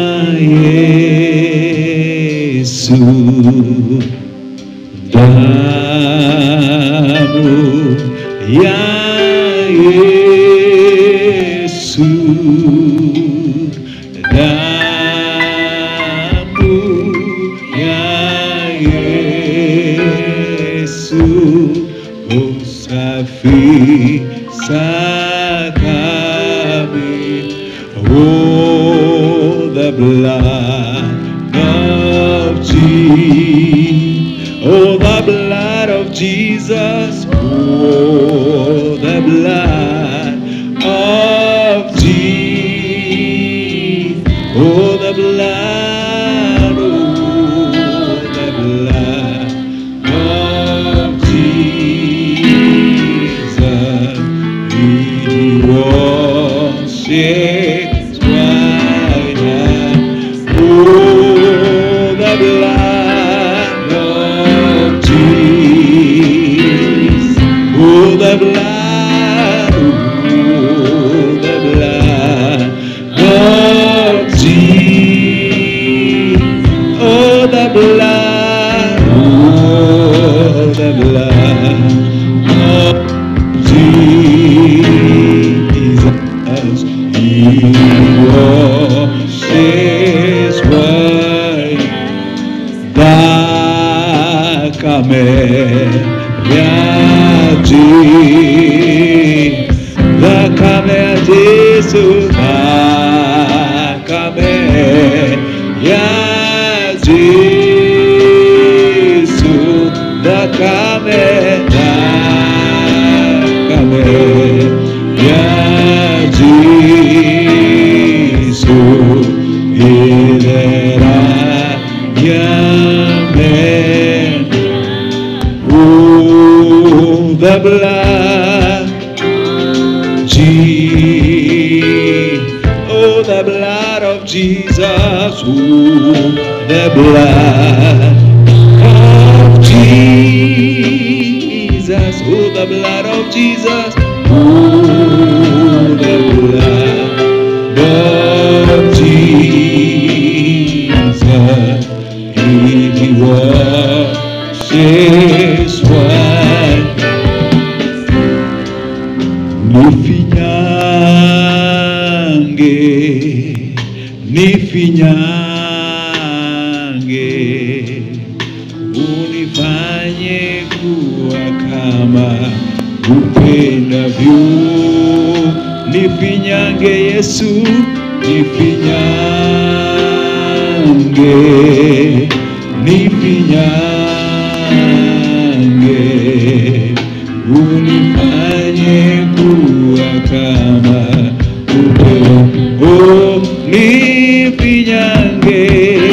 Yesu, damu ya Yesu, damu ya Yesu, usafi sakami, oh the blood of Jesus, oh the blood of Jesus, oh the blood of Jesus, oh the blood, oh the blood of Jesus, it washes white as oh the blood of Jesus, oh the blood, oh the blood of Jesus, oh the blood, oh the blood of Jesus, He washes white. Dákame ya Jesus, dákame a Jesus, dákame ya Jesus, dákame, dákame ya Jesus, y verá ya of Jesus, ooh, the blood of Jesus, ooh, the blood of Jesus, ooh, the blood of Jesus, it washes white. Nifinyange, nifinyange, unifanye kuwa kama upendavyo. Nifinyange Yesu, nifinyange, nifinyange, unifanye kuwa kama upendavyo. Oh, nifinyange,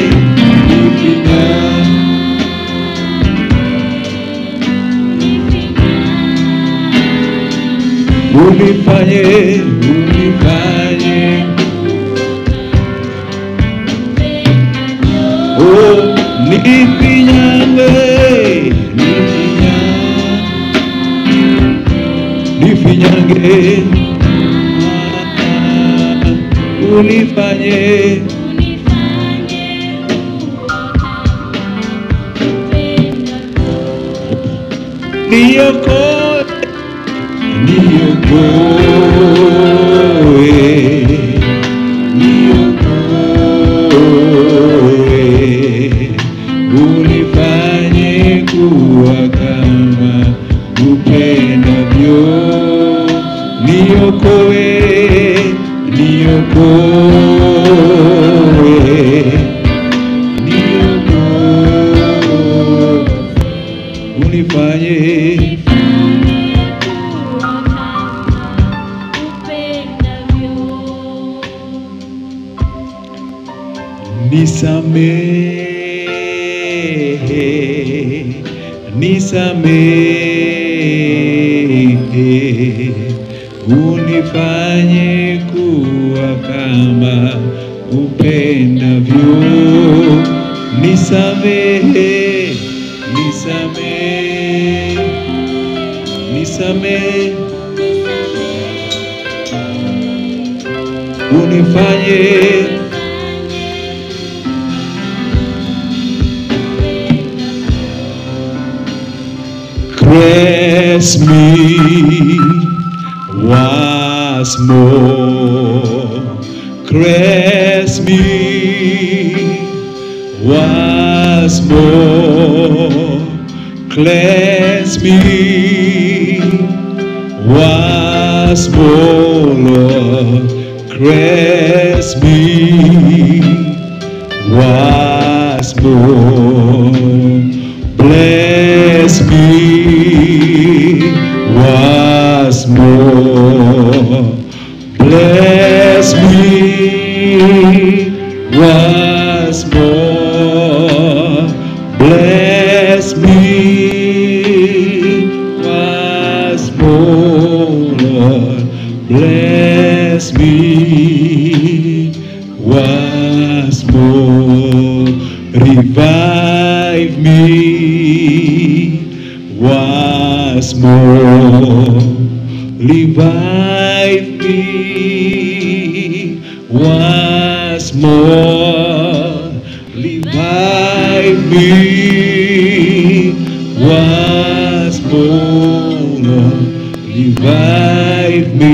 unifanye, unifanye, oh, nifinyange, nifinyange, nifinyange, unifanye, niokoe, niokoe, niokoe, unifanye kuwa kama upendavyo. Niokoe, niokoe, niokoe, unifanye nisamehe, nisamehe, unifanye kuwa kama upendavyo. Nisamehe, nisamehe, nisamehe, unifanye Caress me once more, caress me once more, cleanse me once more, Lord, caress me once more, bless me once more, bless me once more, bless me once more, Lord, bless me once more, revive me once more, revive me once more, revive me once more, Lord, revive me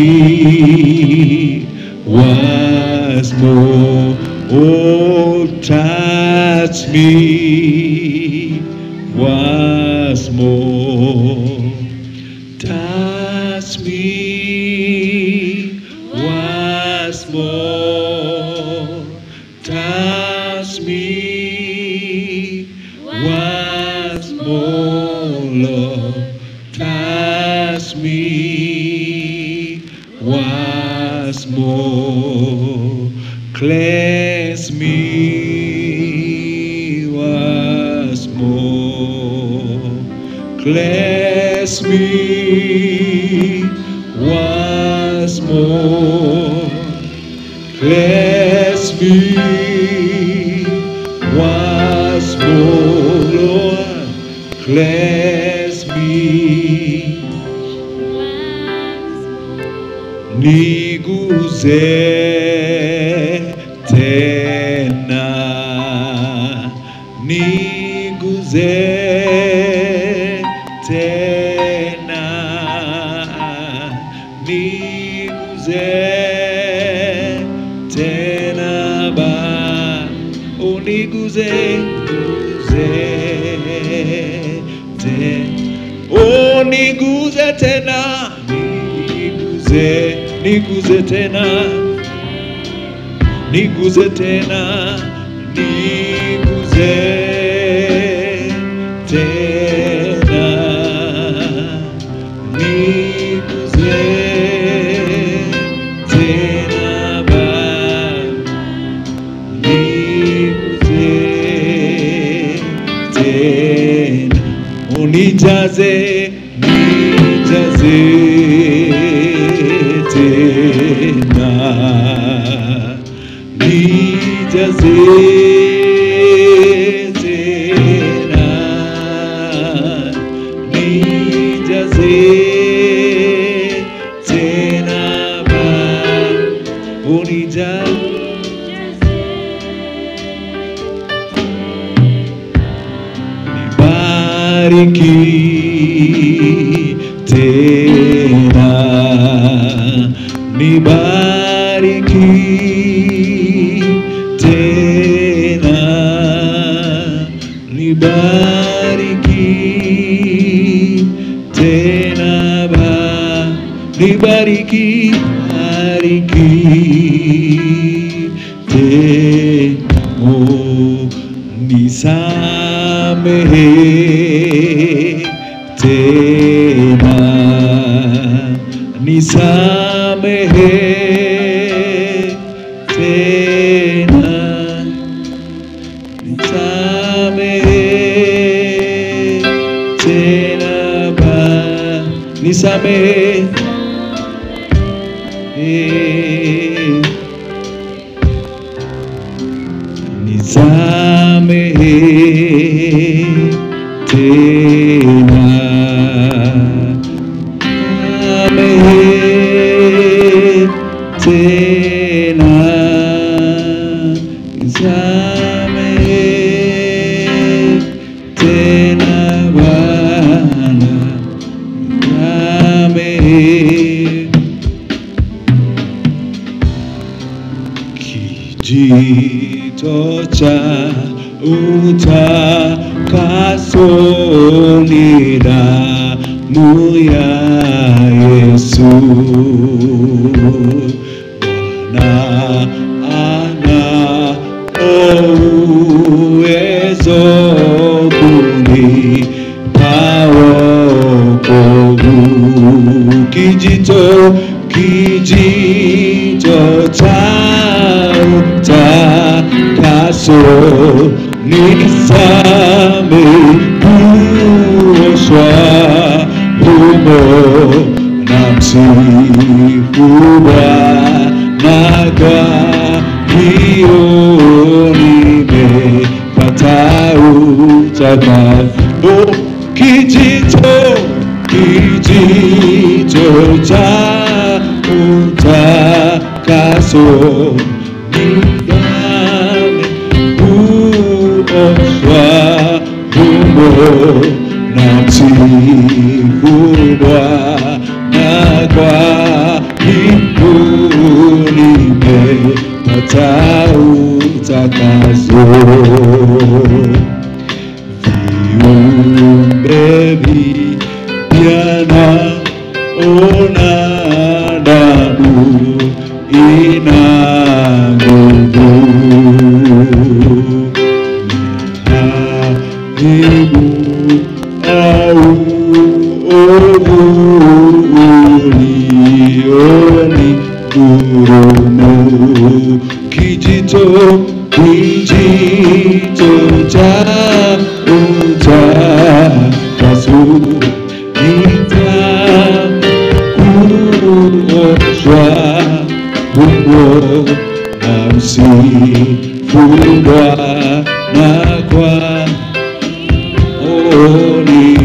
once more. Oh, touch me once more, touch me once more, touch me once more, Lord, touch me once more, cleanse me once more, cleanse me once more, cleanse me me once more, Lord. Cleanse me. Niguze tena, niguze tena, niguze tena ba, oh niguze, niguze tena, oh niguze tena, niguze, niguze tena, niguze tena, niguze tena, niguze tena ba, niguze tena, unijaze, nijaze tena, nijaze tena, nijaze tena ba, unijaze, nibariki tena, nibariki tena, nibariki tena ba, nibariki, bariki tena, oh, nisamehe tena, nisamehe tena, nisamehe tena ba, nisamehe nisamehe tena, tena, nisamehe tena Bwana, nisamehe. Kijito cha utakaso ni damu ya Yesu. Bwana ana uwezo kunipa wokovu. Kijito, kijito cha utakaso nikisamekuoshwa humo na msifu Bwana, kwa hiyo nimepata utakaso. Kijito, kijito cha utakaso nimekuoshwa humo na msifu Bwana, kwa hiyo nimepata utakaso. Viumbe vipya ona damu ina nguvu, aibu au ovu ulioni kurumu. Kijito, kijito cha utakaso nitakuoshwa humo namsifu Bwana kwa oh,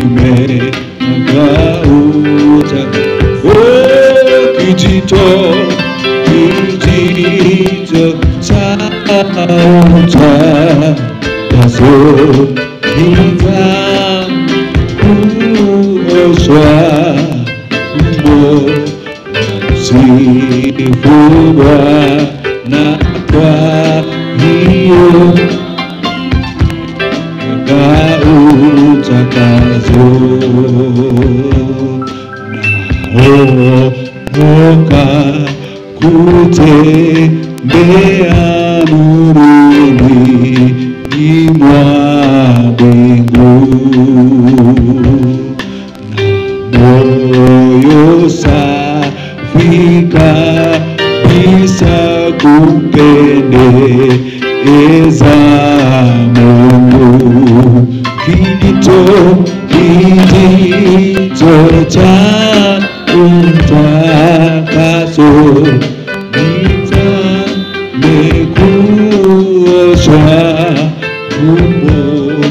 nimekauta oh, kijito kijito cha utakaso nitakuoshwa namsifu Bwana kwa hiyo utakaso naokoka kutembea nuruni mwa mbingu na moyo safi kabisa kumpendeza Mungu kijito kijito cha utakaso nitamekuoshwa humo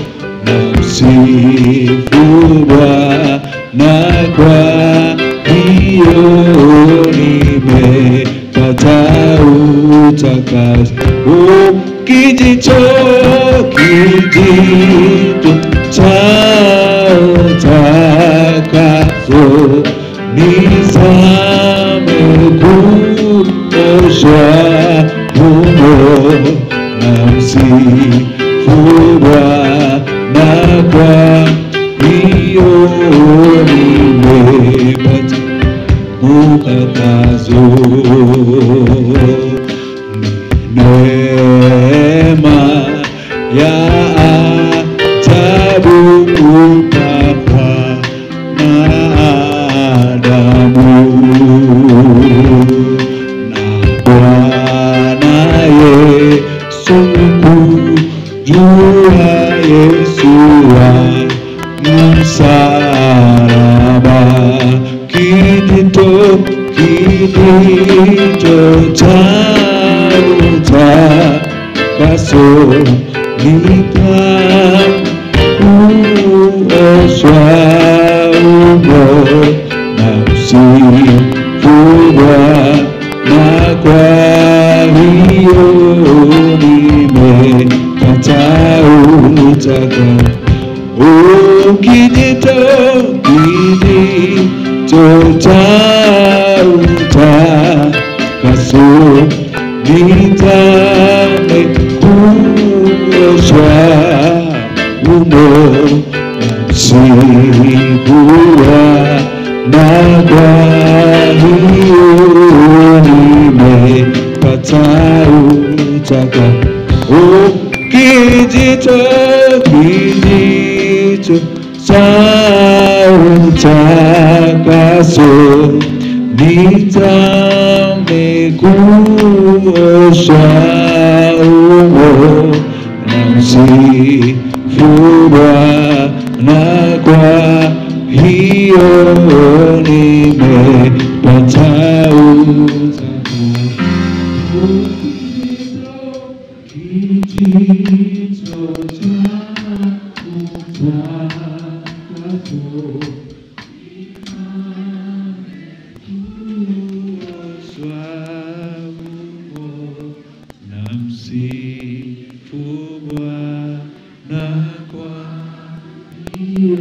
namsifu Bwana kwa hiyo nimepata utakaso oh, kijito kijito cha utakaso nizamekuoshwa humo namsifu Bwana kwa hiyo nimepata utakaso neema ya ajabu kupakwa na Adamu na Bwana Yesu kujua Yesu wa msalaba kijito kijito cha utakaso nitakuoshwa humo namsifu Bwana kwa hiyo nimepata utakaso oh, kijito kijito cha utakaso nitamekuoshwa humo namsifu Bwana kwa hiyo nimepata utakaso oh, kijito kijito cha utakaso nitamekuoshwa humo namsifu Bwana kwa hiyo nimepata utakaso kijito cha namsifu Bwana kwa hiyo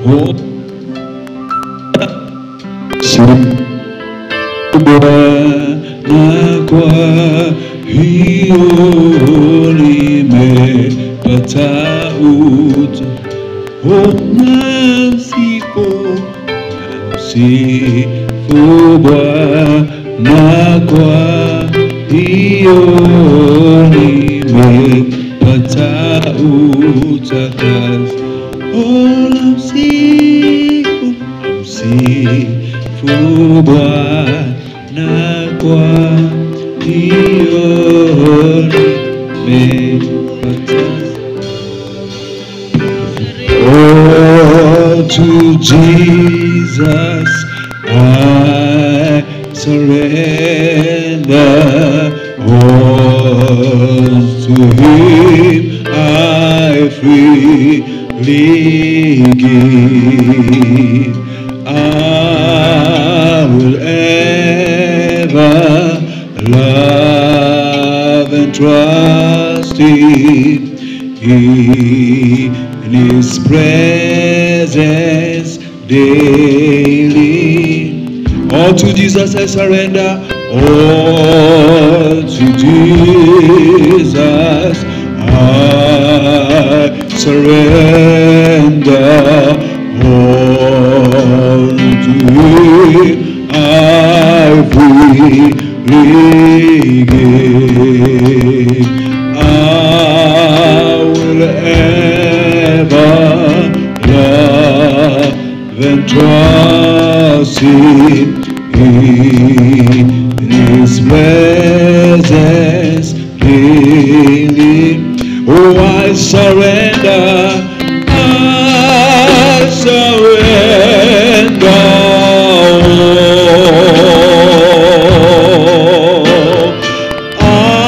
Oh, Bwana kwa hiyo nimepata uta. Oh, namsifu, namsifu Bwana kwa hiyo nimepata utakaso. Oh, namsifu, namsifu Bwana kwa hiyo nimepata. Oh, to Jesus I surrender. All to Him I freely give. I will ever love and trust Him. In His presence daily. All to Jesus I surrender. All to Jesus I surrender. All to Him I freely give. I will ever love and trust Him. In His presence daily. Oh, I surrender, I surrender. Oh, I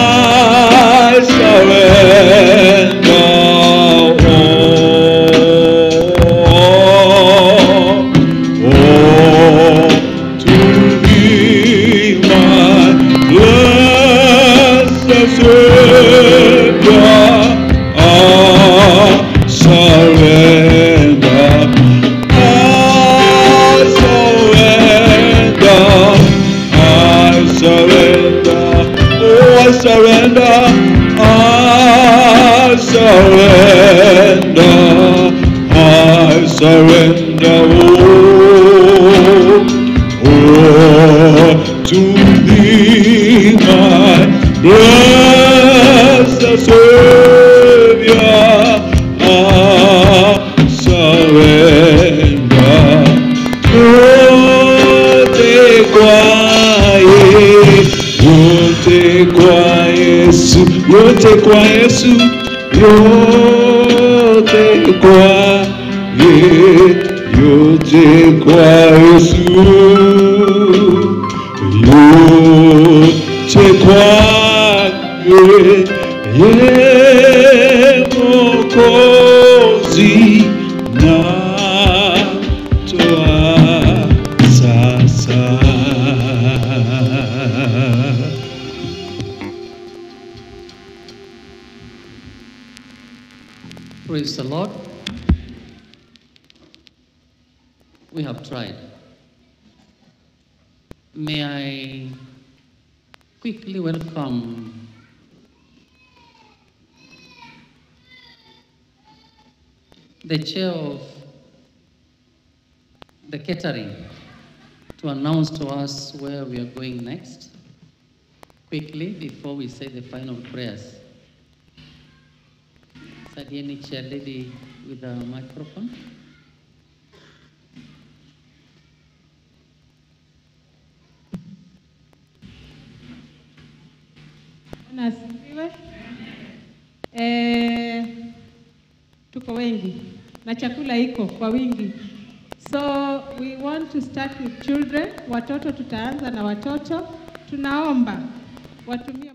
surrender. Oh, oh, to Thee, my blessed Savior, I surrender. I surrender. I surrender. Oh, I surrender. I surrender. I surrender. Oh, oh, to Thee, my blessed Savior, I surrender. Yote kwa Yesu, yote kwa Yesu, yote kwa Yesu, yote kwa Yesu, yote kwa Yesu, yote kwa Yeye Mwokozi natoa sasa. Praise the Lord. We have tried. May I quickly welcome the chair of the catering to announce to us where we are going next, quickly before we say the final prayers. Sadieni chair lady with a microphone. Nasifiwe. Eh, tuko wengi na chakula iko kwa wingi. So we want to start with children. Watoto tutaanza na watoto. Tunaomba watumie